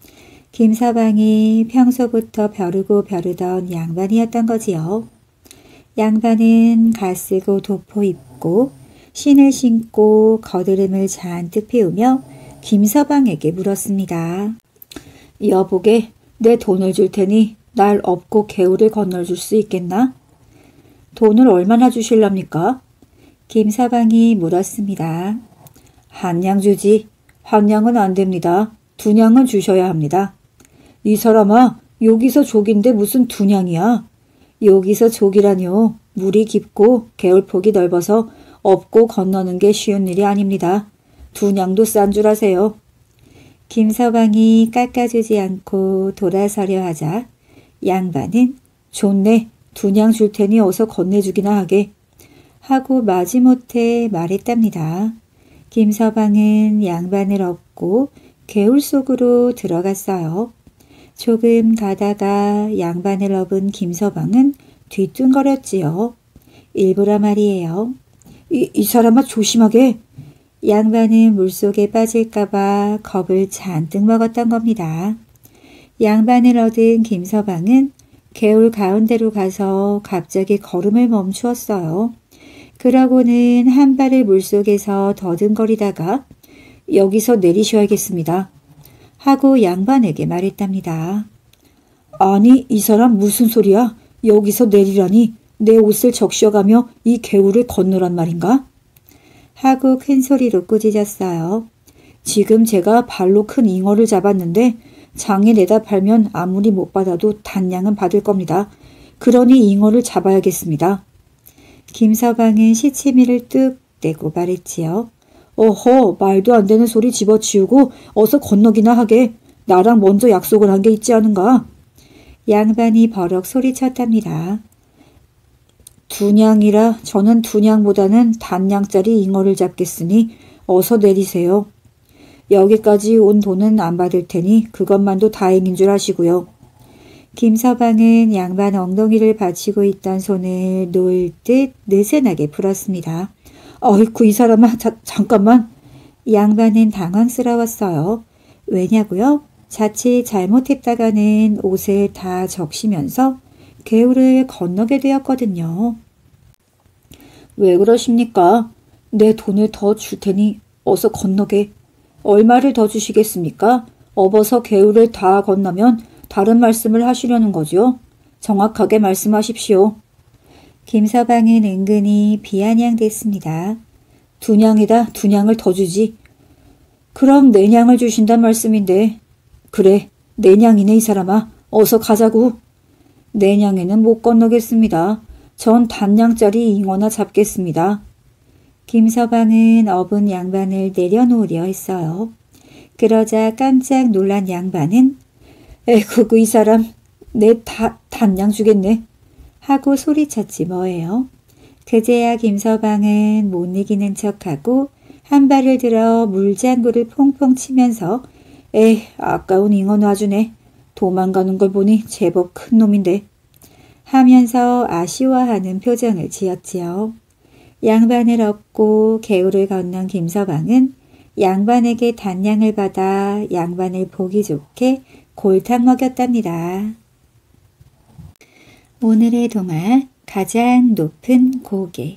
김서방이 평소부터 벼르고 벼르던 양반이었던 거지요. 양반은 갓쓰고 도포 입고 신을 신고 거드름을 잔뜩 피우며 김서방에게 물었습니다. 여보게, 내 돈을 줄 테니 날 업고 개울을 건너줄 수 있겠나? 돈을 얼마나 주실랍니까? 김서방이 물었습니다. 한 냥 주지. 한 냥은 안 됩니다. 두 냥은 주셔야 합니다. 이 사람아, 여기서 족인데 무슨 두 냥이야? 여기서 족이라뇨. 물이 깊고 개울폭이 넓어서 업고 건너는 게 쉬운 일이 아닙니다. 두 냥도 싼 줄 아세요. 김서방이 깎아주지 않고 돌아서려 하자 양반은 좋네. 두 냥 줄 테니 어서 건네주기나 하게. 하고 마지못해 말했답니다. 김서방은 양반을 업고 개울 속으로 들어갔어요. 조금 가다가 양반을 업은 김서방은 뒤뚱거렸지요. 일부러 말이에요. 이, 이 사람아 조심하게. 양반은 물속에 빠질까봐 겁을 잔뜩 먹었던 겁니다. 양반을 얻은 김서방은 개울 가운데로 가서 갑자기 걸음을 멈추었어요. 그러고는 한 발을 물속에서 더듬거리다가 여기서 내리셔야겠습니다. 하고 양반에게 말했답니다. 아니, 이 사람 무슨 소리야? 여기서 내리라니 내 옷을 적셔가며 이 개울을 건너란 말인가? 하고 큰 소리로 꾸짖었어요. 지금 제가 발로 큰 잉어를 잡았는데 장에 내다 팔면 아무리 못 받아도 단량은 받을 겁니다. 그러니 잉어를 잡아야겠습니다. 김서방은 시치미를 뚝 떼고 말했지요. 어허, 말도 안 되는 소리 집어치우고 어서 건너기나 하게. 나랑 먼저 약속을 한 게 있지 않은가? 양반이 버럭 소리쳤답니다. 두냥이라 저는 두냥보다는 단냥짜리 잉어를 잡겠으니 어서 내리세요. 여기까지 온 돈은 안 받을 테니 그것만도 다행인 줄 아시고요. 김서방은 양반 엉덩이를 받치고 있던 손을 놓을 듯 느슨하게 풀었습니다. 아이쿠 이 사람아 자, 잠깐만. 양반은 당황스러웠어요. 왜냐고요? 자칫 잘못했다가는 옷을 다 적시면서 개울을 건너게 되었거든요. 왜 그러십니까? 내 돈을 더 줄 테니 어서 건너게. 얼마를 더 주시겠습니까? 업어서 개울을 다 건너면 다른 말씀을 하시려는 거죠. 정확하게 말씀하십시오. 김서방은 은근히 비아냥댔습니다. 두 냥이다. 두 냥을 더 주지. 그럼 네 냥을 주신단 말씀인데. 그래, 네 냥이네 이 사람아. 어서 가자고. 네 냥에는 못 건너겠습니다. 전 단냥짜리 잉어나 잡겠습니다. 김서방은 업은 양반을 내려놓으려 했어요. 그러자 깜짝 놀란 양반은 에이구 이 사람 내 다, 단냥 주겠네 하고 소리쳤지 뭐예요. 그제야 김서방은 못 이기는 척하고 한 발을 들어 물장구를 퐁퐁 치면서 에이 아까운 잉어 놔주네. 도망가는 걸 보니 제법 큰 놈인데 하면서 아쉬워하는 표정을 지었지요. 양반을 업고 개울을 건넌 김서방은 양반에게 단냥을 받아 양반을 보기 좋게 골탕 먹였답니다. 오늘의 동화 가장 높은 고개.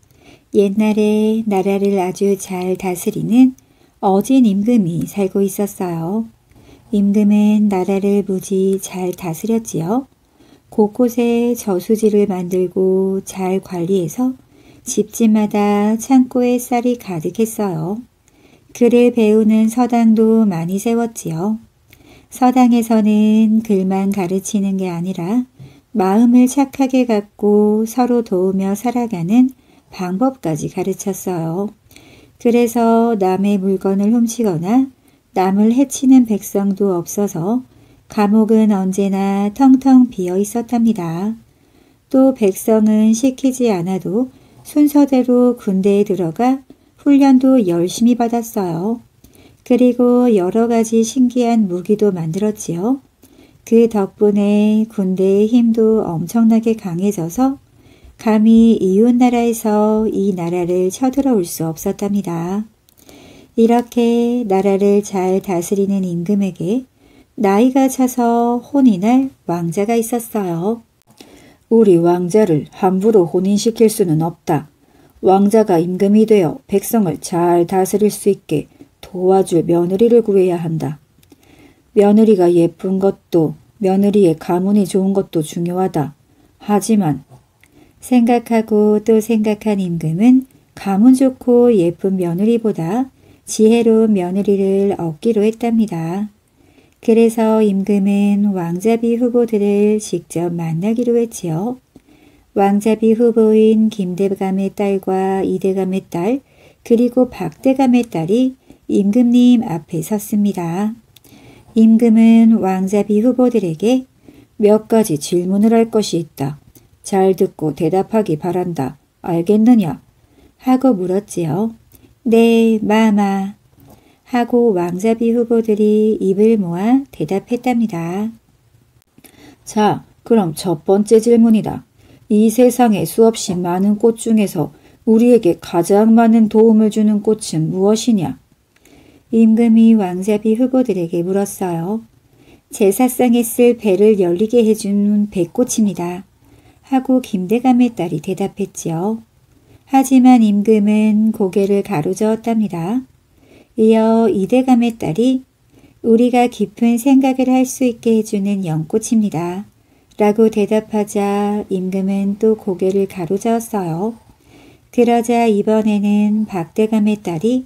옛날에 나라를 아주 잘 다스리는 어진 임금이 살고 있었어요. 임금은 나라를 무지 잘 다스렸지요. 곳곳에 저수지를 만들고 잘 관리해서 집집마다 창고에 쌀이 가득했어요. 글을 배우는 서당도 많이 세웠지요. 서당에서는 글만 가르치는 게 아니라 마음을 착하게 갖고 서로 도우며 살아가는 방법까지 가르쳤어요. 그래서 남의 물건을 훔치거나 남을 해치는 백성도 없어서 감옥은 언제나 텅텅 비어 있었답니다. 또 백성은 시키지 않아도 순서대로 군대에 들어가 훈련도 열심히 받았어요. 그리고 여러 가지 신기한 무기도 만들었지요. 그 덕분에 군대의 힘도 엄청나게 강해져서 감히 이웃나라에서 이 나라를 쳐들어올 수 없었답니다. 이렇게 나라를 잘 다스리는 임금에게 나이가 차서 혼이 날 왕자가 있었어요. 우리 왕자를 함부로 혼인시킬 수는 없다. 왕자가 임금이 되어 백성을 잘 다스릴 수 있게 도와줄 며느리를 구해야 한다. 며느리가 예쁜 것도 며느리의 가문이 좋은 것도 중요하다. 하지만 생각하고 또 생각한 임금은 가문 좋고 예쁜 며느리보다 지혜로운 며느리를 얻기로 했답니다. 그래서 임금은 왕자비 후보들을 직접 만나기로 했지요. 왕자비 후보인 김대감의 딸과 이대감의 딸 그리고 박대감의 딸이 임금님 앞에 섰습니다. 임금은 왕자비 후보들에게 몇 가지 질문을 할 것이 있다. 잘 듣고 대답하기 바란다. 알겠느냐? 하고 물었지요. 네, 마마. 하고 왕자비 후보들이 입을 모아 대답했답니다. 자, 그럼 첫 번째 질문이다. 이 세상에 수없이 많은 꽃 중에서 우리에게 가장 많은 도움을 주는 꽃은 무엇이냐? 임금이 왕자비 후보들에게 물었어요. 제사상에 쓸 배를 열리게 해주는 배꽃입니다. 하고 김대감의 딸이 대답했지요. 하지만 임금은 고개를 가로저었답니다. 이어 이대감의 딸이 우리가 깊은 생각을 할 수 있게 해주는 연꽃입니다. 라고 대답하자 임금은 또 고개를 가로저었어요. 그러자 이번에는 박대감의 딸이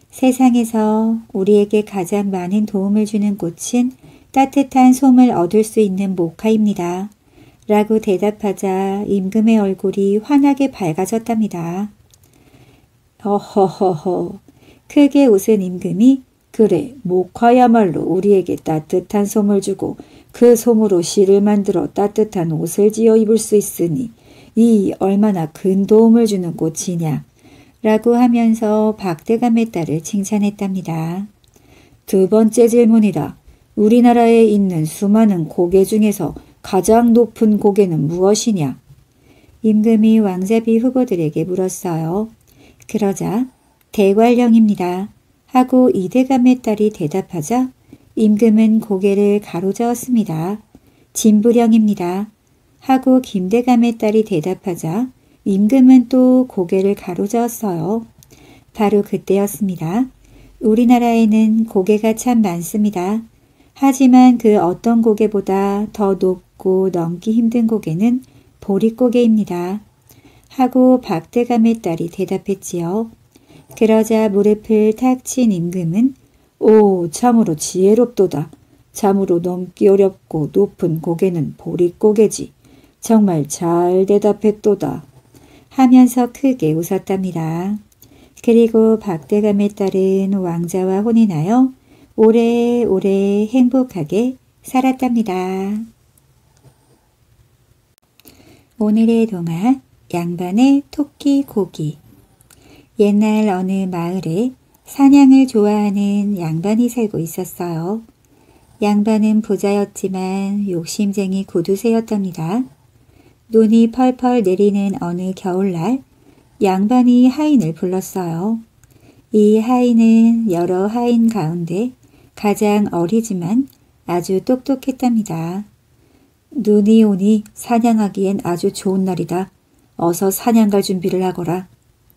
세상에서 우리에게 가장 많은 도움을 주는 꽃은 따뜻한 솜을 얻을 수 있는 목화입니다. 라고 대답하자 임금의 얼굴이 환하게 밝아졌답니다. 허허허허. 크게 웃은 임금이 그래 목화야말로 우리에게 따뜻한 솜을 주고 그 솜으로 실을 만들어 따뜻한 옷을 지어 입을 수 있으니 이 얼마나 큰 도움을 주는 꽃이냐 라고 하면서 박대감의 딸을 칭찬했답니다. 두 번째 질문이다. 우리나라에 있는 수많은 고개 중에서 가장 높은 고개는 무엇이냐? 임금이 왕자비 후보들에게 물었어요. 그러자 대관령입니다 하고 이대감의 딸이 대답하자 임금은 고개를 가로저었습니다. 진부령입니다 하고 김대감의 딸이 대답하자 임금은 또 고개를 가로저었어요. 바로 그때였습니다. 우리나라에는 고개가 참 많습니다. 하지만 그 어떤 고개보다 더 높고 넘기 힘든 고개는 보릿고개입니다. 하고 박대감의 딸이 대답했지요. 그러자 무릎을 탁 친 임금은 오 참으로 지혜롭도다. 참으로 넘기 어렵고 높은 고개는 보릿고개지. 정말 잘 대답했도다. 하면서 크게 웃었답니다. 그리고 박대감의 딸은 왕자와 혼인하여 오래오래 행복하게 살았답니다. 오늘의 동화 양반의 토끼 고기. 옛날 어느 마을에 사냥을 좋아하는 양반이 살고 있었어요. 양반은 부자였지만 욕심쟁이 고두쇠였답니다. 눈이 펄펄 내리는 어느 겨울날 양반이 하인을 불렀어요. 이 하인은 여러 하인 가운데 가장 어리지만 아주 똑똑했답니다. 눈이 오니 사냥하기엔 아주 좋은 날이다. 어서 사냥 갈 준비를 하거라.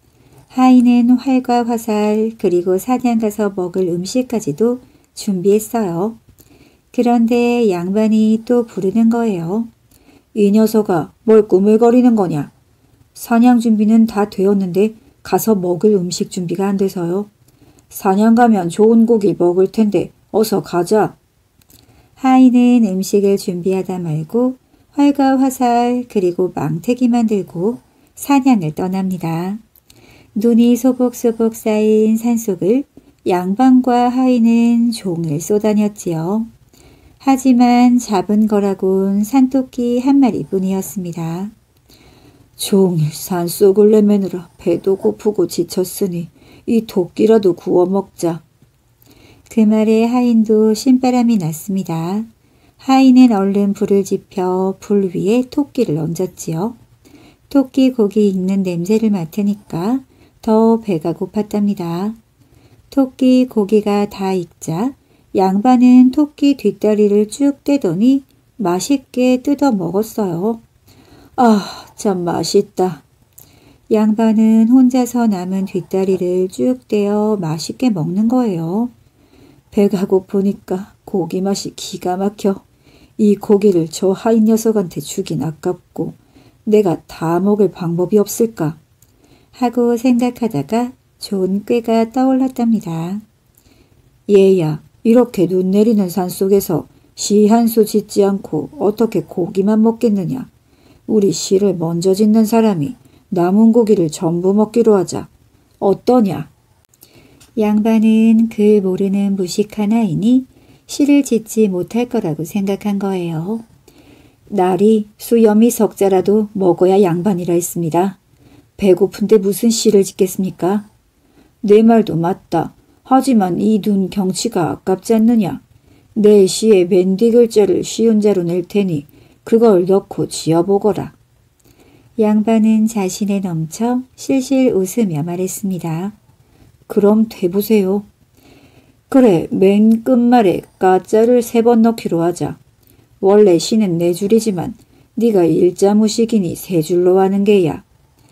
하인은 활과 화살 그리고 사냥 가서 먹을 음식까지도 준비했어요. 그런데 양반이 또 부르는 거예요. 이 녀석아, 뭘 꾸물거리는 거냐? 사냥 준비는 다 되었는데 가서 먹을 음식 준비가 안 돼서요. 사냥 가면 좋은 고기 먹을 텐데 어서 가자. 하인은 음식을 준비하다 말고 활과 화살 그리고 망태기만 들고 사냥을 떠납니다. 눈이 소복소복 쌓인 산속을 양반과 하인은 종을 쏘다녔지요. 하지만 잡은 거라곤 산토끼 한 마리뿐이었습니다. 종일 산속을 내매느라 배도 고프고 지쳤으니 이 토끼라도 구워 먹자. 그 말에 하인도 신바람이 났습니다. 하인은 얼른 불을 지펴 불 위에 토끼를 얹었지요. 토끼 고기 익는 냄새를 맡으니까 더 배가 고팠답니다. 토끼 고기가 다 익자 양반은 토끼 뒷다리를 쭉 떼더니 맛있게 뜯어 먹었어요. 아, 참 맛있다. 양반은 혼자서 남은 뒷다리를 쭉 떼어 맛있게 먹는 거예요. 배가 고프니까 고기 맛이 기가 막혀. 이 고기를 저 하인 녀석한테 주긴 아깝고 내가 다 먹을 방법이 없을까? 하고 생각하다가 좋은 꾀가 떠올랐답니다. 얘야, 이렇게 눈 내리는 산속에서 시 한 수 짓지 않고 어떻게 고기만 먹겠느냐. 우리 시를 먼저 짓는 사람이 남은 고기를 전부 먹기로 하자. 어떠냐? 양반은 그 모르는 무식한 하인이 시를 짓지 못할 거라고 생각한 거예요. 날이 수염이 석자라도 먹어야 양반이라 했습니다. 배고픈데 무슨 시를 짓겠습니까? 내 말도 맞다. 하지만 이 눈 경치가 아깝지 않느냐. 내 시에 맨뒤 글자를 쉬운 자로 낼 테니 그걸 넣고 지어보거라. 양반은 자신에 넘쳐 실실 웃으며 말했습니다. 그럼 돼보세요. 그래, 맨 끝말에 까자를 세 번 넣기로 하자. 원래 시는 네 줄이지만 네가 일자무식이니 세 줄로 하는 게야.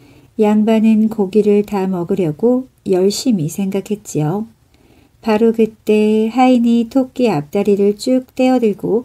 양반은 고기를 다 먹으려고 열심히 생각했지요. 바로 그때 하인이 토끼 앞다리를 쭉 떼어들고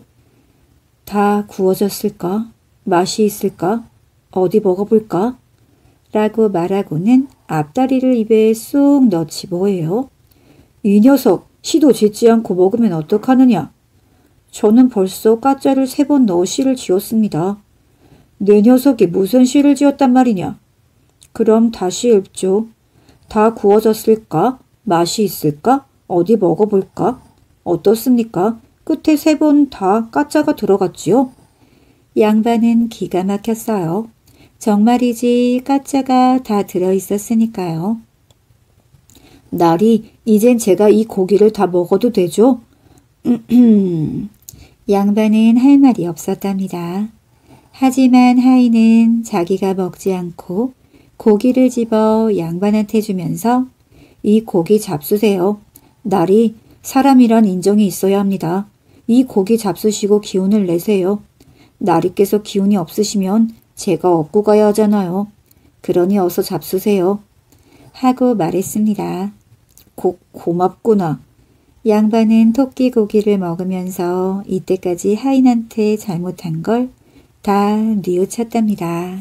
다 구워졌을까? 맛이 있을까? 어디 먹어볼까? 라고 말하고는 앞다리를 입에 쏙 넣지 뭐예요? 이 녀석, 시도 짓지 않고 먹으면 어떡하느냐? 저는 벌써 까짜를 세 번 넣어 시를 지었습니다. 내 녀석이 무슨 시를 지었단 말이냐? 그럼 다시 읽죠. 다 구워졌을까? 맛이 있을까? 어디 먹어볼까? 어떻습니까? 끝에 세 번 다 까짜가 들어갔지요? 양반은 기가 막혔어요. 정말이지 까짜가 다 들어있었으니까요. 나리, 이젠 제가 이 고기를 다 먹어도 되죠? 양반은 할 말이 없었답니다. 하지만 하인은 자기가 먹지 않고 고기를 집어 양반한테 주면서 이 고기 잡수세요. 나리, 사람이란 인정이 있어야 합니다. 이 고기 잡수시고 기운을 내세요. 나리께서 기운이 없으시면 제가 업고 가야 하잖아요. 그러니 어서 잡수세요. 하고 말했습니다. 고, 고맙구나. 양반은 토끼 고기를 먹으면서 이때까지 하인한테 잘못한 걸 다 뉘우쳤답니다.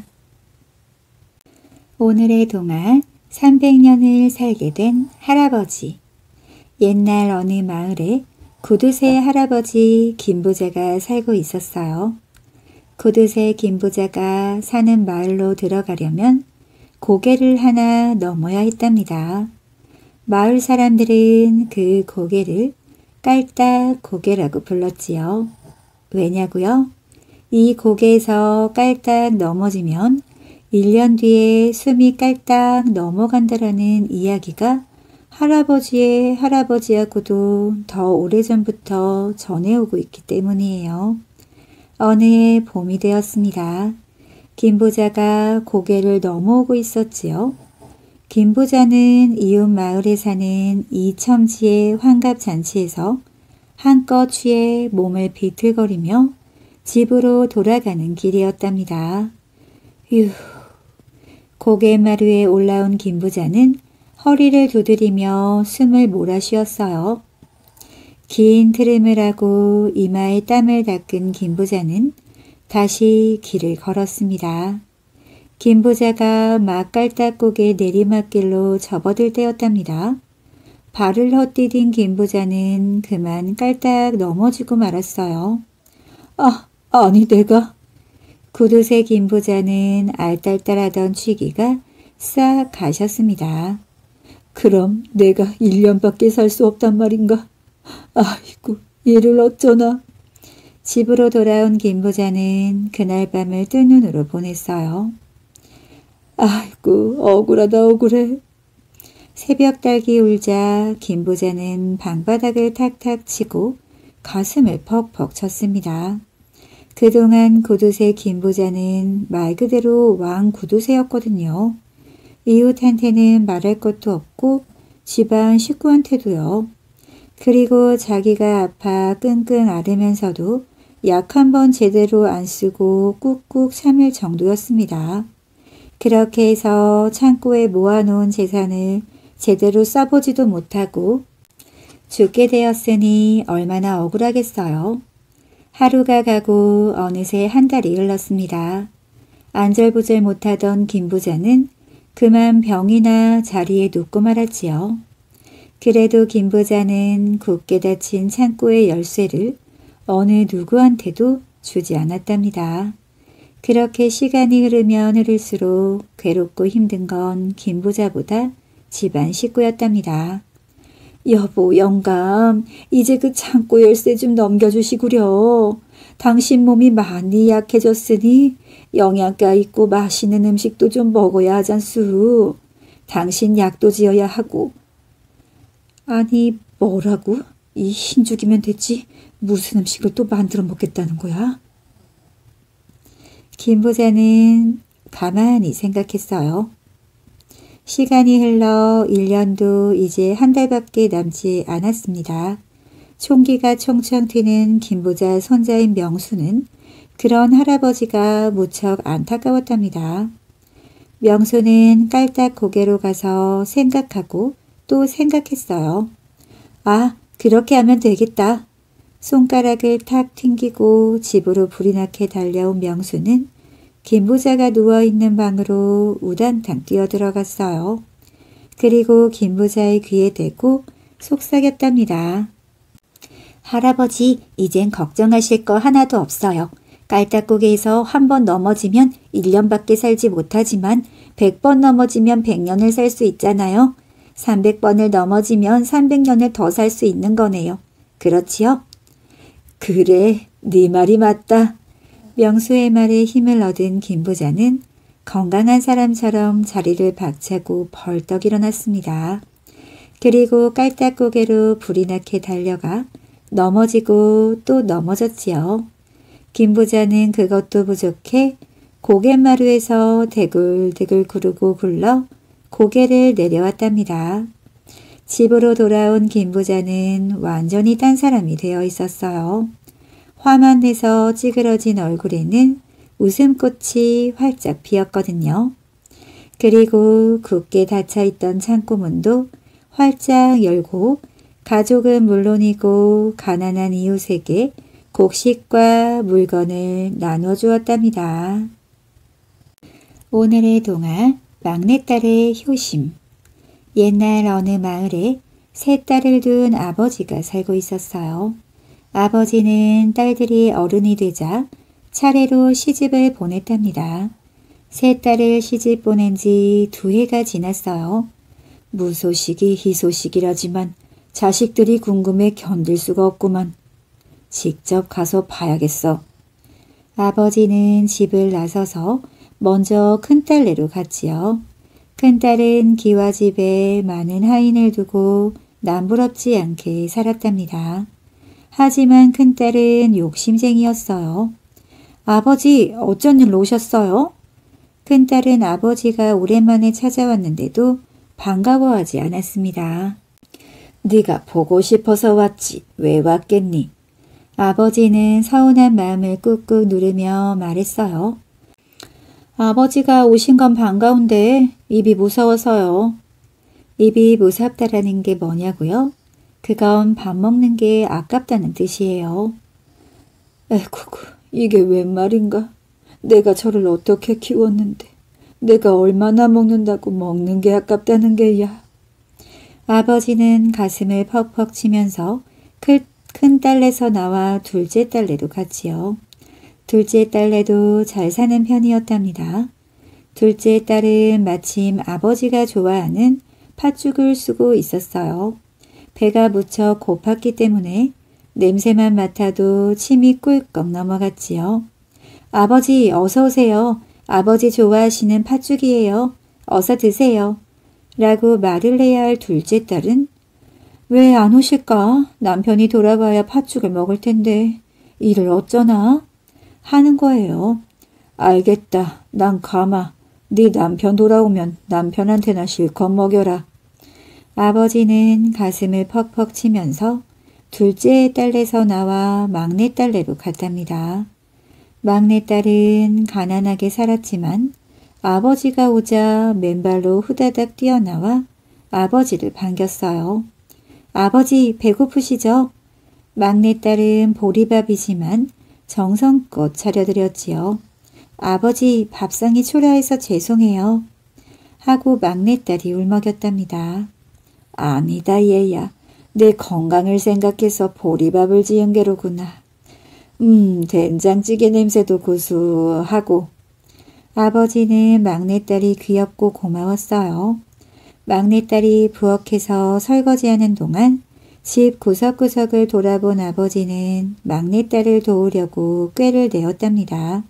오늘의 동화 삼백 년을 살게 된 할아버지. 옛날 어느 마을에 구두쇠 할아버지 김부자가 살고 있었어요. 구두쇠 김부자가 사는 마을로 들어가려면 고개를 하나 넘어야 했답니다. 마을 사람들은 그 고개를 깔딱 고개라고 불렀지요. 왜냐고요? 이 고개에서 깔딱 넘어지면 일 년 뒤에 숨이 깔딱 넘어간다라는 이야기가 할아버지의 할아버지하고도 더 오래전부터 전해오고 있기 때문이에요. 어느 해 봄이 되었습니다. 김부자가 고개를 넘어오고 있었지요. 김부자는 이웃 마을에 사는 이첨지의 환갑잔치에서 한껏 취해 몸을 비틀거리며 집으로 돌아가는 길이었답니다. 휴... 고갯마루에 올라온 김부자는 허리를 두드리며 숨을 몰아쉬었어요. 긴 트름을 하고 이마에 땀을 닦은 김부자는 다시 길을 걸었습니다. 김부자가 막 깔딱고개 내리막길로 접어들 때였답니다. 발을 헛디딘 김부자는 그만 깔딱 넘어지고 말았어요. 아, 아니 내가... 구두쇠 김부자는 알딸딸하던 취기가 싹 가셨습니다. 그럼 내가 일 년밖에 살 수 없단 말인가? 아이고, 얘를 어쩌나. 집으로 돌아온 김부자는 그날 밤을 뜬 눈으로 보냈어요. 아이고, 억울하다 억울해. 새벽 달기 울자 김부자는 방바닥을 탁탁 치고 가슴을 퍽퍽 쳤습니다. 그동안 구두쇠 김부자는 말 그대로 왕 구두쇠였거든요. 이웃한테는 말할 것도 없고 집안 식구한테도요. 그리고 자기가 아파 끙끙 앓으면서도 약 한 번 제대로 안 쓰고 꾹꾹 참을 정도였습니다. 그렇게 해서 창고에 모아놓은 재산을 제대로 써보지도 못하고 죽게 되었으니 얼마나 억울하겠어요. 하루가 가고 어느새 한 달이 흘렀습니다. 안절부절 못하던 김부자는 그만 병이나 자리에 눕고 말았지요. 그래도 김부자는 굳게 닫힌 창고의 열쇠를 어느 누구한테도 주지 않았답니다. 그렇게 시간이 흐르면 흐를수록 괴롭고 힘든 건 김부자보다 집안 식구였답니다. 여보, 영감, 이제 그 창고 열쇠 좀 넘겨주시구려. 당신 몸이 많이 약해졌으니 영양가 있고 맛있는 음식도 좀 먹어야 하잖수. 당신 약도 지어야 하고. 아니, 뭐라고? 이 흰죽이면 됐지. 무슨 음식을 또 만들어 먹겠다는 거야? 김부자는 가만히 생각했어요. 시간이 흘러 일 년도 이제 한 달밖에 남지 않았습니다. 총기가 총총 튀는 김부자 손자인 명수는 그런 할아버지가 무척 안타까웠답니다. 명수는 깔딱 고개로 가서 생각하고 또 생각했어요. 아, 그렇게 하면 되겠다. 손가락을 탁 튕기고 집으로 불이 나게 달려온 명수는 김부자가 누워있는 방으로 우당탕 뛰어들어갔어요. 그리고 김부자의 귀에 대고 속삭였답니다. 할아버지, 이젠 걱정하실 거 하나도 없어요. 깔딱고개에서 한 번 넘어지면 일 년밖에 살지 못하지만 백 번 넘어지면 백 년을 살 수 있잖아요. 삼백 번을 넘어지면 삼백 년을 더 살 수 있는 거네요. 그렇지요? 그래, 네 말이 맞다. 명수의 말에 힘을 얻은 김 부자는 건강한 사람처럼 자리를 박차고 벌떡 일어났습니다. 그리고 깔딱고개로 불이 나게 달려가 넘어지고 또 넘어졌지요. 김 부자는 그것도 부족해 고갯마루에서 대굴대굴 구르고 굴러 고개를 내려왔답니다. 집으로 돌아온 김 부자는 완전히 딴 사람이 되어 있었어요. 화만 내서 찌그러진 얼굴에는 웃음꽃이 활짝 피었거든요. 그리고 굳게 닫혀있던 창고문도 활짝 열고 가족은 물론이고 가난한 이웃에게 곡식과 물건을 나눠주었답니다. 오늘의 동화 막내딸의 효심. 옛날 어느 마을에 세 딸을 둔 아버지가 살고 있었어요. 아버지는 딸들이 어른이 되자 차례로 시집을 보냈답니다. 세 딸을 시집 보낸 지 두 해가 지났어요. 무소식이 희소식이라지만 자식들이 궁금해 견딜 수가 없구만. 직접 가서 봐야겠어. 아버지는 집을 나서서 먼저 큰딸네로 갔지요. 큰딸은 기와집에 많은 하인을 두고 남부럽지 않게 살았답니다. 하지만 큰딸은 욕심쟁이였어요. 아버지, 어쩐 일로 오셨어요? 큰딸은 아버지가 오랜만에 찾아왔는데도 반가워하지 않았습니다. 네가 보고 싶어서 왔지. 왜 왔겠니? 아버지는 서운한 마음을 꾹꾹 누르며 말했어요. 아버지가 오신 건 반가운데 입이 무서워서요. 입이 무섭다라는 게 뭐냐고요? 그건 밥 먹는 게 아깝다는 뜻이에요. 에구구, 이게 웬 말인가? 내가 저를 어떻게 키웠는데 내가 얼마나 먹는다고 먹는 게 아깝다는 게야. 아버지는 가슴을 퍽퍽 치면서 큰, 큰 딸내서 나와 둘째 딸내도 갔지요. 둘째 딸내도 잘 사는 편이었답니다. 둘째 딸은 마침 아버지가 좋아하는 팥죽을 쓰고 있었어요. 배가 무척 고팠기 때문에 냄새만 맡아도 침이 꿀꺽 넘어갔지요. 아버지, 어서 오세요. 아버지 좋아하시는 팥죽이에요. 어서 드세요. 라고 말을 해야 할 둘째 딸은 왜 안 오실까? 남편이 돌아와야 팥죽을 먹을 텐데 일을 어쩌나? 하는 거예요. 알겠다. 난 가마. 네 남편 돌아오면 남편한테나 실컷 먹여라. 아버지는 가슴을 퍽퍽 치면서 둘째 딸내서 나와 막내 딸내로 갔답니다. 막내 딸은 가난하게 살았지만 아버지가 오자 맨발로 후다닥 뛰어나와 아버지를 반겼어요. 아버지, 배고프시죠? 막내 딸은 보리밥이지만 정성껏 차려드렸지요. 아버지, 밥상이 초라해서 죄송해요. 하고 막내딸이 울먹였답니다. 아니다 얘야. 내 건강을 생각해서 보리밥을 지은 게로구나. 음, 된장찌개 냄새도 구수하고. 아버지는 막내딸이 귀엽고 고마웠어요. 막내딸이 부엌에서 설거지하는 동안 집 구석구석을 돌아본 아버지는 막내딸을 도우려고 꾀를 내었답니다.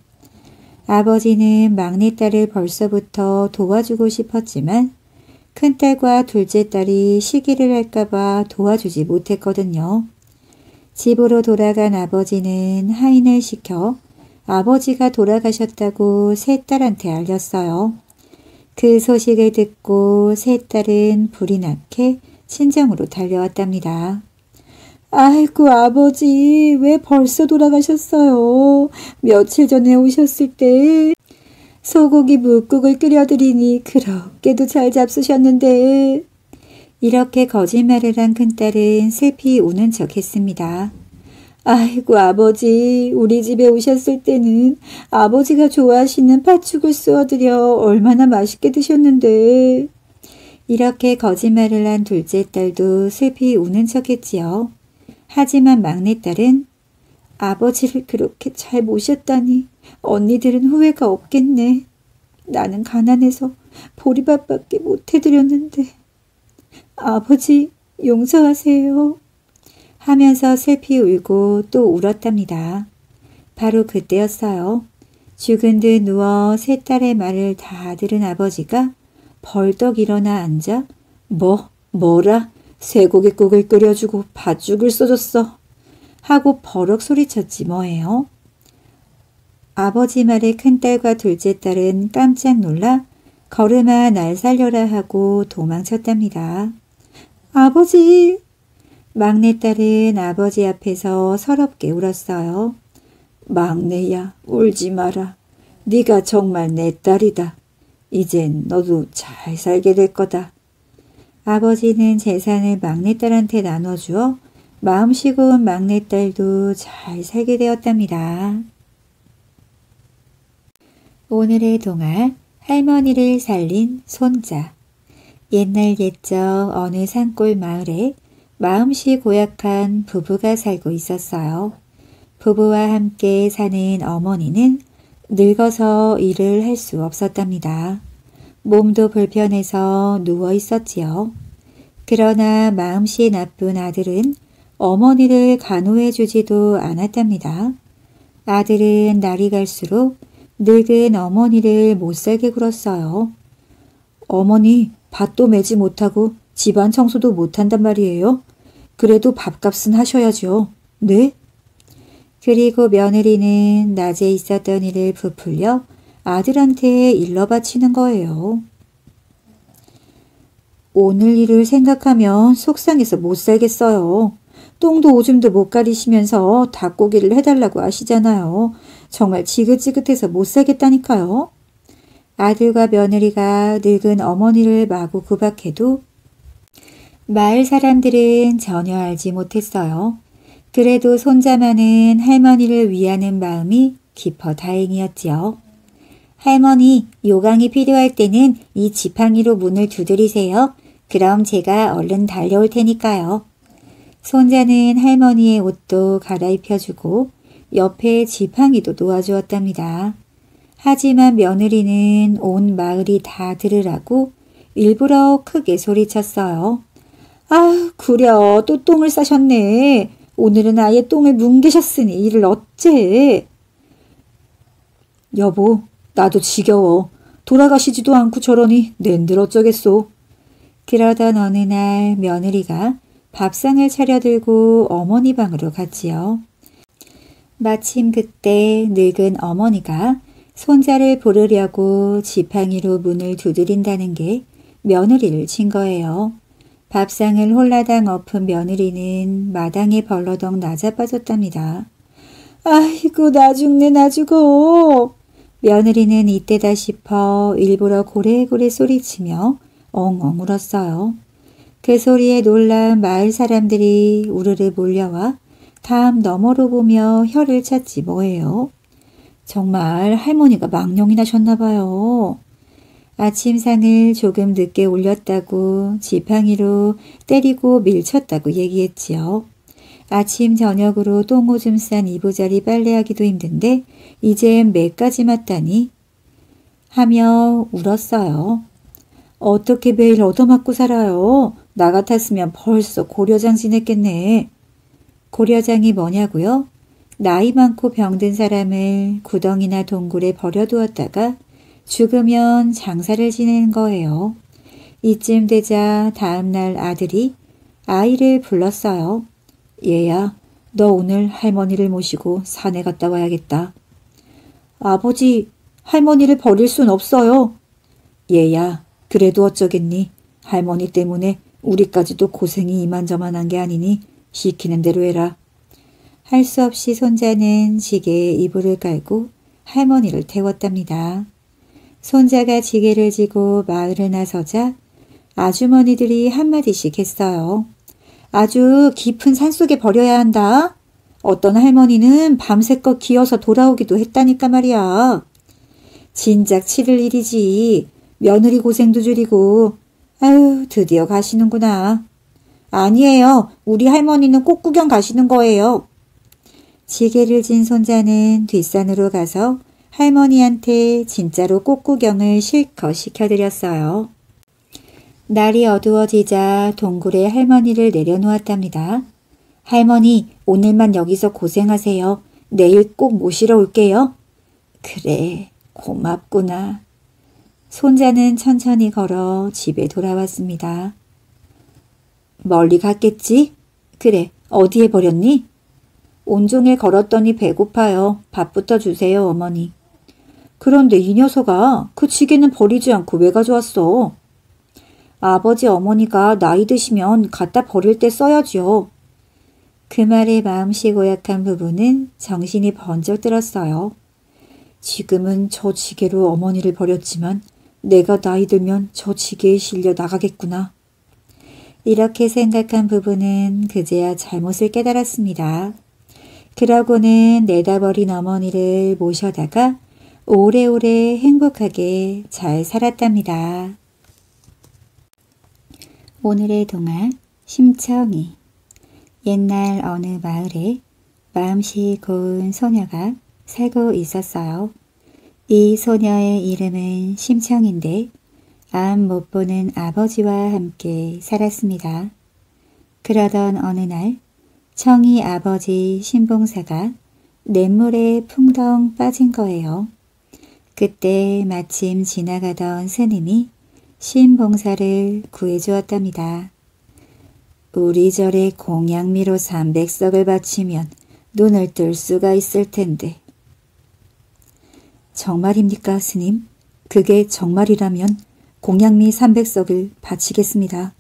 아버지는 막내딸을 벌써부터 도와주고 싶었지만 큰딸과 둘째 딸이 시기를 할까봐 도와주지 못했거든요. 집으로 돌아간 아버지는 하인을 시켜 아버지가 돌아가셨다고 세 딸한테 알렸어요. 그 소식을 듣고 세 딸은 불이 나게 친정으로 달려왔답니다. 아이고 아버지, 왜 벌써 돌아가셨어요? 며칠 전에 오셨을 때 소고기 묵국을 끓여드리니 그렇게도 잘 잡수셨는데. 이렇게 거짓말을 한 큰딸은 슬피 우는 척 했습니다. 아이고 아버지, 우리 집에 오셨을 때는 아버지가 좋아하시는 팥죽을 쏘아드려 얼마나 맛있게 드셨는데. 이렇게 거짓말을 한 둘째 딸도 슬피 우는 척 했지요. 하지만 막내딸은 아버지를 그렇게 잘 모셨다니 언니들은 후회가 없겠네. 나는 가난해서 보리밥밖에 못 해드렸는데. 아버지 용서하세요. 하면서 슬피 울고 또 울었답니다. 바로 그때였어요. 죽은 듯 누워 세 딸의 말을 다 들은 아버지가 벌떡 일어나 앉아 뭐? 뭐라? 쇠고깃국을 끓여주고 팥죽을 써줬어. 하고 버럭 소리쳤지 뭐예요. 아버지 말에 큰딸과 둘째 딸은 깜짝 놀라 걸음아 날 살려라 하고 도망쳤답니다. 아버지! 막내딸은 아버지 앞에서 서럽게 울었어요. 막내야, 울지 마라. 네가 정말 내 딸이다. 이젠 너도 잘 살게 될 거다. 아버지는 재산을 막내딸한테 나눠주어 마음 쉬고온 막내딸도 잘 살게 되었답니다. 오늘의 동화, 할머니를 살린 손자. 옛날 옛적 어느 산골 마을에 마음씨 고약한 부부가 살고 있었어요. 부부와 함께 사는 어머니는 늙어서 일을 할 수 없었답니다. 몸도 불편해서 누워 있었지요. 그러나 마음씨 나쁜 아들은 어머니를 간호해 주지도 않았답니다. 아들은 날이 갈수록 늙은 어머니를 못살게 굴었어요. 어머니, 밭도 매지 못하고 집안 청소도 못한단 말이에요. 그래도 밥값은 하셔야죠. 네? 그리고 며느리는 낮에 있었던 일을 부풀려 아들한테 일러 바치는 거예요. 오늘 일을 생각하면 속상해서 못 살겠어요. 똥도 오줌도 못 가리시면서 닭고기를 해달라고 하시잖아요. 정말 지긋지긋해서 못 살겠다니까요. 아들과 며느리가 늙은 어머니를 마구 구박해도 마을 사람들은 전혀 알지 못했어요. 그래도 손자만은 할머니를 위하는 마음이 깊어 다행이었지요. 할머니, 요강이 필요할 때는 이 지팡이로 문을 두드리세요. 그럼 제가 얼른 달려올 테니까요. 손자는 할머니의 옷도 갈아입혀주고 옆에 지팡이도 놓아주었답니다. 하지만 며느리는 온 마을이 다 들으라고 일부러 크게 소리쳤어요. 아, 구려 또 똥을 싸셨네. 오늘은 아예 똥을 뭉개셨으니 이를 어째. 여보, 나도 지겨워. 돌아가시지도 않고 저러니 낸들 어쩌겠소. 그러던 어느 날 며느리가 밥상을 차려들고 어머니 방으로 갔지요. 마침 그때 늙은 어머니가 손자를 부르려고 지팡이로 문을 두드린다는 게 며느리를 친 거예요. 밥상을 홀라당 엎은 며느리는 마당에 벌러덩 나자빠졌답니다. 아이고 나 죽네 나 죽어. 며느리는 이때다 싶어 일부러 고래고래 소리치며 엉엉 울었어요. 그 소리에 놀란 마을 사람들이 우르르 몰려와 담 너머로 보며 혀를 찾지 뭐예요. 정말 할머니가 망령이 나셨나 봐요. 아침상을 조금 늦게 올렸다고 지팡이로 때리고 밀쳤다고 얘기했지요. 아침 저녁으로 똥오줌 싼 이부자리 빨래하기도 힘든데 이젠 매까지 맞다니 하며 울었어요. 어떻게 매일 얻어맞고 살아요. 나 같았으면 벌써 고려장 지냈겠네. 고려장이 뭐냐고요? 나이 많고 병든 사람을 구덩이나 동굴에 버려두었다가 죽으면 장사를 지내는 거예요. 이쯤 되자 다음날 아들이 아이를 불렀어요. 얘야, 너 오늘 할머니를 모시고 산에 갔다 와야겠다. 아버지, 할머니를 버릴 순 없어요. 얘야, 그래도 어쩌겠니? 할머니 때문에 우리까지도 고생이 이만저만한 게 아니니 시키는 대로 해라. 할 수 없이 손자는 지게에 이불을 깔고 할머니를 태웠답니다. 손자가 지게를 지고 마을을 나서자 아주머니들이 한마디씩 했어요. 아주 깊은 산속에 버려야 한다. 어떤 할머니는 밤새껏 기어서 돌아오기도 했다니까 말이야. 진작 치를 일이지. 며느리 고생도 줄이고. 아유, 드디어 가시는구나. 아니에요. 우리 할머니는 꽃 구경 가시는 거예요. 지게를 진 손자는 뒷산으로 가서 할머니한테 진짜로 꽃구경을 실컷 시켜드렸어요. 날이 어두워지자 동굴에 할머니를 내려놓았답니다. 할머니, 오늘만 여기서 고생하세요. 내일 꼭 모시러 올게요. 그래, 고맙구나. 손자는 천천히 걸어 집에 돌아왔습니다. 멀리 갔겠지? 그래, 어디에 버렸니? 온종일 걸었더니 배고파요. 밥부터 주세요, 어머니. 그런데 이 녀석아, 그 지게는 버리지 않고 왜 가져왔어? 아버지 어머니가 나이 드시면 갖다 버릴 때 써야지요. 그 말에 마음씨 고약한 부부는 정신이 번쩍 들었어요. 지금은 저 지게로 어머니를 버렸지만 내가 나이 들면 저 지게에 실려 나가겠구나. 이렇게 생각한 부부는 그제야 잘못을 깨달았습니다. 그러고는 내다버린 어머니를 모셔다가 오래오래 행복하게 잘 살았답니다. 오늘의 동화 심청이. 옛날 어느 마을에 마음씨 고운 소녀가 살고 있었어요. 이 소녀의 이름은 심청인데 암 못 보는 아버지와 함께 살았습니다. 그러던 어느 날 청이 아버지 신봉사가 냇물에 풍덩 빠진 거예요. 그때 마침 지나가던 스님이 신봉사를 구해주었답니다. 우리 절에 공양미로 삼백석을 바치면 눈을 뜰 수가 있을 텐데. 정말입니까, 스님? 그게 정말이라면 공양미 삼백석을 바치겠습니다.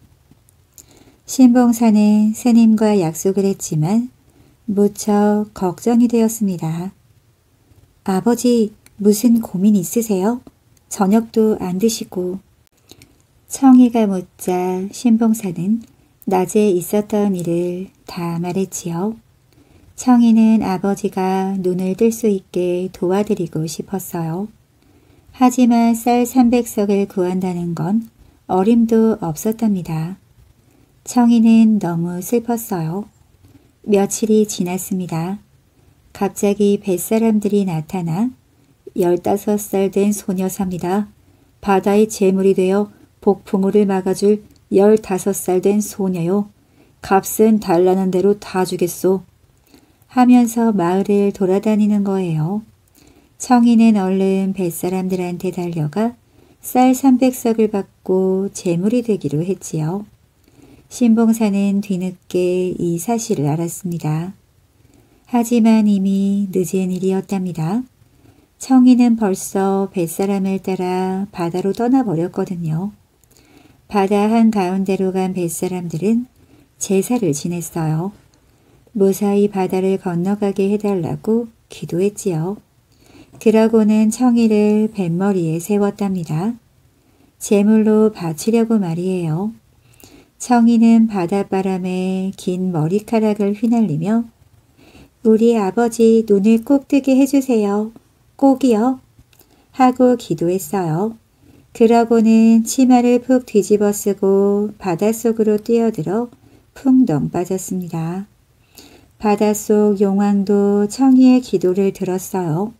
신봉사는 스님과 약속을 했지만 무척 걱정이 되었습니다. 아버지, 무슨 고민 있으세요? 저녁도 안 드시고. 청이가 묻자 신봉사는 낮에 있었던 일을 다 말했지요. 청이는 아버지가 눈을 뜰 수 있게 도와드리고 싶었어요. 하지만 쌀 삼백석을 구한다는 건 어림도 없었답니다. 청이는 너무 슬펐어요. 며칠이 지났습니다. 갑자기 뱃사람들이 나타나 열다섯 살 된 소녀삽니다. 바다의 재물이 되어 폭풍우를 막아줄 열다섯 살 된 소녀요. 값은 달라는 대로 다 주겠소. 하면서 마을을 돌아다니는 거예요. 청이는 얼른 뱃사람들한테 달려가 쌀 삼백석을 받고 재물이 되기로 했지요. 신봉사는 뒤늦게 이 사실을 알았습니다. 하지만 이미 늦은 일이었답니다. 청이는 벌써 뱃사람을 따라 바다로 떠나버렸거든요. 바다 한가운데로 간 뱃사람들은 제사를 지냈어요. 무사히 바다를 건너가게 해달라고 기도했지요. 그러고는 청이를 뱃머리에 세웠답니다. 제물로 바치려고 말이에요. 청이는 바닷바람에 긴 머리카락을 휘날리며 우리 아버지 눈을 꼭 뜨게 해주세요. 꼭이요. 하고 기도했어요. 그러고는 치마를 푹 뒤집어 쓰고 바닷속으로 뛰어들어 풍덩 빠졌습니다. 바닷속 용왕도 청이의 기도를 들었어요.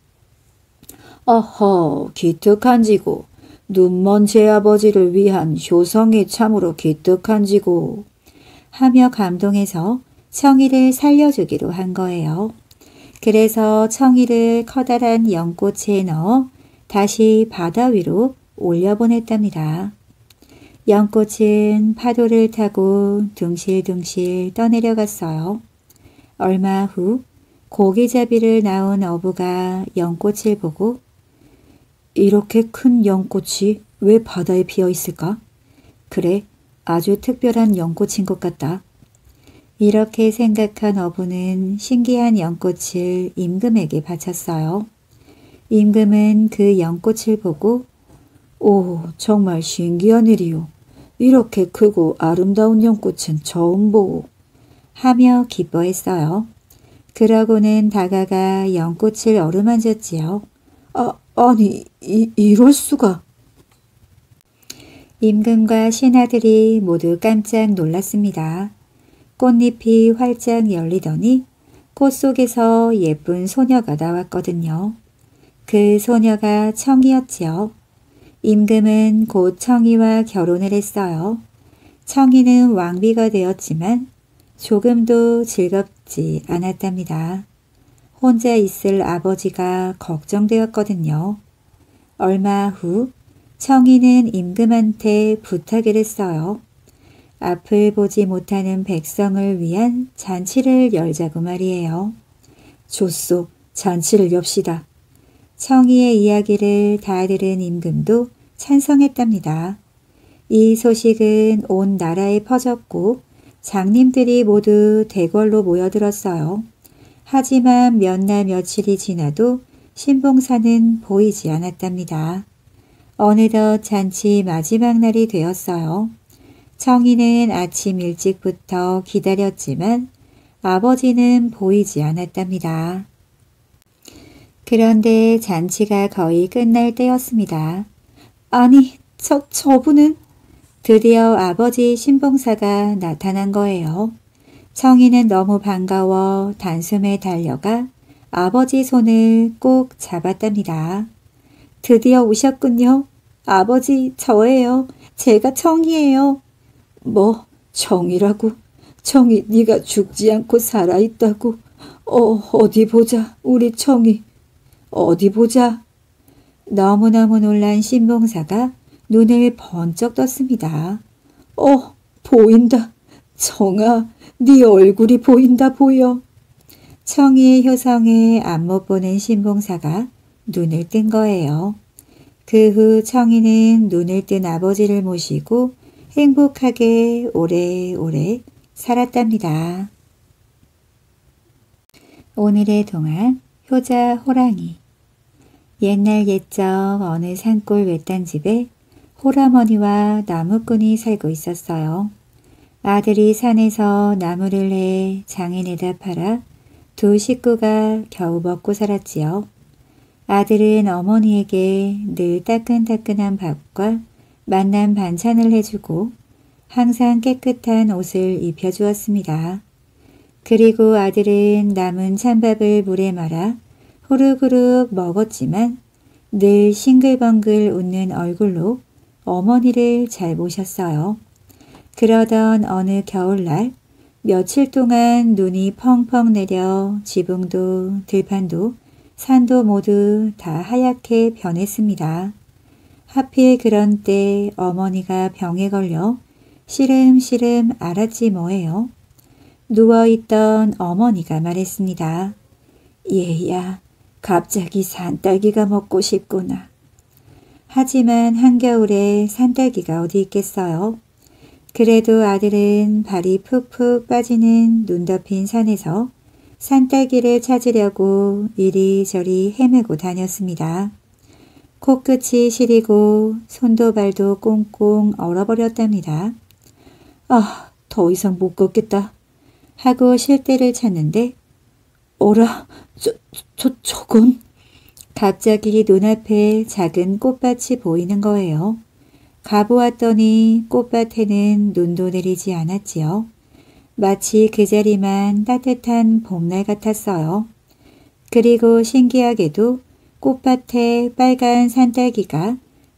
어허, 기특한지고 눈먼 제 아버지를 위한 효성이 참으로 기특한지고 하며 감동해서 청이를 살려주기로 한 거예요. 그래서 청이를 커다란 연꽃에 넣어 다시 바다 위로 올려보냈답니다. 연꽃은 파도를 타고 둥실둥실 떠내려갔어요. 얼마 후 고기잡이를 나온 어부가 연꽃을 보고 이렇게 큰 연꽃이 왜 바다에 피어 있을까? 그래, 아주 특별한 연꽃인 것 같다. 이렇게 생각한 어부는 신기한 연꽃을 임금에게 바쳤어요. 임금은 그 연꽃을 보고 오, 정말 신기한 일이요. 이렇게 크고 아름다운 연꽃은 처음 보오. 하며 기뻐했어요. 그러고는 다가가 연꽃을 어루만졌지요. 아, 아니, 이, 이럴 수가. 임금과 신하들이 모두 깜짝 놀랐습니다. 꽃잎이 활짝 열리더니 꽃 속에서 예쁜 소녀가 나왔거든요. 그 소녀가 청이었지요. 임금은 곧 청이와 결혼을 했어요. 청이는 왕비가 되었지만 조금도 즐겁지 않았답니다. 혼자 있을 아버지가 걱정되었거든요. 얼마 후 청이는 임금한테 부탁을 했어요. 앞을 보지 못하는 백성을 위한 잔치를 열자고 말이에요. 좋소, 잔치를 엽시다. 청이의 이야기를 다 들은 임금도 찬성했답니다. 이 소식은 온 나라에 퍼졌고 장님들이 모두 대궐로 모여들었어요. 하지만 몇 날 며칠이 지나도 신봉사는 보이지 않았답니다. 어느덧 잔치 마지막 날이 되었어요. 청이는 아침 일찍부터 기다렸지만 아버지는 보이지 않았답니다. 그런데 잔치가 거의 끝날 때였습니다. 아니, 저, 저분은? 드디어 아버지 신봉사가 나타난 거예요. 청이는 너무 반가워 단숨에 달려가 아버지 손을 꼭 잡았답니다. 드디어 오셨군요. 아버지, 저예요. 제가 청이에요. 뭐, 청이라고? 청이 네가 죽지 않고 살아있다고? 어, 어디 보자, 우리 청이. 어디 보자. 너무너무 놀란 신봉사가 눈을 번쩍 떴습니다. 어, 보인다. 청아, 네 얼굴이 보인다 보여. 청이의 효성에 안 못 보는 신봉사가 눈을 뜬 거예요. 그 후 청이는 눈을 뜬 아버지를 모시고 행복하게 오래오래 살았답니다. 오늘의 동안 효자 호랑이. 옛날 옛적 어느 산골 외딴 집에 홀어머니와 나무꾼이 살고 있었어요. 아들이 산에서 나무를 해 장인에다 팔아 두 식구가 겨우 먹고 살았지요. 아들은 어머니에게 늘 따끈따끈한 밥과 맛난 반찬을 해주고 항상 깨끗한 옷을 입혀주었습니다. 그리고 아들은 남은 찬밥을 물에 말아 후루후룩 먹었지만 늘 싱글벙글 웃는 얼굴로 어머니를 잘 모셨어요. 그러던 어느 겨울날 며칠 동안 눈이 펑펑 내려 지붕도 들판도 산도 모두 다 하얗게 변했습니다. 하필 그런 때 어머니가 병에 걸려 시름시름 앓았지 뭐예요. 누워있던 어머니가 말했습니다. 얘야, 갑자기 산딸기가 먹고 싶구나. 하지만 한겨울에 산딸기가 어디 있겠어요. 그래도 아들은 발이 푹푹 빠지는 눈 덮인 산에서 산딸기를 찾으려고 이리저리 헤매고 다녔습니다. 코끝이 시리고 손도 발도 꽁꽁 얼어버렸답니다. 아, 더 이상 못 걷겠다. 하고 쉴 데를 찾는데 어라, 저, 저, 저건? 갑자기 눈앞에 작은 꽃밭이 보이는 거예요. 가보았더니 꽃밭에는 눈도 내리지 않았지요. 마치 그 자리만 따뜻한 봄날 같았어요. 그리고 신기하게도 꽃밭에 빨간 산딸기가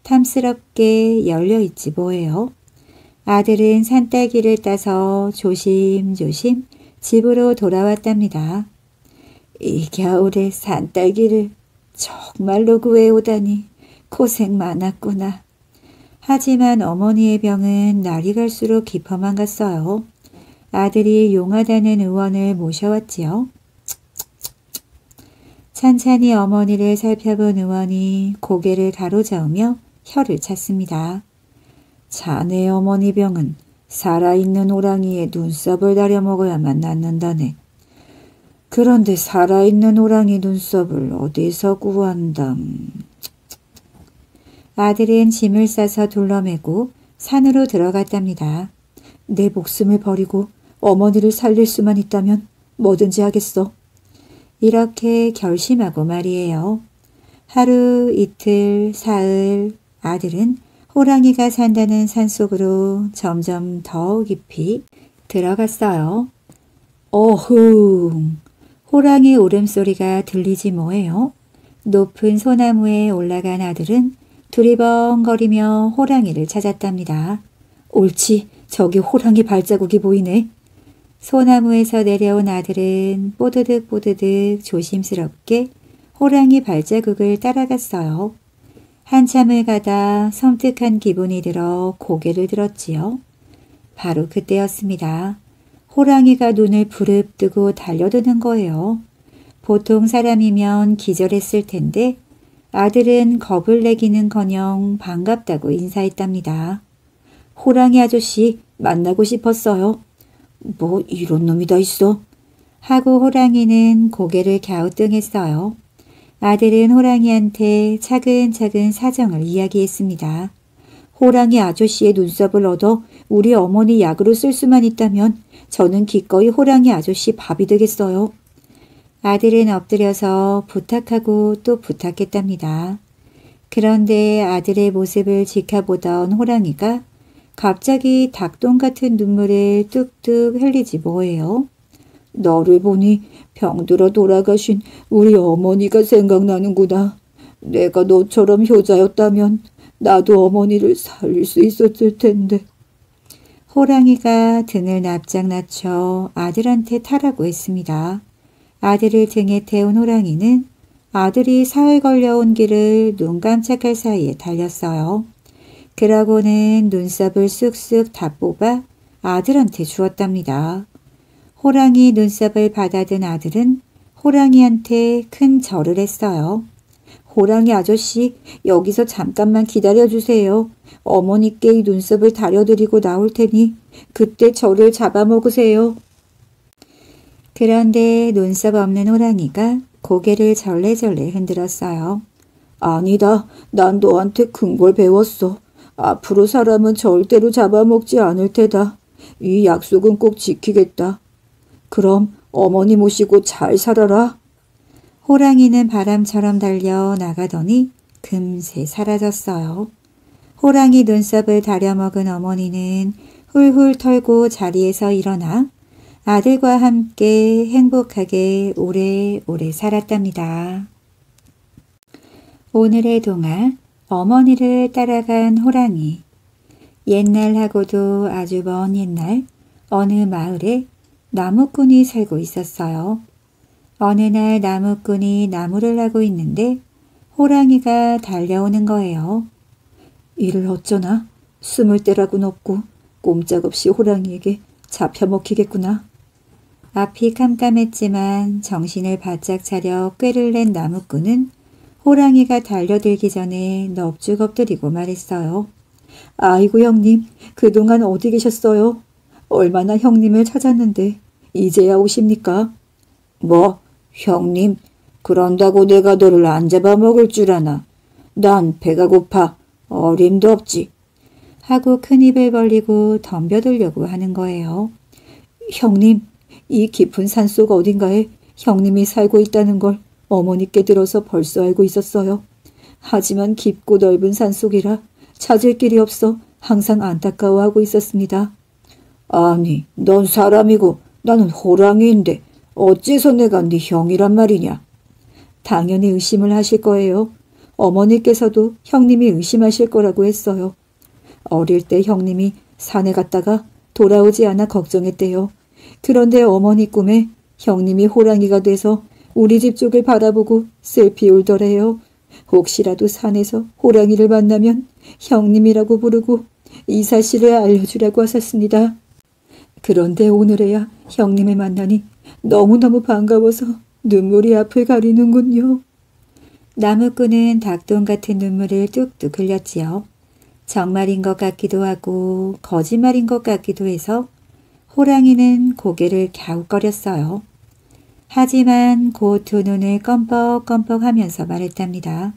탐스럽게 열려있지 뭐예요. 아들은 산딸기를 따서 조심조심 집으로 돌아왔답니다. 이 겨울에 산딸기를 정말로 구해오다니 고생 많았구나. 하지만 어머니의 병은 날이 갈수록 깊어만 갔어요. 아들이 용하다는 의원을 모셔왔지요. 찬찬히 어머니를 살펴본 의원이 고개를 가로저으며 혀를 찼습니다. 자네 어머니 병은 살아있는 호랑이의 눈썹을 다려 먹어야만 낫는다네. 그런데 살아있는 호랑이 눈썹을 어디서 구한담? 아들은 짐을 싸서 둘러매고 산으로 들어갔답니다. 내 목숨을 버리고 어머니를 살릴 수만 있다면 뭐든지 하겠어. 이렇게 결심하고 말이에요. 하루, 이틀, 사흘, 아들은 호랑이가 산다는 산속으로 점점 더 깊이 들어갔어요. 어흥, 호랑이 울음소리가 들리지 뭐예요. 높은 소나무에 올라간 아들은 두리번거리며 호랑이를 찾았답니다. 옳지, 저기 호랑이 발자국이 보이네. 소나무에서 내려온 아들은 뽀드득 뽀드득 조심스럽게 호랑이 발자국을 따라갔어요. 한참을 가다 섬뜩한 기분이 들어 고개를 들었지요. 바로 그때였습니다. 호랑이가 눈을 부릅뜨고 달려드는 거예요. 보통 사람이면 기절했을 텐데 아들은 겁을 내기는커녕 반갑다고 인사했답니다. 호랑이 아저씨 만나고 싶었어요. 뭐 이런 놈이 다 있어? 하고 호랑이는 고개를 갸우뚱했어요. 아들은 호랑이한테 차근차근 사정을 이야기했습니다. 호랑이 아저씨의 눈썹을 얻어 우리 어머니 약으로 쓸 수만 있다면 저는 기꺼이 호랑이 아저씨 밥이 되겠어요. 아들은 엎드려서 부탁하고 또 부탁했답니다. 그런데 아들의 모습을 지켜보던 호랑이가 갑자기 닭똥 같은 눈물을 뚝뚝 흘리지 뭐예요. 너를 보니 병들어 돌아가신 우리 어머니가 생각나는구나. 내가 너처럼 효자였다면 나도 어머니를 살릴 수 있었을 텐데. 호랑이가 등을 납작 낮춰 아들한테 타라고 했습니다. 아들을 등에 태운 호랑이는 아들이 사흘 걸려온 길을 눈 깜짝할 사이에 달렸어요. 그러고는 눈썹을 쑥쑥 다 뽑아 아들한테 주었답니다. 호랑이 눈썹을 받아든 아들은 호랑이한테 큰 절을 했어요. 호랑이 아저씨, 여기서 잠깐만 기다려주세요. 어머니께 이 눈썹을 다려드리고 나올 테니 그때 저를 잡아먹으세요. 그런데 눈썹 없는 호랑이가 고개를 절레절레 흔들었어요. 아니다. 난 너한테 큰 걸 배웠어. 앞으로 사람은 절대로 잡아먹지 않을 테다. 이 약속은 꼭 지키겠다. 그럼 어머니 모시고 잘 살아라. 호랑이는 바람처럼 달려 나가더니 금세 사라졌어요. 호랑이 눈썹을 다려먹은 어머니는 훌훌 털고 자리에서 일어나 아들과 함께 행복하게 오래오래 살았답니다. 오늘의 동화, 어머니를 따라간 호랑이. 옛날하고도 아주 먼 옛날 어느 마을에 나무꾼이 살고 있었어요. 어느 날 나무꾼이 나무를 하고 있는데 호랑이가 달려오는 거예요. 이를 어쩌나? 숨을 데라고는 없고 꼼짝없이 호랑이에게 잡혀먹히겠구나. 앞이 캄캄했지만 정신을 바짝 차려 꾀를 낸 나무꾼은 호랑이가 달려들기 전에 넙죽 엎드리고 말했어요. 아이고 형님, 그동안 어디 계셨어요? 얼마나 형님을 찾았는데 이제야 오십니까? 뭐, 형님, 그런다고 내가 너를 안 잡아먹을 줄 아나. 난 배가 고파 어림도 없지. 하고 큰 입을 벌리고 덤벼들려고 하는 거예요. 형님, 이 깊은 산속 어딘가에 형님이 살고 있다는 걸 어머니께 들어서 벌써 알고 있었어요. 하지만 깊고 넓은 산속이라 찾을 길이 없어 항상 안타까워하고 있었습니다. 아니, 넌 사람이고 나는 호랑이인데 어째서 내가 네 형이란 말이냐? 당연히 의심을 하실 거예요. 어머니께서도 형님이 의심하실 거라고 했어요. 어릴 때 형님이 산에 갔다가 돌아오지 않아 걱정했대요. 그런데 어머니 꿈에 형님이 호랑이가 돼서 우리 집 쪽을 바라보고 슬피 울더래요. 혹시라도 산에서 호랑이를 만나면 형님이라고 부르고 이 사실을 알려주라고 하셨습니다. 그런데 오늘에야 형님을 만나니 너무너무 반가워서 눈물이 앞을 가리는군요. 나무꾼은 닭똥 같은 눈물을 뚝뚝 흘렸지요. 정말인 것 같기도 하고 거짓말인 것 같기도 해서 호랑이는 고개를 갸웃거렸어요. 하지만 곧 두 눈을 껌뻑껌뻑 하면서 말했답니다.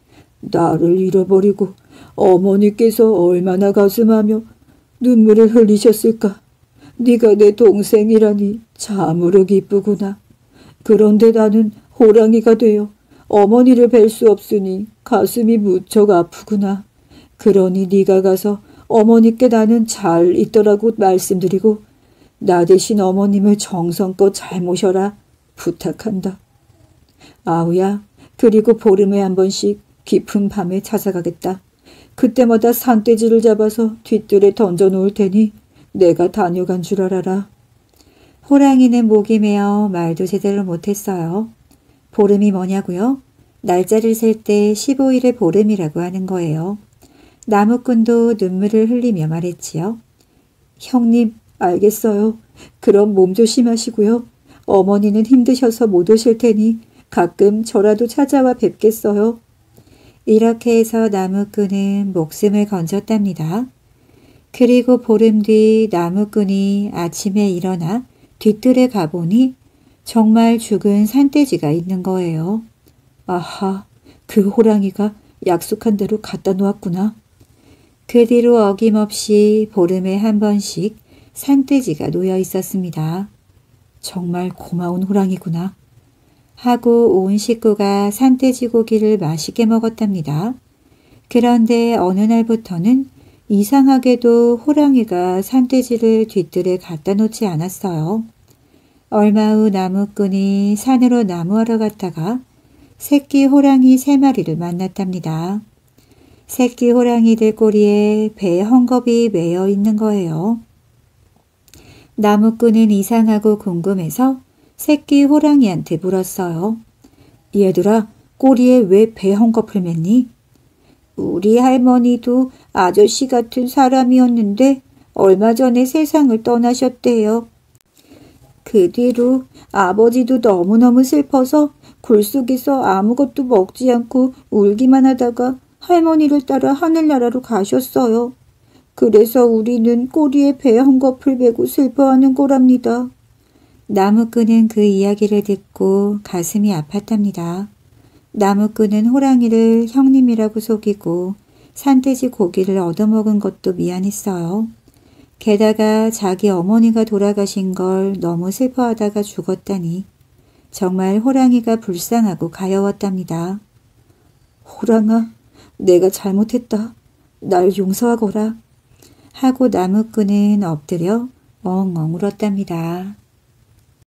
나를 잃어버리고 어머니께서 얼마나 가슴하며 눈물을 흘리셨을까. 네가 내 동생이라니 참으로 기쁘구나. 그런데 나는 호랑이가 되어 어머니를 뵐 수 없으니 가슴이 무척 아프구나. 그러니 네가 가서 어머니께 나는 잘 있더라고 말씀드리고 나 대신 어머님을 정성껏 잘 모셔라. 부탁한다. 아우야, 그리고 보름에 한 번씩 깊은 밤에 찾아가겠다. 그때마다 산돼지를 잡아서 뒤뜰에 던져놓을 테니 내가 다녀간 줄 알아라. 호랑이는 목이 메어 말도 제대로 못했어요. 보름이 뭐냐고요? 날짜를 셀 때 십오 일의 보름이라고 하는 거예요. 나무꾼도 눈물을 흘리며 말했지요. 형님, 알겠어요. 그럼 몸 조심하시고요. 어머니는 힘드셔서 못 오실 테니 가끔 저라도 찾아와 뵙겠어요. 이렇게 해서 나무꾼은 목숨을 건졌답니다. 그리고 보름 뒤 나무꾼이 아침에 일어나 뒤뜰에 가보니 정말 죽은 산돼지가 있는 거예요. 아하, 그 호랑이가 약속한 대로 갖다 놓았구나. 그 뒤로 어김없이 보름에 한 번씩 산돼지가 놓여 있었습니다. 정말 고마운 호랑이구나. 하고 온 식구가 산돼지 고기를 맛있게 먹었답니다. 그런데 어느 날부터는 이상하게도 호랑이가 산돼지를 뒤뜰에 갖다 놓지 않았어요. 얼마 후 나무꾼이 산으로 나무하러 갔다가 새끼 호랑이 세 마리를 만났답니다. 새끼 호랑이들 꼬리에 배 헝겊이 매여 있는 거예요. 나무꾼은 이상하고 궁금해서 새끼 호랑이한테 물었어요. 얘들아, 꼬리에 왜 배 헝겊을 맸니? 우리 할머니도 아저씨 같은 사람이었는데 얼마 전에 세상을 떠나셨대요. 그 뒤로 아버지도 너무너무 슬퍼서 굴 속에서 아무것도 먹지 않고 울기만 하다가 할머니를 따라 하늘나라로 가셨어요. 그래서 우리는 꼬리에 배 헝겊을 메고 슬퍼하는 거랍니다. 나무꾼은 그 이야기를 듣고 가슴이 아팠답니다. 나무꾼은 호랑이를 형님이라고 속이고 산돼지 고기를 얻어먹은 것도 미안했어요. 게다가 자기 어머니가 돌아가신 걸 너무 슬퍼하다가 죽었다니 정말 호랑이가 불쌍하고 가여웠답니다. 호랑아, 내가 잘못했다. 날 용서하거라. 하고 나무꾼은 엎드려 엉엉 울었답니다.